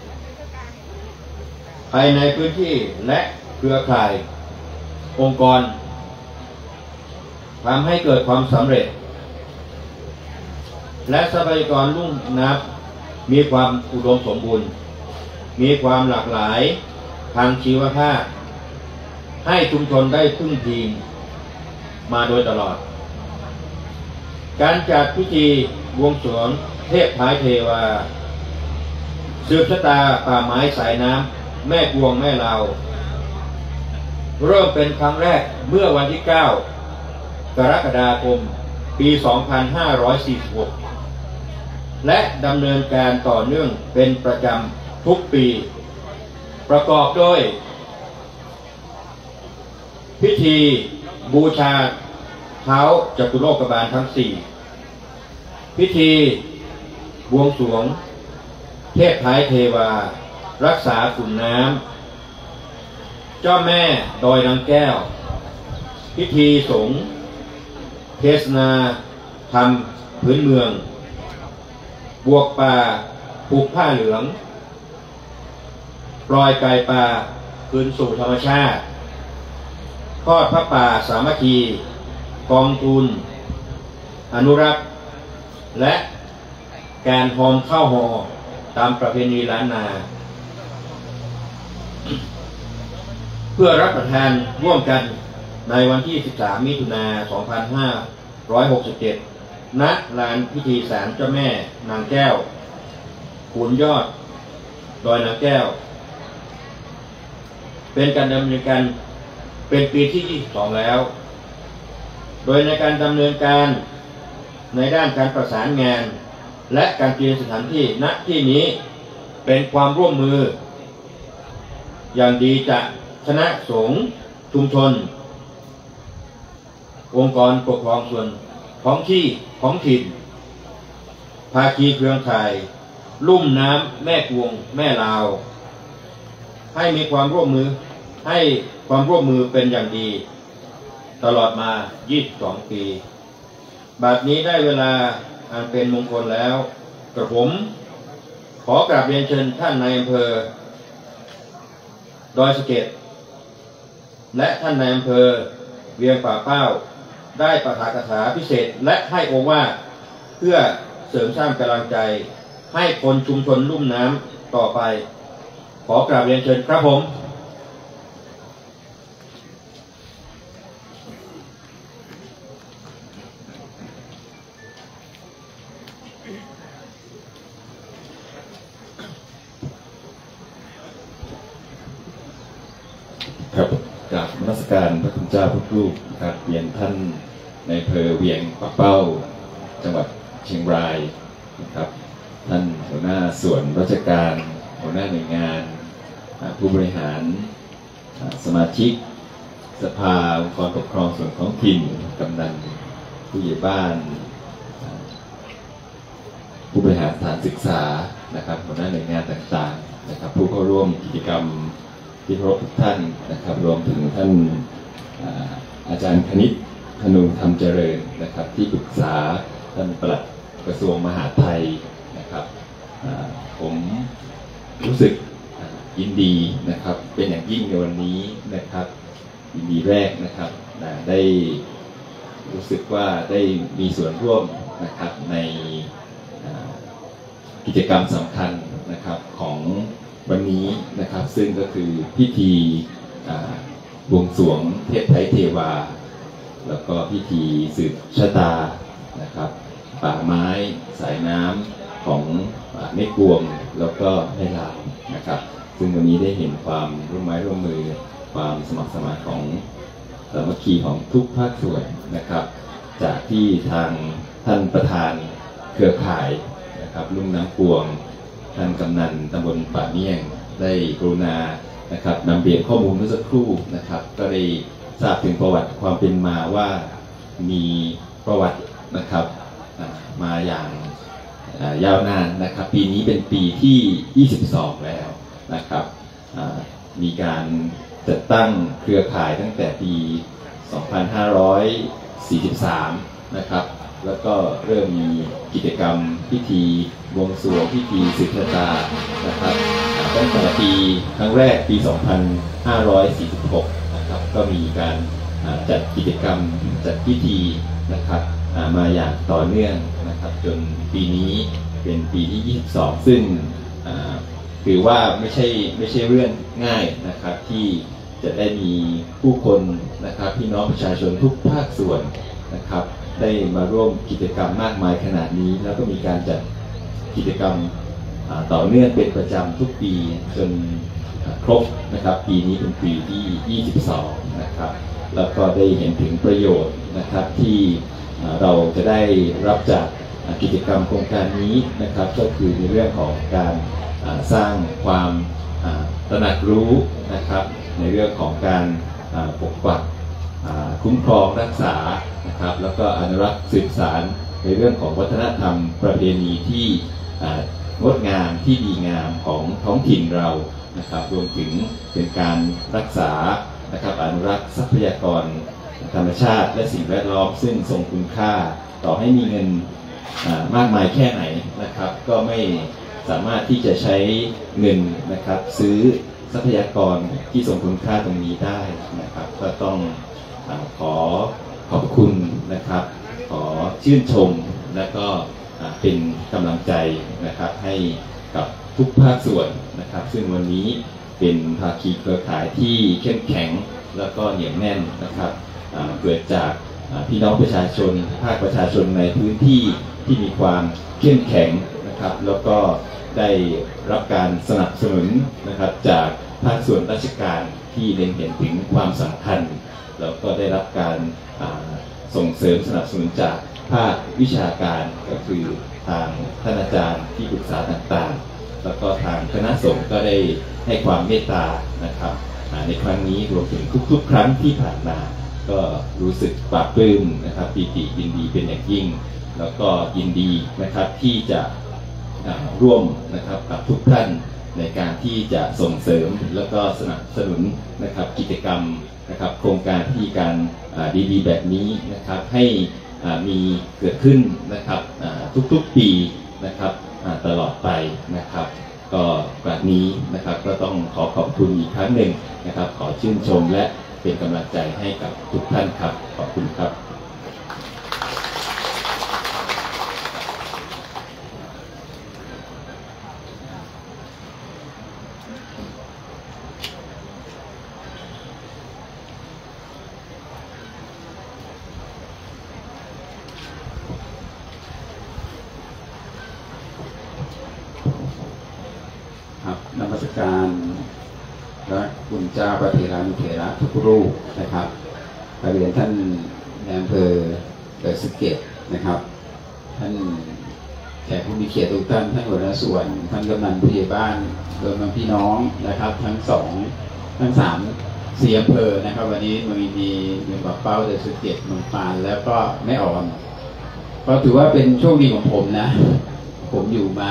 ภายในพื้นที่และเครือข่ายองค์กรทำให้เกิดความสำเร็จและทรัพยากรลุ่มน้ำมีความอุดมสมบูรณ์มีความหลากหลายทางชีวภาพให้ชุมชนได้พึ่งพิงมาโดยตลอดการจัดพิธีบวงสรวงเทพท้ายเทวาสืบชะตาป่าไม้สายน้ำแม่กวงแม่ลาวเริ่มเป็นครั้งแรกเมื่อวันที่ 9 กรกฎาคม 2567 ปี 2546 และดำเนินการต่อเนื่องเป็นประจำทุกปีประกอบด้วยพิธีบูชาท้าวจตุโลกบาลทั้ง 4พิธีบวงสรวงเทพท้ายเทวารักษาขุนน้ำเจ้าแม่ดอยนางแก้วพิธีสงฆ์เทศนาธรรมพื้นเมืองบวกป่าผูกผ้าเหลืองปล่อยไก่ป่าคืนสู่ธรรมชาติทอดพระป่าสามัคคีกองทุนอนุรักษ์และการหอมข้าวห่อตามประเพณีล้านนาเพื่อรับประทานร่วมกันในวันที่ 13 มิถุนายน 2567 ณ ลานพิธีศาลเจ้าแม่นางแก้วขุนยอดดอยนางแก้วเป็นการดำเนินการเป็นปีที่ 22 แล้วโดยในการดำเนินการในด้านการประสานงานและการเตรียมสถานที่ณที่นี้เป็นความร่วมมืออย่างดีจากคณะสงฆ์ชุมชนองค์กรปกครองส่วนท้องถิ่นภาคีเครือข่ายลุ่มน้ำแม่กวงแม่ลาวให้มีความร่วมมือเป็นอย่างดีตลอดมา 22 ปีบัดนี้ได้เวลาอันเป็นมงคลแล้วกระผมขอกราบเรียนเชิญท่านนายอำเภอดอยสะเก็ดและท่านนายอำเภอเวียงป่าเป้าได้ประทานคาถาพิเศษและให้โอวาทเพื่อเสริมสร้างกำลังใจให้คนชุมชนลุ่มน้ำต่อไปขอกราบเรียนเชิญครับผมครับกราบนมัสการพระคุณเจ้าพระรูปครับเรียนท่านในอำเภอเวียงป่าเป้าจังหวัดเชียงรายนะครับท่านหัวหน้าส่วนราชการหัวหน้าหน่วยงานผู้บริหารสมาชิกสภาองค์กรปกครองส่วนท้องถิ่นกำนันผู้ใหญ่บ้านผู้บริหารสถานศึกษานะครับหัวหน้าหน่วยงานต่างๆนะครับผู้เข้าร่วมกิจกรรมที่เคารพทุกท่านนะครับรวมถึงท่านอาจารย์คณิตธนูธรรมเจริญนะครับที่ปรึกษาท่านปลัดกระทรวงมหาดไทยนะครับผมรู้สึกยินดีนะครับเป็นอย่างยิ่งในวันนี้นะครับยินดีแรกนะครับได้รู้สึกว่าได้มีส่วนร่วมนะครับในกิจกรรมสำคัญนะครับของวันนี้นะครับซึ่งก็คือพิธีบวงสรวงเทพไทยเทวาแล้วก็พิธีสืบชะตานะครับป่าไม้สายน้ำของแม่กวงแล้วก็แม่ลาวนะครับซึ่งวันนี้ได้เห็นความร่วมไม้ร่วมมือความสมัครสมานของสามัคคีของทุกภาคส่วนนะครับจากที่ทางท่านประธานเครือข่ายนะครับลุ่มน้ำกวงท่านกำนันตำบลป่าเมี่ยงได้กรุณานะครับนำเรียนข้อมูลเมื่อสักครู่นะครับก็ได้ทราบถึงประวัติความเป็นมาว่ามีประวัตินะครับมาอย่างยาวนานนะครับปีนี้เป็นปีที่ 22 แล้วนะครับมีการจัดตั้งเครือข่ายตั้งแต่ปี 2543 นะครับแล้วก็เริ่มมีกิจกรรมพิธีบวงสรวงพิธีสืบชะตานะครับตั้งแต่ปีครั้งแรกปี 2546 นะครับก็มีการจัดกิจกรรมจัดพิธีนะครับมาอย่างต่อเนื่องนะครับจนปีนี้เป็นปีที่ 22 ซึ่งถือว่าไม่ใช่เรื่องง่ายนะครับที่จะได้มีผู้คนนะครับพี่น้องประชาชนทุกภาคส่วนนะครับได้มาร่วมกิจกรรมมากมายขนาดนี้แล้วก็มีการจัดกิจกรรมต่อเนื่องเป็นประจำทุกปีจนครบนะครับปีนี้เป็นปีที่ 22 นะครับแล้วก็ได้เห็นถึงประโยชน์นะครับที่เราจะได้รับจากกิจกรรมโครงการนี้นะครับก็คือในเรื่องของการสร้างความตระหนักรู้นะครับในเรื่องของการปกปักคุ้มครองรักษานะครับแล้วก็อนุรักษ์สืบสานในเรื่องของวัฒนธรรมประเพณีที่งดงามที่ดีงามของท้องถิ่นเรานะครับรวมถึงเป็นการรักษานะครับอนุรักษ์ทรัพยากรธรรมชาติและสิ่งแวดล้อมซึ่งทรงคุณค่าต่อให้มีเงินมากมายแค่ไหนนะครับก็ไม่สามารถที่จะใช้เงินนะครับซื้อทรัพยากรที่ทรงคุณค่าตรงนี้ได้นะครับก็ต้องขอขอบคุณนะครับขอชื่นชมและก็เป็นกำลังใจนะครับให้กับทุกภาคส่วนนะครับซึ่งวันนี้เป็นภาคีเครือข่ายที่เข้มแข็งแล้วก็เหนียวแน่นนะครับเกิดจากพี่น้องประชาชนภาคประชาชนในพื้นที่ที่มีความเข้มแข็งนะครับแล้วก็ได้รับการสนับสนุนนะครับจากภาคส่วนราชการที่เล็งเห็นถึงความสำคัญแล้วก็ได้รับการส่งเสริมสนับสนุนจากภาควิชาการก็คือทางท่านอาจารย์ที่ปรึกษาต่างๆแล้วก็ทางคณะสงฆ์ก็ได้ให้ความเมตตานะครับในครั้งนี้รวมถึงทุกๆครั้งที่ผ่านมาก็รู้สึกปลาบปลื้มนะครับปีติยินดีเป็นอย่างยิ่งแล้วก็ยินดีนะครับที่จะร่วมนะครับกับทุกท่านในการที่จะส่งเสริมแล้วก็สนับสนุนนะครับกิจกรรมนะครับโครงการที่การดีๆแบบนี้นะครับให้มีเกิดขึ้นนะครับทุกๆปีนะครับตลอดไปนะครับก็แบบนี้นะครับก็ต้องขอขอบคุณอีกครั้งหนึ่งนะครับขอชื่นชมและเป็นกำลังใจให้กับทุกท่านครับขอบคุณครับนมัสการและคุณเจ้าพระเถรานุเถระทุกรูปนะครับเรียนท่านนายอำเภอดอยสะเก็ดนะครับท่านแขกผู้มีเกียรติทุกท่านท่านหัวหน้าส่วนท่านกำนันผู้ใหญ่บ้านรวมทั้งพี่น้องนะครับทั้ง4อำเภอนะครับวันนี้มีเมืองปากเป้าดอยสะเก็ดเมืองปานแล้วก็แม่อ่อนก็ถือว่าเป็นโชคดีของผมนะผมอยู่มา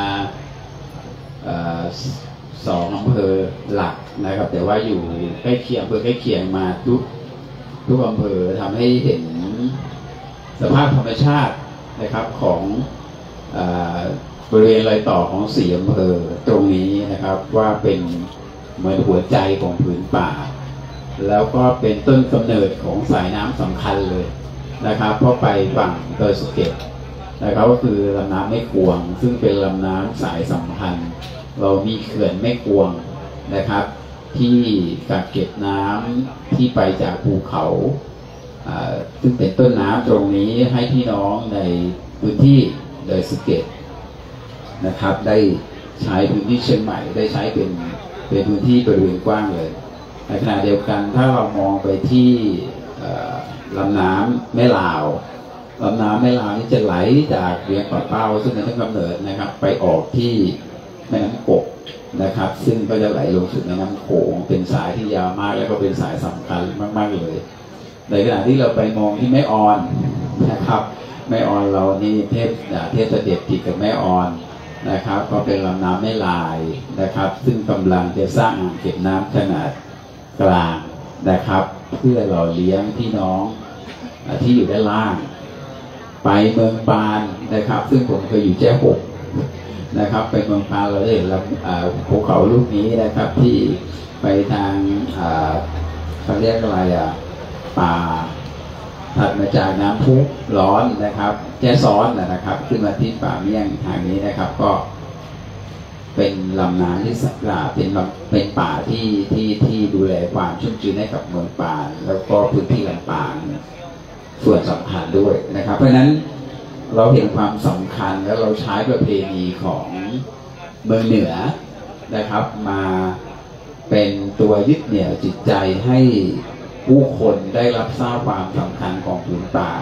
2 อำเภอหลักนะครับแต่ว่าอยู่ใกล้เคียงอำเภอใกล้เคียงมาทุกอำเภอทำให้เห็นสภาพธรรมชาตินะครับของบริเวณรอยต่อของ4 อำเภอตรงนี้นะครับว่าเป็นเหมือนหัวใจของผืนป่าแล้วก็เป็นต้นกำเนิดของสายน้ำสำคัญเลยนะครับเพราะไปฝั่งดอยสะเก็ดนะครับก็คือลำน้ำแม่กวงซึ่งเป็นลำน้ำสายสำคัญเรามีเขื่อนแม่กวงนะครับที่กักเก็บน้ำที่ไปจากภูเขาซึ่งเป็นต้นน้ำตรงนี้ให้พี่น้องในพื้นที่ดอยสะเก็ดนะครับได้ใช้พื้นที่เชียงใหม่ได้ใช้เป็นพื้นที่บริเวณกว้างเลยในขณะเดียวกันถ้าเรามองไปที่ลำน้ำแม่ลาวลำน้ำแม่ลาวนี่จะไหลจากเวียงป่าเป้าซึ่งเป็นต้นกำเนิดนะครับไปออกที่แม่น้ำกกนะครับซึ่งก็จะไหลลงสู่แม่น้ำโขงเป็นสายที่ยาวมากแล้วก็เป็นสายสำคัญมากๆเลยในขณะที่เราไปมองที่แม่ออนนะครับแม่ออนเรานี่เทพเสด็จติดกับแม่ออนนะครับก็เป็นลำน้ำแม่ลายนะครับซึ่งกำลังจะสร้างอ่างเก็บน้ำขนาดกลางนะครับเพื่อหล่อเลี้ยงพี่น้องที่อยู่ด้านล่างไปเมืองปานนะครับซึ่งผมเคยอยู่แจ้หกนะครับไปเมืองปานเราได้เห็นภูเขาลูกนี้นะครับที่ไปทางเขาเรียกอะไรป่าถัดมาจากน้ำพุร้อนนะครับแจ้ซ้อนนะครับขึ้นมาที่ป่าเมี่ยงทางนี้นะครับก็เป็นลำน้ำที่สักการะเป็นป่าที่ดูแลความชุ่มชื้นให้กับเมืองปานแล้วก็พื้นที่ลำปางส่วนสำคัญด้วยนะครับเพราะฉะนั้นเราเห็นความสำคัญแล้วเราใช้ประเพณีของเมืองเหนือนะครับมาเป็นตัวยึดเหนี่ยวจิตใจให้ผู้คนได้รับทราบความสำคัญของผืนป่า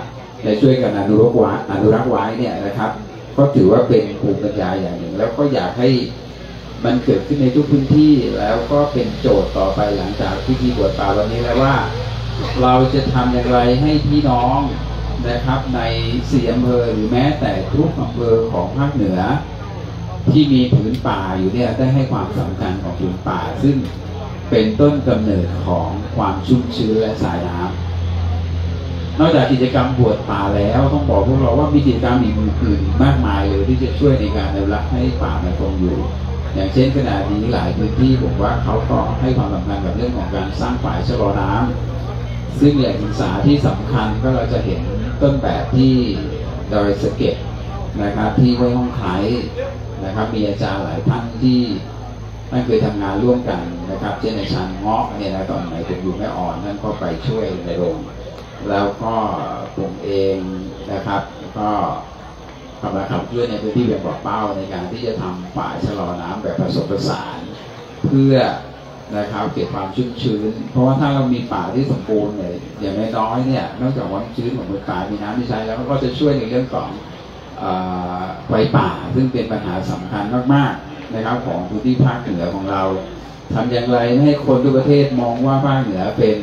และช่วยกันอนุรักษ์ไว้เนี่ยนะครับก็ถือว่าเป็นภูมิปัญญาอย่างหนึ่งแล้วก็อยากให้มันเกิดขึ้นในทุกพื้นที่แล้วก็เป็นโจทย์ต่อไปหลังจากพิธีบวชป่าวันนี้แล้วว่าเราจะทำอย่างไรให้พี่น้องนะครับใน4อำเภอหรือแม้แต่ทุกอำเภอของภาคเหนือที่มีผืนป่าอยู่เนี่ยได้ให้ความสำคัญของผืนป่าซึ่งเป็นต้นกำเนิดของความชุ่มชื้นและสายน้ำนอกจากกิจกรรมบวชป่าแล้วต้องบอกพวกเราว่ามีกิจกรรมอื่นๆมากมายเลยที่จะช่วยในการอนุรักษ์ให้ป่ามันคงอยู่อย่างเช่นขณะนี้หลายพื้นที่ผมว่าเขาก็ให้ความสำคัญกับเรื่องของการสร้างฝ่ายชะลอน้ำซึ่งแหล่งศึกษาที่สำคัญก็เราจะเห็นต้นแบบที่ดอยสะเก็ดนะครับที่ห้วยห้องไคล้นะครับมีอาจารย์หลายท่านที่ท่านเคยทำงานร่วมกันนะครับเช่นอาจารย์เงาะเนี่ยนะตอนไหนผมอยู่แม่อ่อนนั่นก็ไปช่วยในโรงแล้วก็ผมเองนะครับก็กำลังขับเคลื่อนในพื้นที่เวียงบ่อเป้าในการที่จะทำฝ่ายชะลอน้ำแบบผสมผสานเพื่อนะครับเก็บความชุ่มชื้นเพราะว่าถ้าเรามีป่าที่สมบูรณ์เนี่ยอย่างน้อยๆเนี่ยนอกจากความชื้นของบนป่ามีน้ำที่ใช้แล้วก็จะช่วยในเรื่องของไฟป่าซึ่งเป็นปัญหาสำคัญมากๆนะครับของพื้นที่ภาคเหนือของเราทำอย่างไรให้คนทั่วประเทศมองว่าภาคเหนือ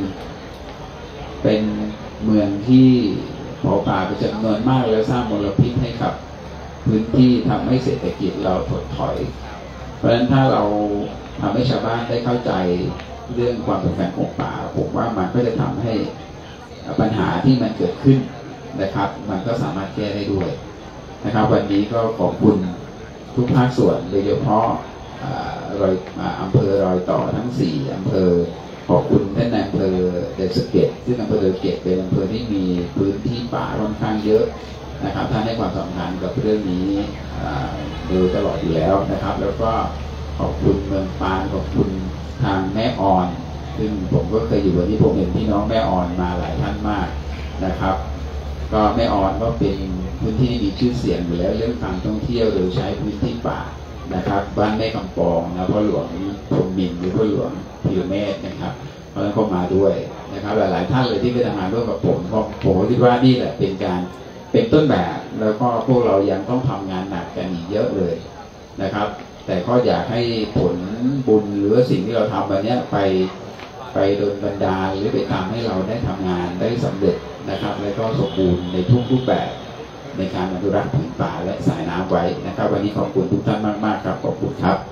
เป็นเมืองที่เผาป่าเป็นจำนวนมากแล้วสร้างมลพิษให้กับพื้นที่ทำให้เศรษฐกิจเราถดถอยเพราะฉะนั้นถ้าเราทำให้ชาวบ้านได้เข้าใจเรื่องความสำคัญของป่าผมว่ามันก็จะทำให้ปัญหาที่มันเกิดขึ้นนะครับมันก็สามารถแก้ได้ด้วยนะครับวันนี้ก็ขอบคุณทุกภาคส่วนโดยเฉพาะอำเภอรอยต่อทั้ง4อำเภอขอบคุณท่านนายอำเภอดอยสะเก็ดซึ่งอำเภอดอยสะเก็ดเป็นอำเภอที่มีพื้นที่ป่าค่อนข้างเยอะนะครับท่านให้ความสำคัญกับเรื่องนี้โดยตลอดอยู่แล้วนะครับแล้วก็ขอบคุณเมืองปานขอบคุณทางแม่ออนซึ่งผมก็เคยอยู่วันนี้ผมเห็นพี่น้องแม่ออนมาหลายท่านมากนะครับก็แม่ออนก็เป็นพื้นที่ที่มีชื่อเสียงอยู่แล้วเรื่องการท่องเที่ยวโดยใช้พื้นที่ป่านะครับบ้านแม่กำปองนะพ่อหลวงพรหมินทร์หรือพ่อหลวงพิรเมศนะครับเพราะฉะนั้นก็มาด้วยนะครับหลายๆท่านเลยที่ไปทำงานร่วมกับผมคิดว่านี่แหละเป็นต้นแบบแล้วก็พวกเรายังต้องทำงานหนักกันอีกเยอะเลยนะครับแต่ก็อยากให้ผลบุญหรือสิ่งที่เราทำวันนี้ไปโดนบันดาลหรือไปทำให้เราได้ทำงานได้สำเร็จนะครับและก็สมบูรณ์ในทุกรูปแบบในการอนุรักษ์ผืนป่าและสายน้ำไว้นะครับวันนี้ขอบคุณทุกท่านมากๆครับขอบคุณครับ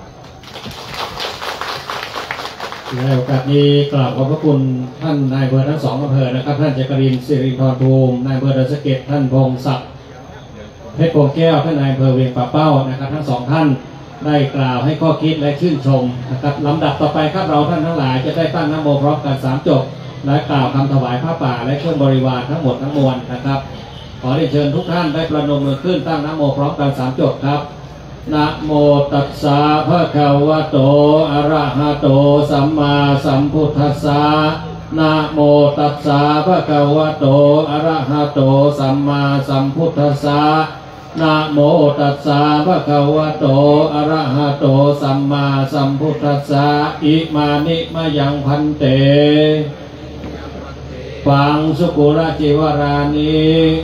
ในโอกาสนี้กราบขอบพระคุณท่านนายอำเภอทั้ง2อำเภอนะครับท่านจักรินทร์สิริธรภูมินายอำเภอดอยสะเก็ดท่านพงศักดิ์เพชรโพแก้วท่านนายอำเภอเวียงป่าเป้านะครับทั้ง2ท่านได้กล่าวให้ข้อคิดและชื่นชมนะครับลำดับต่อไปครับเราท่านทั้งหลายจะได้ตั้งนะโมพร้อมกัน3จบและกล่าวคำถวายผ้าป่าและเครื่องบริวารทั้งหมดทั้งมวลนะครับขอเรียนเชิญทุกท่านได้ประนมมือขึ้นตั้งนะโมพร้อมกัน3จบครับนะโมตัสสะภะคะวะโตอะระหะโตสัมมาสัมพุทธัสสะนะโมตัสสะภะคะวะโตอะระหะโตสัมมาสัมพุทธัสสะนะโมตัสสะภะคะวะโตอะระหะโตสัมมาสัมพุทธัสสะอิมานิมะยังพันเตปังสุกุระจิวารานิ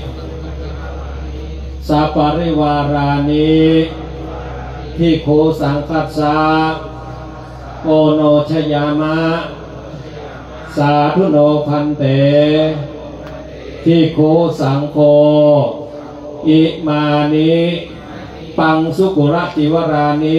สัปปริวารานิที่โคสังคัสสะโกโนชยามะสาธุโนพันเตที่โคสังโฆอิมานิปังสุกุระจิวรานิ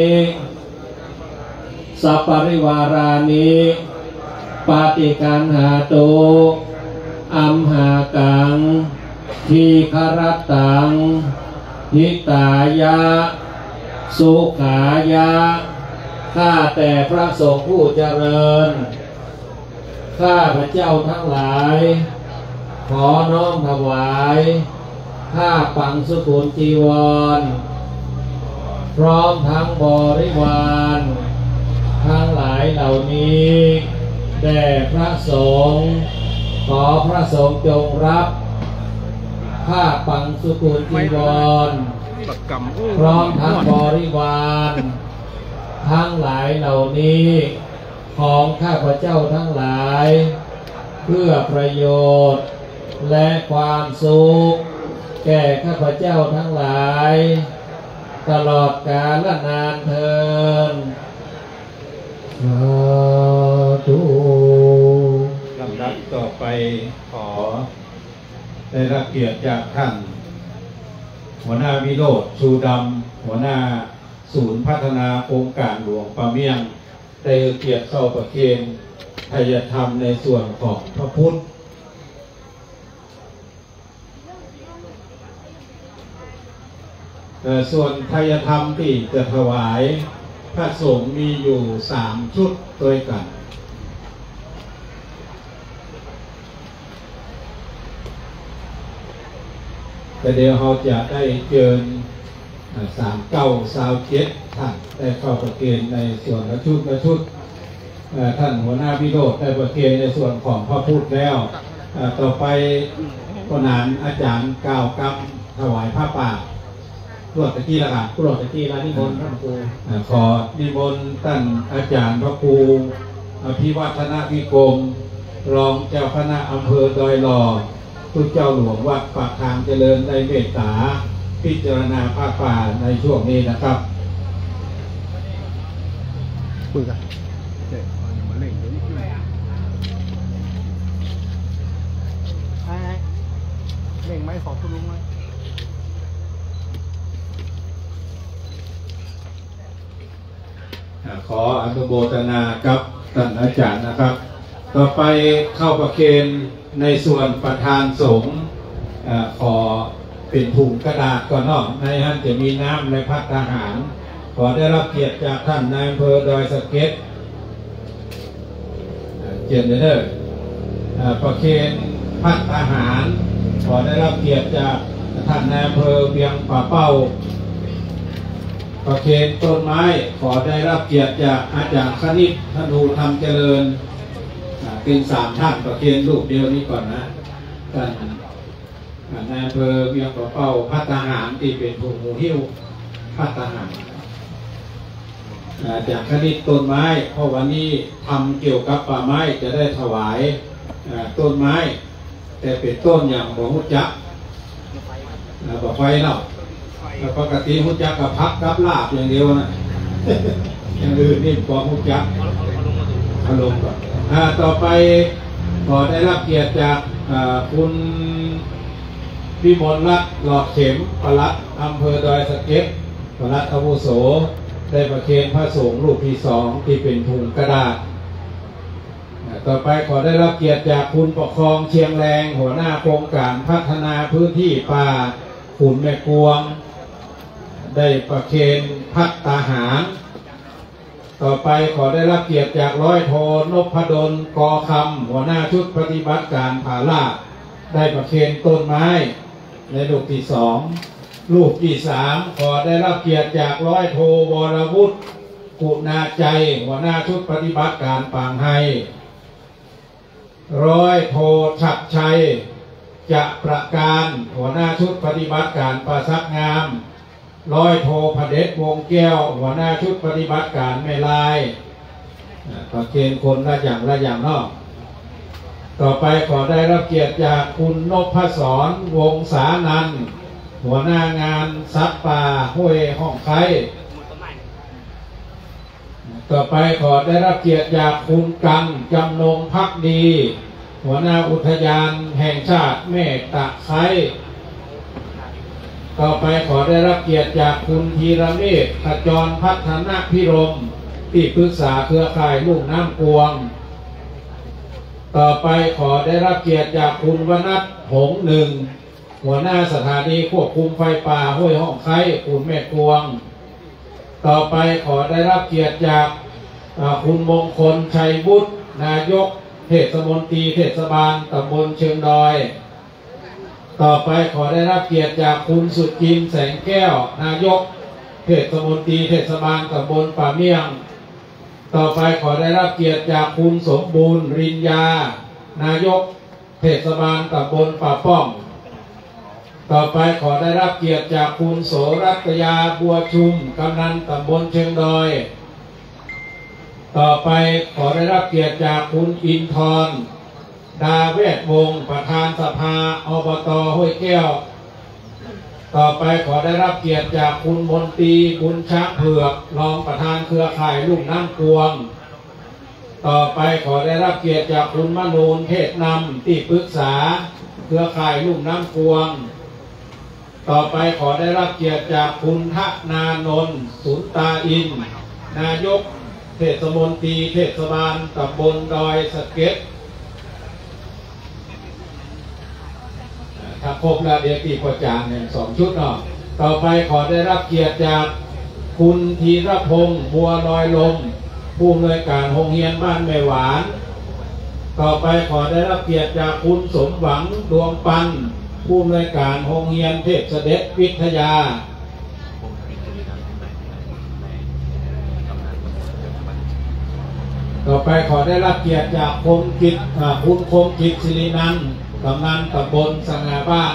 สัปปริวารานิปาติกันหาตุอัมหากังทีคารตังหิตายะสุขายะข้าแต่พระสงฆ์ผู้เจริญข้าพระเจ้าทั้งหลายขอน้อมถวายผ้าปังสุกุลจีวรพร้อมทั้งบริวารทั้งหลายเหล่านี้แด่พระสงฆ์ขอพระสงฆ์จงรับผ้าปังสุกุลจีวรพร้อมทั้งบริวารทั้งหลายเหล่านี้ของข้าพเจ้าทั้งหลายเพื่อประโยชน์และความสุขแก่ข้าพเจ้าทั้งหลายตลอดกาลนานเทินสาธุลำดับต่อไปขอได้รับเกียรติจากท่านหัวหน้าวิโรจน์ชูดำหัวหน้าศูนย์พัฒนาโครงการหลวงปะเมี่ยงได้เกียรติเข้าประเคนไทยธรรมในส่วนของพระพุทธส่วนไทยธรรมที่จะถวายพระสงฆ์มีอยู่3 ชุดด้วยกันแต่เดี๋ยวเราจะได้เจิญ39-27ท่านได้เข้าประเคนในส่วนละชุดท่านหัวหน้าวิโรจน์ได้ประเคนในส่วนของพระพุทธแล้วต่อไปก็นานอาจารย์กล่าวกรรมถวายผ้าป่าตรวจตะกี้ละค่ะตรวจตะกี้ละนิมนต์พระครูขอนิมนต์ท่านอาจารย์พระครูอภิวัฒนวิกรมรองเจ้าคณะอำเภอดอยหล่อทุกเจ้าหลวงวัดปากทางเจริญได้เมตตาพิจารณาผ้าป่าในช่วงนี้นะครับคุยกันเล่งไหมขอคุณลุงไหมขออนุโมทนากับท่านอาจารย์นะครับต่อไปเข้าประเคนในส่วนประธานสงฆ์ขอเป็นถุงกระดาษก่อนเนาะในท่านจะมีน้ำในพัฒทหารขอได้รับเกียรติจากท่านนายอำเภอดอยสะเก็ดเจียนเด้อประเคนพัฒทหารขอได้รับเกียรติจากท่านนายอำเภอเวียงป่าเป้าประเคนต้นไม้ขอได้รับเกียรติจากอาจารย์คณิตธนูธรรมเจริญเป็น3 ท่านประเคนรูปเดียวนี้ก่อนนะท่านนายอำเภอเวียงป่าเป้าพัฒทหารที่เป็นผู้หูหิ้วพัฒทหารจากคณิตต้นไม้เพราะวันนี้ทำเกี่ยวกับป่าไม้จะได้ถวายต้นไม้แต่เป็นต้นอย่างบ่หุจักบ่ไฟเนาะปกติหุจักกับพักกับลาบอย่างเดียวนะอย่างอื่นนี่บ่หุจักอารมณ์ก่อนต่อไปขอได้รับเกียรติจากคุณพิมลรัตน์หลอดเข็มปลัดอำเภอดอยสะเก็ดปลัดอาวุโสได้ประเคนพระสงฆ์รูปที่2ที่เป็นถุงกระดาษต่อไปขอได้รับเกียรติจากคุณปกครองเชียงแรงหัวหน้าโครงการพัฒนาพื้นที่ป่าขุนแม่กวงได้ประเคนพัฒทหารต่อไปขอได้รับเกียรติจากร้อยโทนพดลกอคำหัวหน้าชุดปฏิบัติการผาล่าได้ประเคนต้นไม้ในรูปที่2รูปที่3ขอได้รับเกียรติจากร้อยโทวรวุฒิกุณาใจหัวหน้าชุดปฏิบัติการปางไฮร้อยโทฉัตรชัยจะประการหัวหน้าชุดปฏิบัติการประซักงามร้อยโทพเดชวงแก้วหัวหน้าชุดปฏิบัติการแม่ลายประเคนคนละอย่างนอกต่อไปขอได้รับเกียรติจากคุณนพศรวงศานันท์หัวหน้างานซักป่าห้วยห้องไข่ต่อไปขอได้รับเกียรติจากคุณกังจำนงภักดีหัวหน้าอุทยานแห่งชาติแม่ตะไคร้ต่อไปขอได้รับเกียรติจากคุณธีรเมธขจรพัฒนพิรมที่ปรึกษาเครือข่ายลูกน้ำกวงต่อไปขอได้รับเกียรติจากคุณวนัทหงส์หนึ่งหัวหน้าสถานีควบคุมไฟป่าห้วยห้องไข่ขุนแม่กวงต่อไปขอได้รับเกียรติจากคุณมงคลชัยบุตรนายกเทศมนตรีเทศบาลตำบลเชิงดอยต่อไปขอได้รับเกียรติจากคุณสุจินต์แสงแก้วนายกเทศมนตรีเทศบาลตำบลป่าเมี่ยงต่อไปขอได้รับเกียรติจากคุณสมบูรณ์รินยานายกเทศบาลตำบลป่าป้อมต่อไปขอได้รับเกียรติจากคุณโสรัตยาบัวชุมกำนันตำบลเชิงดอยต่อไปขอได้รับเกียรติจากคุณอินทร์ดาเวศวงศ์ประธานสภาอบตห้วยแก้วต่อไปขอได้รับเกียรติจากคุณมนตรีบุญช้างเผือกรองประธานเครือข่ายลุ่มน้ำกวงต่อไปขอได้รับเกียรติจากคุณมนูนเทศนำที่ปรึกษาเครือข่ายลุ่มน้ำกวงต่อไปขอได้รับเกียรติจากคุณทนานนท์สุนตาอินนายกเทศมนตรีเทศบาลตำบลดอยสะเก็ดถ้าครบแล้วเดี๋ยวตีประจานเนี่ย2 ชุดเนาะต่อไปขอได้รับเกียรติจากคุณธีรพงษ์บัวลอยลมผู้อำนวยการโรงเรียนบ้านแม่หวานต่อไปขอได้รับเกียรติจากคุณสมหวังดวงปันผู้อำนวยการโรงเรียนเทพเสด็จวิทยาต่อไปขอได้รับเกียรติจากคุณคมกิจศิรินันท์กำนันตำบลสง่าบ้าน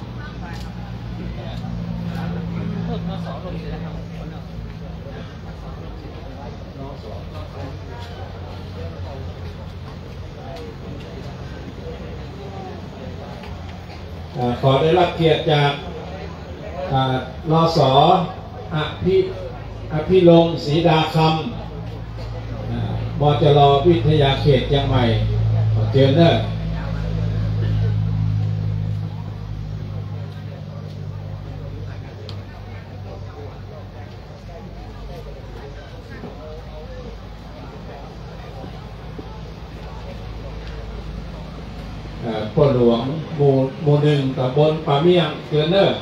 ขอได้รับเกียรติจากนส.อภิลงศรีดาคำบจร.วิทยาเขตเชียงใหม่ขอเชิญเด้อพ่อหลวงหมู่1ตำบลป่าเมี่ยงเชิญเด้อ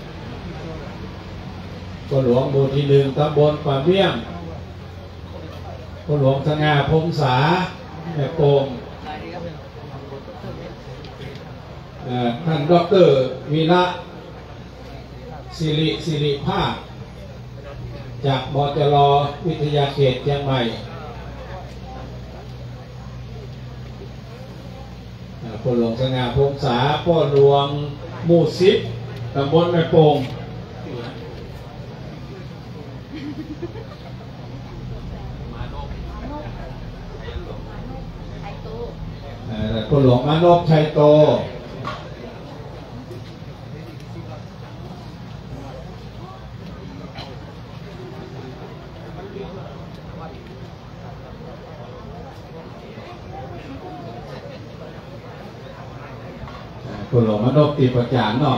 พ่อหลวงหมู่ที่1ตำบลป่าเมี่ยงพ่อหลวงสง่าพงษาแม่โป่งท่านดร.วีระสิริภาคจากบจร.วิทยาเขตเชียงใหม่พ่อหลวงสง่าพงษาพ่อหลวงหมู่10ตำบลแม่โป่งพ่อหลวงมานพชัยโตพ่อหลวงมานพติประจานเนาะ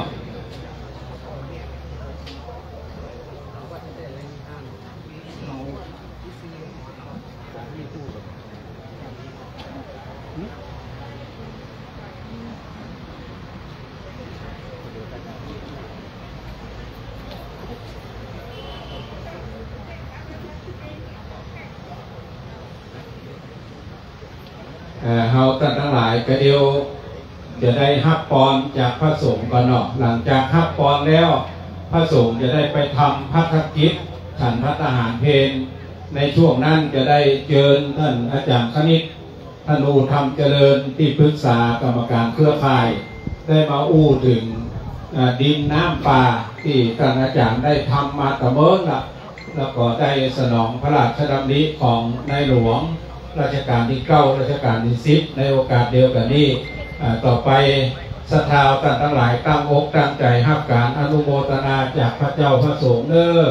เฮาท่านทั้งหลายก็เดียวจะได้ฮับปอนจากพระสงฆ์ก่อนเนาะหลังจากฮับปอนแล้วพระสงฆ์จะได้ไปทำภัทกิจฉันภัตตาหารเพลในช่วงนั้นจะได้เชิญท่านอาจารย์คณิตท่านอูธรรมเจริญที่ปรึกษากรรมการเครือข่ายได้มาอู้ถึงดินน้ำป่าที่ท่านอาจารย์ได้ทำมาตะเมินละแล้วก็ได้สนองพระราชดำริของในหลวงรัชกาลที่9รัชกาลที่10ในโอกาสเดียวกันนี้ต่อไปศรัทธาท่านทั้งหลายตั้งอกตั้งใจฮับการอนุโมทนาจากพระเจ้าพระสงฆ์เด้อ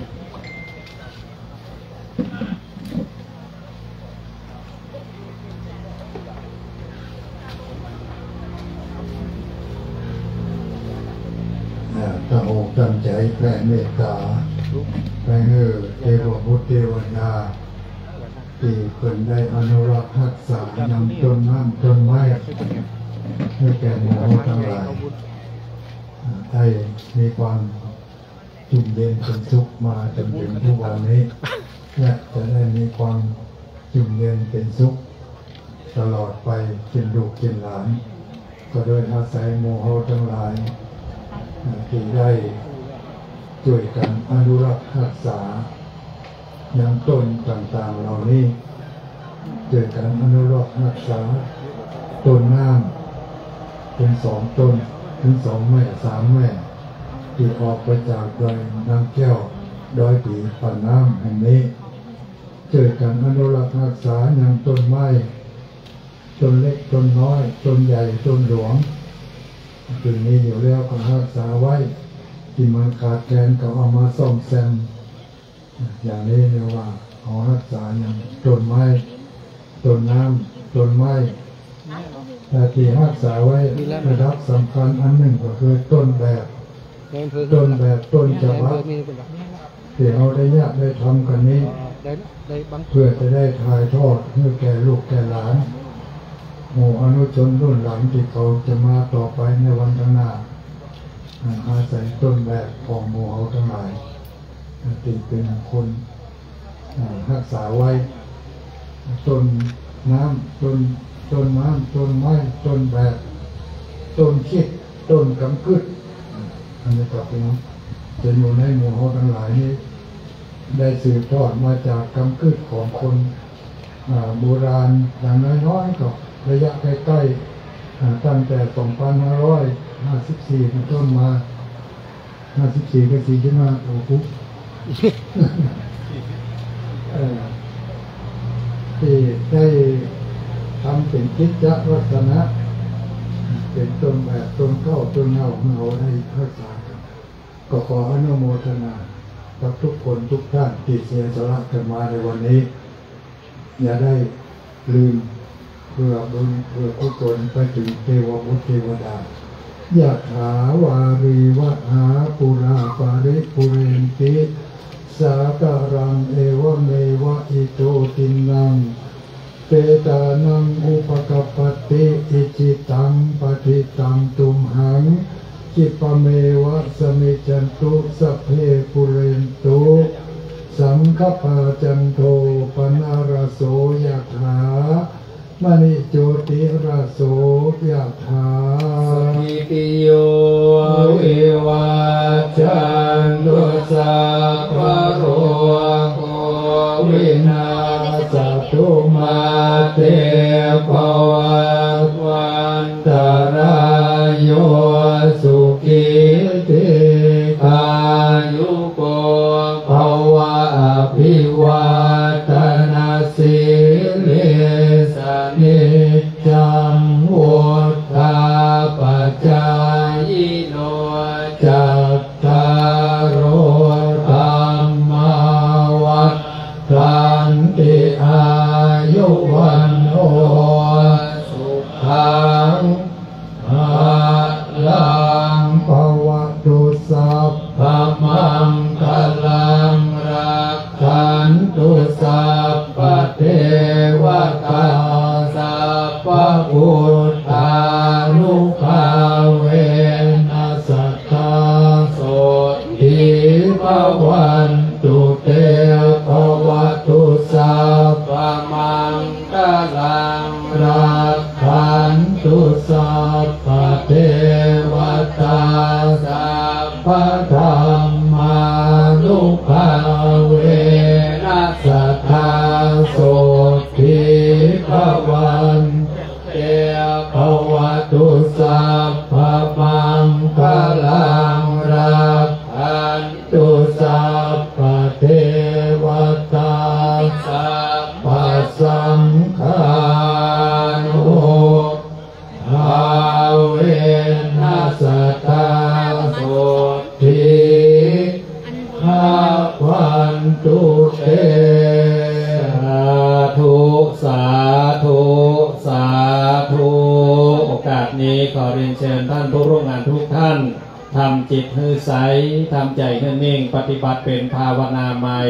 ตั้งอกตั้งใจแผ่เมตตาไปให้เทวบุตรเทวดาที่เพิ่นได้อนุรักษ์รักษานำต้นน้ำต้นไม้ให้แก่หมู่ทั้งหลายให้มีความชุ่มเย็นเป็นสุขมาจนถึงทุกวันนี้และจะได้มีความชุ่มเย็นเป็นสุขตลอดไปเป็นลูกเป็นหลานก็โดยอาศัยหมู่เฮาทั้งหลายที่ได้ช่วยกันอนุรักษ์รักษาอย่างต้นต่างๆเหล่านี้ช่วยกันอนุรักษ์รักษาต้นน้ำเป็น2 ต้นถึง2 แม่ 3 แม่ที่ออกไปจากดอยนางแก้วดอยปีปั่นน้ำแห่งนี้ช่วยกันอนุรักษ์รักษาอย่างต้นไม้ต้นเล็กต้นน้อยต้นใหญ่ต้นหลวงจึงมีอยู่แล้วก็รักษาไว้ที่มันขาดแคลนก็เอามาซ่อมแซมอย่างนี้เรียกว่าเอารักษาอย่างต้นไม้ต้นน้ำต้นไม้แต่ที่รักษาไว้ระดับสำคัญอันหนึ่งก็คือต้นแบบต้นฉบับที่เราได้ยากได้ทำกันนี้เพื่อจะได้ถ่ายทอดให้แก่ลูกแก่หลานหมู่อนุชนรุ่นหลังที่เขาจะมาต่อไปในวันข้างหน้าอาศัยต้นแบบของหมู่เขาทั้งหลายติดเป็นคนรักษาไว้ต้นน้ำต้นน้ำต้นไม้ต้นแบบต้นคิดต้นกำกึดอันนี้ก็เป็นจะอยู่ในหมู่เขาทั้งหลายนี้ได้สืบทอดมาจากกำกึดของคนโบราณอย่างน้อยๆก็ระยะใกล้ๆตั้งแต่ 2554 เป็นต้นมา 54 ก็45โอ้โหที่ได้ทำเป็นกิจวัฒนะเป็นต้นแบบต้นเข้าต้นเงาของเราให้รักษากันก็ขออนุโมทนากับทุกคนทุกท่านที่เสียสละกันมาในวันนี้อย่าได้ลืมเพื่อบุญเพื่อกุศลไปถึงเทวบุตรเทวดายะถาวาริวะหาปุราปาริปุเรนติสาการังเอวเมวะอิโตตินังเปตานังอุปกัปปติอิจิตังปฏิตังตุมหังจิปเมวะสมิจันตุสัพเพปุเรนตุสังฆปาจันโทปนาราโสยะถามณิโจติราโสยะถาอิติโยวิวัจจันตุสัพพะโรโควินาศตุมาเตภวัตวันตรายโยสุขิติอายุโกภวะอภิวาทนาสิริสนิจังวุฒาปัจจายโนจัตตารโอธรรมาวัฏฏันติอายุวันโอสุขังภะลังภวตุสัพพมังคลังรักขันตุสัพพเทวตาสัพพพุทธานุภาเวนัสสตาโสทิภวันตุเตภวตุสัพพมังคลังรักขันตุสัพพเทวตาสัพพธรรมานุภาเวนัสสตาโสทิภวันเตภวตุสัพพมังคลังรักขันตุสัพพเทวตาสัพพสังฆานุภาเวนัสสตาโสทิภวันตุเตสาธุสาธุสาธุโอกาสนี้ขอเรียนเชิญท่านผู้ร่วมงานทุกท่านทำจิตให้ใสทำใจให้นิ่งปฏิบัติเป็นภาวนาใหม่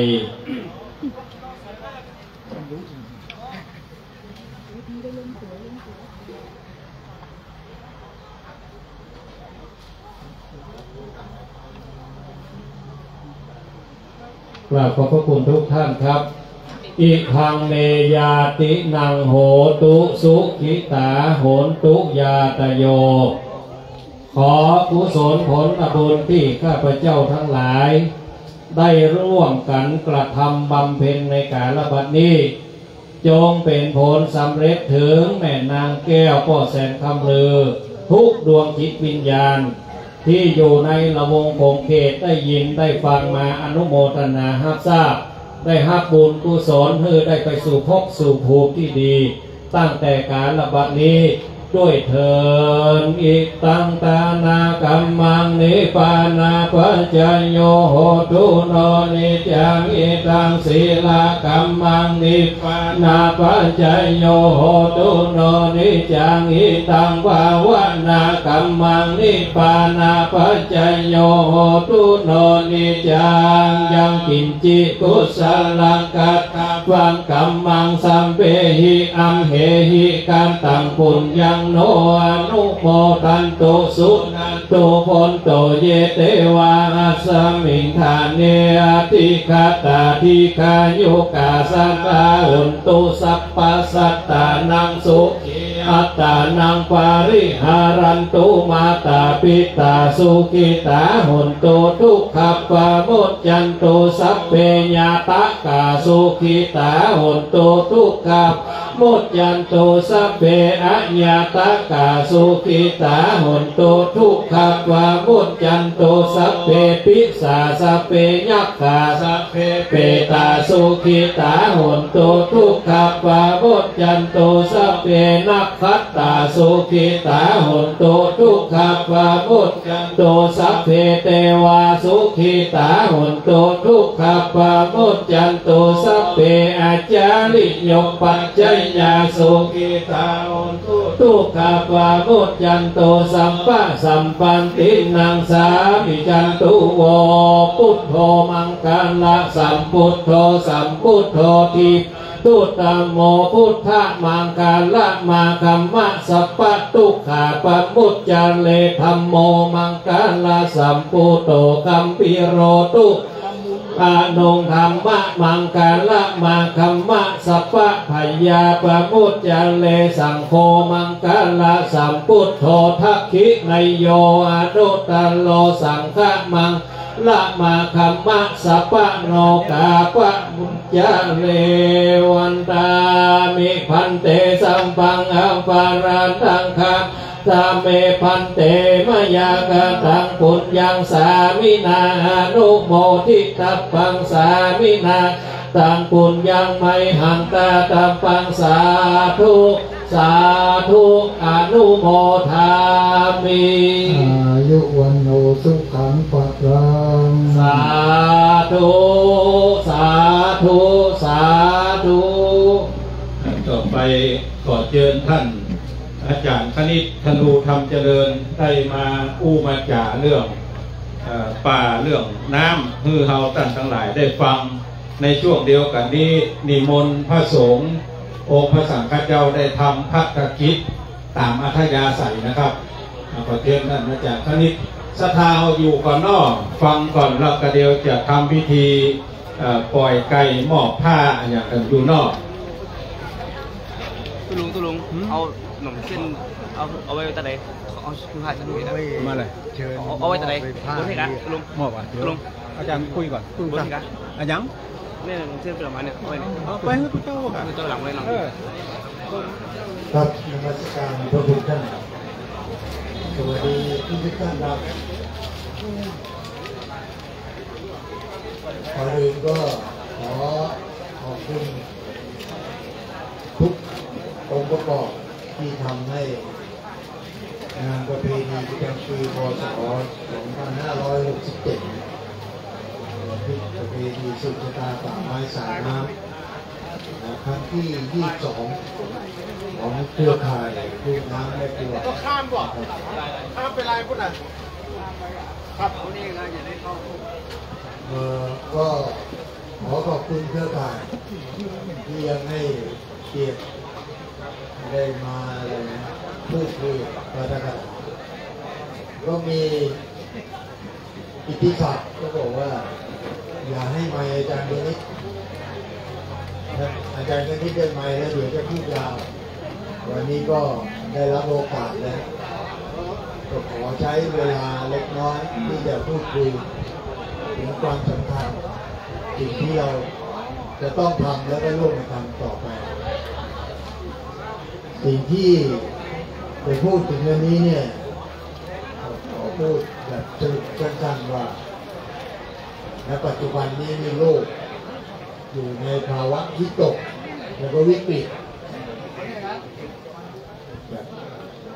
กราบขอบพระคุณทุกท่านครับอิทังเมยาตินังโหตุสุขิตาโหนตุยาตโยขอกุศลผลบุญที่ข้าพเจ้าทั้งหลายได้ร่วมกันกระทำบำเพ็ญในกาลบัดนี้จงเป็นผลสำเร็จถึงแม่นางแก้วพ่อแสนคำลือทุกดวงจิตวิญญาณที่อยู่ในละวงคงเขตได้ยินได้ฟังมาอนุโมทนารับทราบได้รับบุญกุศลเพื่อได้ไปสู่ภพสู่ภูมิที่ดีตั้งแต่กาลบัดนี้ด้วยเถิดอิตังตานากัมมังนิปานาปัจจโยโหตุโนนิจังอิตังศีลากัมมังนิปานาปัจจโยโหตุโนนิจังอิตังภาวนากัมมังนิปานาปัจจโยโหตุโนนิจังยังกินจิกุศลังกัตถะวังกัมมังสัมเปหิอัมเหหิการตังปุญญังโนอนุโมทันตุสุนันตุพนโตเยเตวาสมิงทานเนอติคาตาทิคายุกาสัตตาหุนตุสัพพสัตตานังสุขีอัตตานังปาริหารันตุมาตาปิตาสุขิตาหุนตุทุกขปะมุจจันตุสัพเพญาตกาสุขิตาหุนตุทุกขมุจจันตุสัพเพอะญาตกาสุขิตาหุนตุทุกขปะมุจจันตุสัพเพปิสาสัพเพยักขาสัพเพเปตาสุขิตาหุนตุทุกขปะมุจจันตุสัพเพนักขัตตาสุขิตาหุนตุทุกขปะมุจจันตุสัพเพเทวาสุขิตาหุนตุทุกขปะมุจจันตุสัพเพอาจาริโยปัจจยาสุขิตาหุนตุทุกขปะมุจจันตุสัมปะสัมปันตินังสามิจันตุโวพุทโธมังคัลละสัมพุทโธสัมพุทโธทิตุตโมพุทธะมังคัลละมาคัมมะสัพพะทุกขาปะมุจจเลธัมโมมังคัลละสัมพุทโธคัมปิโรตุอานุธรรมะมังคัลละมาคัมมะสัพพะพยาปะมุจจเลสังโฆมังคัลละสัมพุทโธทักขิไนโยอนุตตโลสังฆะมังละมาคัมมะสัพพะโนกาปะมุจจเลวันตามิพันเตสัมปังอัปปาราตังคัมสาเมพันเตมยากตังปุญญังสามินาอนุโมทิตัพพังสามินาตังปุญญังไมหังตาตัพพังสาธุสาธุอนุโมทามิอายุวันโนสุขังปะรังสาธุสาธุสาธุต่อไปขอเชิญท่านอาจารย์คณิตธนูธรรมเจริญได้มาอู้มาจ่าเรื่องป่าเรื่องน้ำฮือเฮาท่านทั้งหลายได้ฟังในช่วงเดียวกันนี้นิมนต์พระสงฆ์องค์พระสังฆเจ้าได้ทำภัตกิจตามอัธยาศัยนะครับขอเชิญท่านอาจารย์คณิตศรัทธาอยู่ก่อนนอกฟังก่อนแล้วก็เดียวจะทำพิธีปล่อยไก่มอบผ้าอย่างกันอยู่นอกตุลุงเอาหนมเส้นเอาไว้แต่ไหนเอาคือผ่าฉันดูได้มาเลยเชิญเอาไว้แต่ไหนบนที่กันตุลุงมอบอ่ะตุลุงอาจารย์คุยก่อนบนที่กันอายังเนี่ยเส้นประมาณเนี่ยเอาไว้เนี่ยเอาไปให้พระเจ้าค่ะพระเจ้าหลังไว้หลังครับนมัสการพระพุทธท่านสวัสดีทุกท่านครับก่อนอื่นก็ขอขอบคุณทุกองค์ประกอบที่ทำให้งานประเพณีประจำปีพ.ศ. 2567ประเพณีสืบชะตาป่าไม้สายน้ำครั้งที่22ของเครือข่ายลูกน้ำแม่ตัวก็ข้ามบ่ข้ามเป็นไรพุทธครับนี่นะอย่าได้เข้าก็ขอขอบคุณเครือข่ายที่ยังให้เกียรติได้มาอะไรนะพูดคุยกันก็มีอิทธิศักดิ์ก็บอกว่าอย่าให้ไมค์อาจารย์คนนี้อาจารย์คนนี้เดินไมค์แล้วเดี๋ยวจะพูดยาววันนี้ก็ได้รับโอกาสแล้วก็ขอใช้เวลาเล็กน้อยที่จะพูดคุยถึงความสำคัญสิ่งที่เราจะต้องทำแล้วก็ร่วมกันทำต่อไปสิ่งที่จะพูดถึงเรื่องนี้เนี่ยขอพูดแบบสรุปสั้นๆว่าในปัจจุบันนี้มีโลกอยู่ในภาวะวิตกแล้วก็วิกฤตแบบ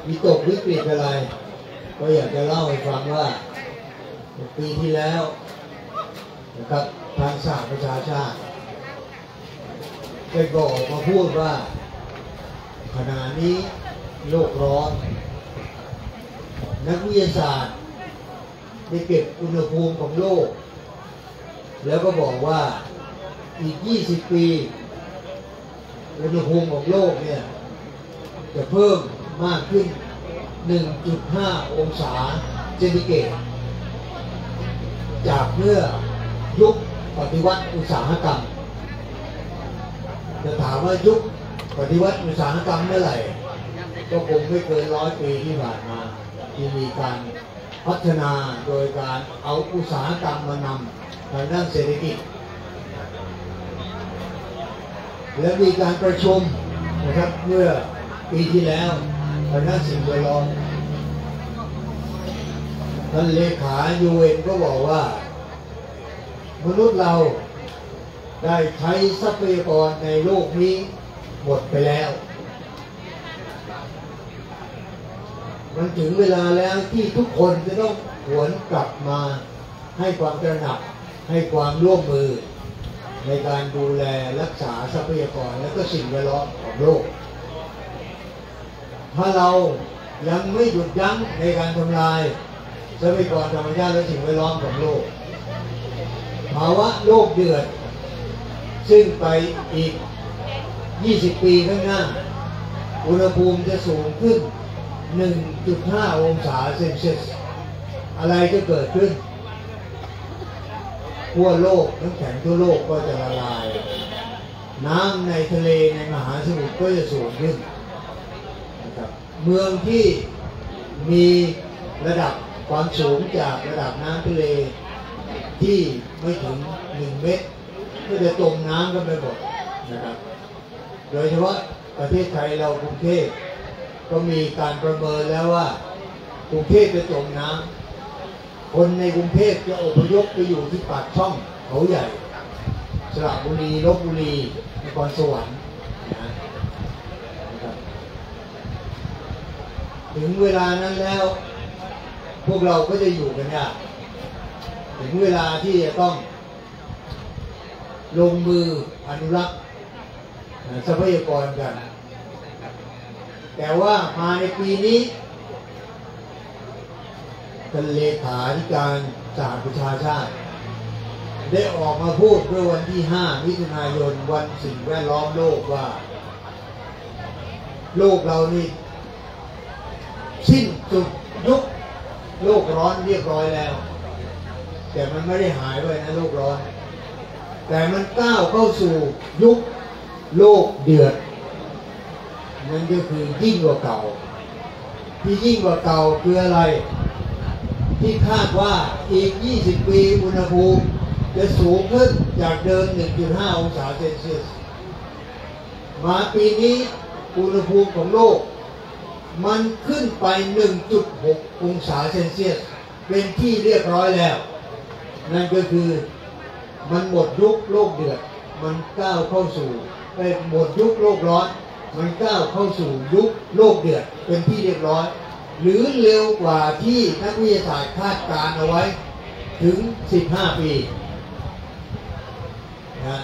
วิตกวิกฤตอะไรก็อยากจะเล่าให้ฟังว่าปีที่แล้วนะครับทางสหประชาชาติได้บอกมาพูดว่าขณะนี้โลกร้อนนักวิทยาศาสตร์ได้เก็บอุณหภูมิของโลกแล้วก็บอกว่าอีก20 ปีอุณหภูมิของโลกเนี่ยจะเพิ่มมากขึ้น 1.5 องศาเซนติเกรดจากเมื่อยุคปฏิวัติอุตสาหกรรมจะถามว่ายุคปฏิวัติอุตสาหกรรมเมื่อไหร่ก็คงไม่เกิน100 ปีที่ผ่านมาที่มีการพัฒนาโดยการเอาอุตสาหกรรมมานำทางด้านเศรษฐกิจและมีการประชุมนะครับเมื่อปีที่แล้วทางด้านสิ่งแวดล้อมท่านเลขา UN ก็บอกว่ามนุษย์เราได้ใช้ทรัพยากรในโลกนี้หมดไปแล้วมันถึงเวลาแล้วที่ทุกคนจะต้องหวนกลับมาให้ความตระหนักให้ความร่วมมือในการดูแลรักษาทรัพยากรและก็สิ่งแวดล้อมของโลกถ้าเรายังไม่หยุดยั้งในการทำลายทรัพยากรธรรมชาติและสิ่งแวดล้อมของโลกภาวะโลกเดือดซึ่งไปอีก20 ปีข้างหน้าอุณหภูมิจะสูงขึ้น 1.5 องศาเซนเซียสอะไรจะเกิดขึ้นทั่วโลกน้ำแข็งทั่วโลกก็จะละลายน้ำในทะเลในมหาสมุทรก็จะสูงขึ้นนะครับเมืองที่มีระดับความสูงจากระดับน้ำทะเลที่ไม่ถึง1 เมตรก็จะจมน้ำกันไปหมดนะครับโดยเฉพาะประเทศไทยเรากรุงเทพก็มีการประเมินแล้วว่ากรุงเทพจะจมน้ำคนในกรุงเทพจะอพยพไปอยู่ที่ปากช่องเขาใหญ่สระบุรีลพบุรีนครสวรรค์นะครับถึงเวลานั้นแล้วพวกเราก็จะอยู่กันยากถึงเวลาที่จะต้องลงมืออนุรักษ์ทรัพยากรกันแต่ว่ามาในปีนี้ท่านเลขาธิการสหประชาชาติได้ออกมาพูดเมื่อวันที่ 5 มิถุนายนวันสิ่งแวดล้อมโลกว่าโลกเรานี่สิ้นสุดยุคโลกร้อนเรียบร้อยแล้วแต่มันไม่ได้หายไปนะโลกร้อนแต่มันก้าวเข้าสู่ยุคโลกเดือดนั่นก็คือยิ่งกว่าเก่าที่ยิ่งกว่าเก่าคืออะไรที่คาดว่าอีก20 ปีอุณหภูมิจะสูงขึ้นจากเดิม 1.5 องศาเซนเซียสมาปีนี้อุณหภูมิของโลกมันขึ้นไป 1.6 องศาเซนเซียสเป็นที่เรียบร้อยแล้วนั่นก็คือมันหมดยุคโลกเดือดมันก้าวเข้าสู่หมดยุคโลกร้อนมันก้าวเข้าสู่ยุคโลกเดือดเป็นที่เรียบร้อยหรือเร็วกว่าที่นักวิทยาศาสตร์คาดการณ์เอาไว้ถึง15 ปีนะ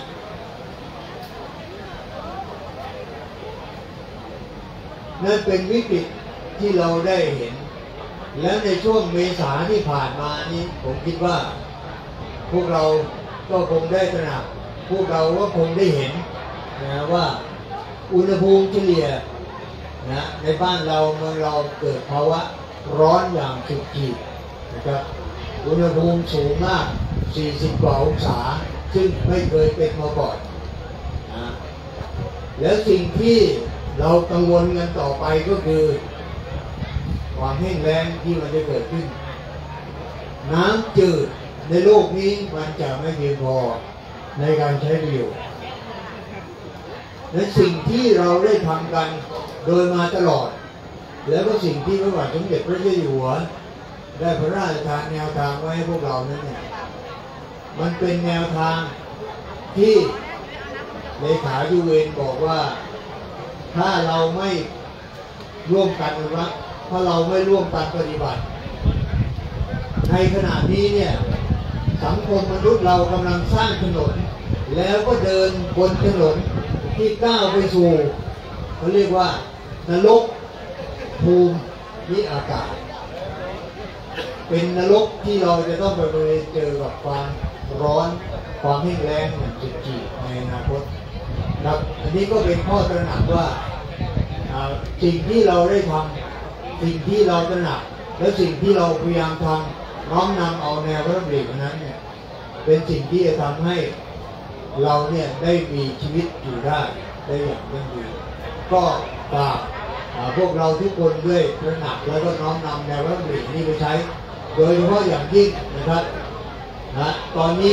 นั่นเป็นวิกฤตที่เราได้เห็นแล้วในช่วงเมษาที่ผ่านมานี้ผมคิดว่าพวกเราก็คงได้ตระหนักพวกเราก็คงได้เห็นนะว่าอุณหภูมิเฉลี่ยนะในบ้านเราเมืองเราเกิดภาวะร้อนอย่างสุดขีดนะครับอุณหภูมิสูงมาก40 กว่าองศาซึ่งไม่เคยเป็นมาก่อนนะแล้วสิ่งที่เรากังวลกันต่อไปก็คือความแห้งแล้งที่มันจะเกิดขึ้นน้ำจืดในโลกนี้มันจะไม่เพียงพอในการใช้ประโยชน์และสิ่งที่เราได้ทำกันโดยมาตลอดแล้วก็สิ่งที่พระบาทสมเด็จพระเจ้าอยู่หัวได้พระราชทานแนวทางไว้ให้พวกเรานั้นเนี่ยมันเป็นแนวทางที่เลขา UN บอกว่าถ้าเราไม่ร่วมกันอนุรักษ์ถ้าเราไม่ร่วมกันปฏิบัติในขณะนี้เนี่ยสังคมมนุษย์เรากำลังสร้างถนนแล้วก็เดินบนถนนที่ก้าวไปสู่เขาเรียกว่านรกภูมิอากาศเป็นนรกที่เราจะต้องไปเจอกับความร้อนความแห้งแล้งอย่างจีบในอนาคตครับอันนี้ก็เป็นข้อตระหนักว่าสิ่งที่เราได้ทำสิ่งที่เราตระหนักและสิ่งที่เราพยายามทำน้อมนำเอาแนวพระดำรินั้นเนี่ยเป็นสิ่งที่จะทำให้เราเนี่ยได้มีชีวิตอยู่ได้อย่างยั่งยืนก็ฝากพวกเราทุกคนด้วยตระหนักแล้วก็น้อมนำแนวพระดำรินี้ไปใช้โดยเฉพาะอย่างยิ่งนะครับตอนนี้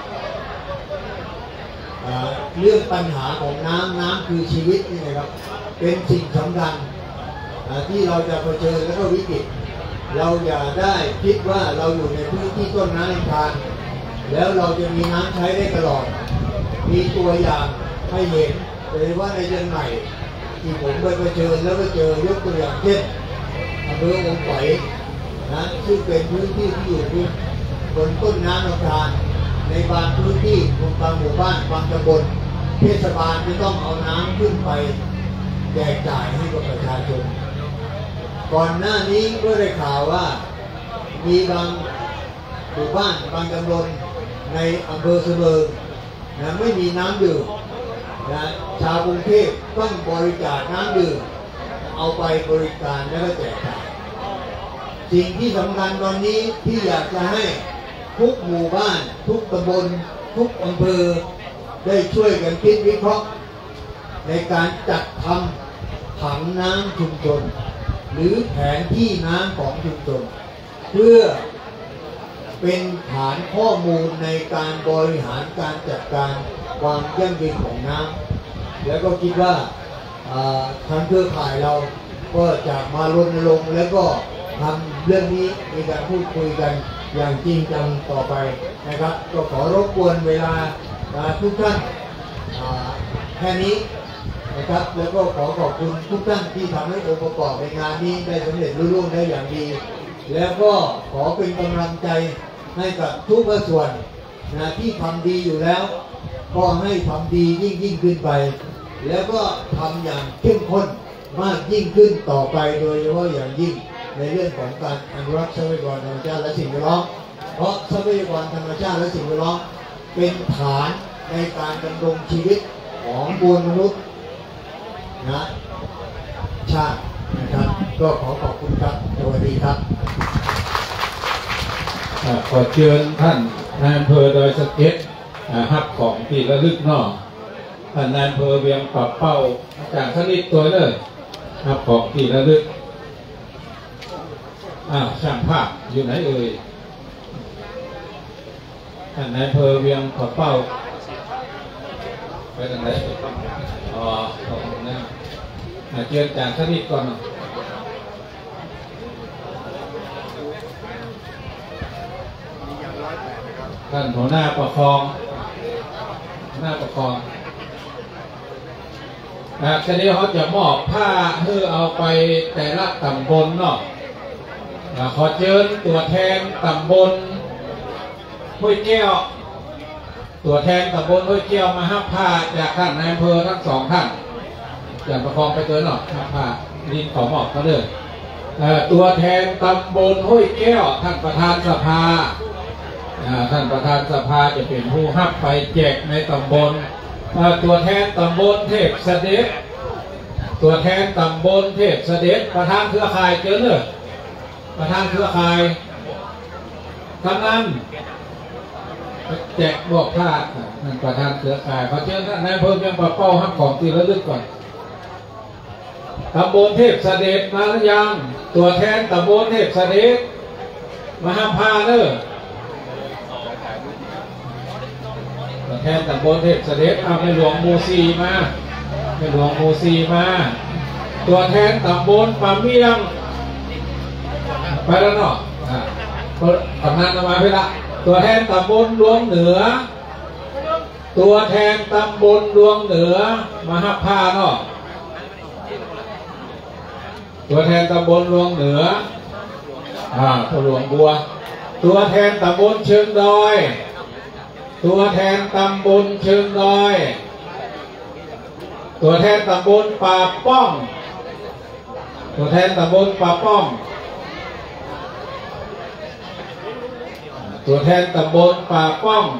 เรื่องปัญหาของน้ำคือชีวิตนี่นะครับเป็นสิ่งสำคัญที่เราจะเผชิญแล้วก็วิกฤตเราอย่าได้คิดว่าเราอยู่ในพื้นที่ต้นน้ำในทานแล้วเราจะมีน้ำใช้ได้ตลอดมีตัวอย่างให้เห็นโดยเฉพาะในเชียงใหม่ที่ผมไปเผชิญแล้วก็เจอยกตัวอย่างเช่นอำเภอองค์ไผ่ซึ่งเป็นพื้นที่ที่อยู่บนต้นน้ำลำธารในบางพื้นที่บางหมู่บ้านบางตำบลเทศบาลจะต้องเอาน้ำขึ้นไปแจกจ่ายให้กับประชาชนก่อนหน้านี้ก็ได้ข่าวว่ามีบางหมู่บ้านบางตำบลในอำเภอเสมิงไม่มีน้ำดื่มชาวกรุงเทพต้องบริจาคน้ำดื่มเอาไปบริการและก็แจกจ่ายสิ่งที่สำคัญตอนนี้ที่อยากจะให้ทุกหมู่บ้านทุกตำบลทุกอำเภอได้ช่วยกันคิดวิเคราะห์ในการจัดทำถังน้ำชุมชนหรือแผนที่น้ำของชุมชนเพื่อเป็นฐานข้อมูลในการบริหารการจัดการความยั่งยืนของน้ำแล้วก็คิดว่าทางเครือข่ายเราก็จะมารณรงค์แล้วก็ทำเรื่องนี้มีการพูดคุยกันอย่างจริงจังต่อไปนะครับก็ขอรบกวนเวลาทุกท่านแค่นี้นะครับแล้วก็ขอขอบคุณทุกท่านที่ทำให้องค์ประกอบในงานนี้ได้สำเร็จรุ่งเรืองได้อย่างดีแล้วก็ขอเป็นกำลังใจให้กับทุกภาคส่วนที่ทำดีอยู่แล้วก็ให้ทำดียิ่งขึ้นไปแล้วก็ทำอย่างเข้มข้นมากยิ่งขึ้นต่อไปโดยเฉพาะอย่างยิ่งในเรื่องของการอนุรักษ์ทรัพยากรธรรมชาติและสิ่งแวดล้อมเพราะทรัพยากรธรรมชาติและสิ่งแวดล้อมเป็นฐานในการดำรงชีวิตของมวลมนุษย์ชาตินะครับก็ขอขอบคุณครับสวัสดีครับขอเชิญท่านนายอำเภอดอยสะเก็ดฮับของที่ระลึกนอกท่านนายอำเภอเวียงปรับเป้าอาจารย์คณิตตัวเลยฮับของที่ระลึกช่างภาพอยู่ไหนเอ่ยท่านนายอำเภอเวียงปรับเป้าไปทางไหนขอบคุณนะเชิญอาจารย์คณิตก่อนท่านหัวหน้าประคองทีนี้เขาจะมอบผ้าเพื่อเอาไปแต่ละตำบลเนาะขอเชิญตัวแทนตำบลห้วยแก้วตัวแทนตำบลห้วยแก้วมาห้าผ้าจากท่านนายอำเภอทั้งสองท่านอย่างประคองไปเจอเนาะห้าผ้าดินขอมอบเขาเลยตัวแทนตำบลห้วยแก้วท่านประธานสภาท่านประธานสภาจะเป็นผู้รับไปแจกในตำบลตัวแทนตำบลเทพเสด็จตัวแทนตำบลเทพเสด็จประธานเครือข่ายเจอเลยประธานเครือข่ายกำนันแจกบอกผ้าท่านประธานเครือข่ายขอเชิญท่านนายอำเภอเมืองปะเป้ารับของที่ระลึกก่อนตำบลเทพเสด็จมาหรือยังตัวแทนตำบลเทพเสด็จมาห้ามผ้าเนอะตัวแทนตำบลเทพเสด็จเอาในหลวงมูซีมาในหลวงมูซีมาตัวแทนตำบลป่าเมียงไปแล้วเนาะทำงานมาไปละตัวแทนตำบลดวงเหนือตัวแทนตำบลดวงเหนือมาหับผ้าเนาะตัวแทนตำบลหลวงเหนือผู้หลวงบัวตัวแทนตำบลเชิงดอยตัวแทนตำบลเชิงดอยตัวแทนตำบลป่าป้องตัวแทนตำบลป่าป้องตัวแทนตำบลป่าป้อง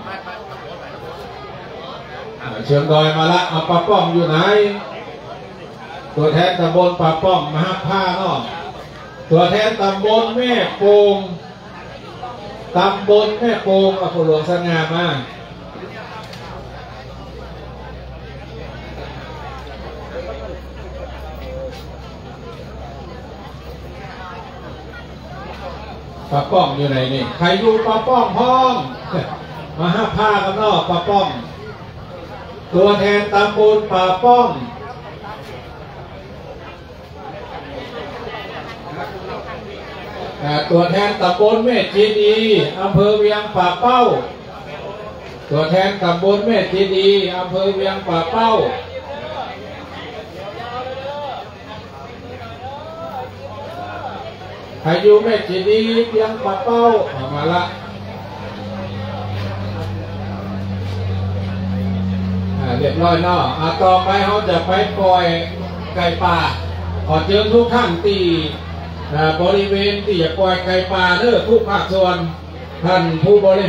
เชิงดอยมาละเอาป่าป้องอยู่ไหนตัวแทนตำบลป่าป้องมาผ้าเนาะตัวแทนตำบลแม่โป่งตำบลแม่โป่งเอาผู้หลวงสง่ามาป่าป้องอยู่ไหนนี่ใครอยู่ป่าป้องห้องมาผ้ากันเนาะป่าป้องตัวแทนตำบลป่าป้องตัวแทนตำบลแม่จีดีอำเภอเวียงป่าเป้าตัวแทนตำบลแม่จีดีอำเภอเวียงป่าเป้าใครอยู่แม่จีดีเวียงป่าเป้ามาละเรียบร้อยเนาะต่อไปเขาจะไปปล่อยไก่ป่าขอเชิญทุกท่านที่บริเวณที่จะปล่อยไก่ป่าเด้อทุกภาคส่วนท่านผู้บริ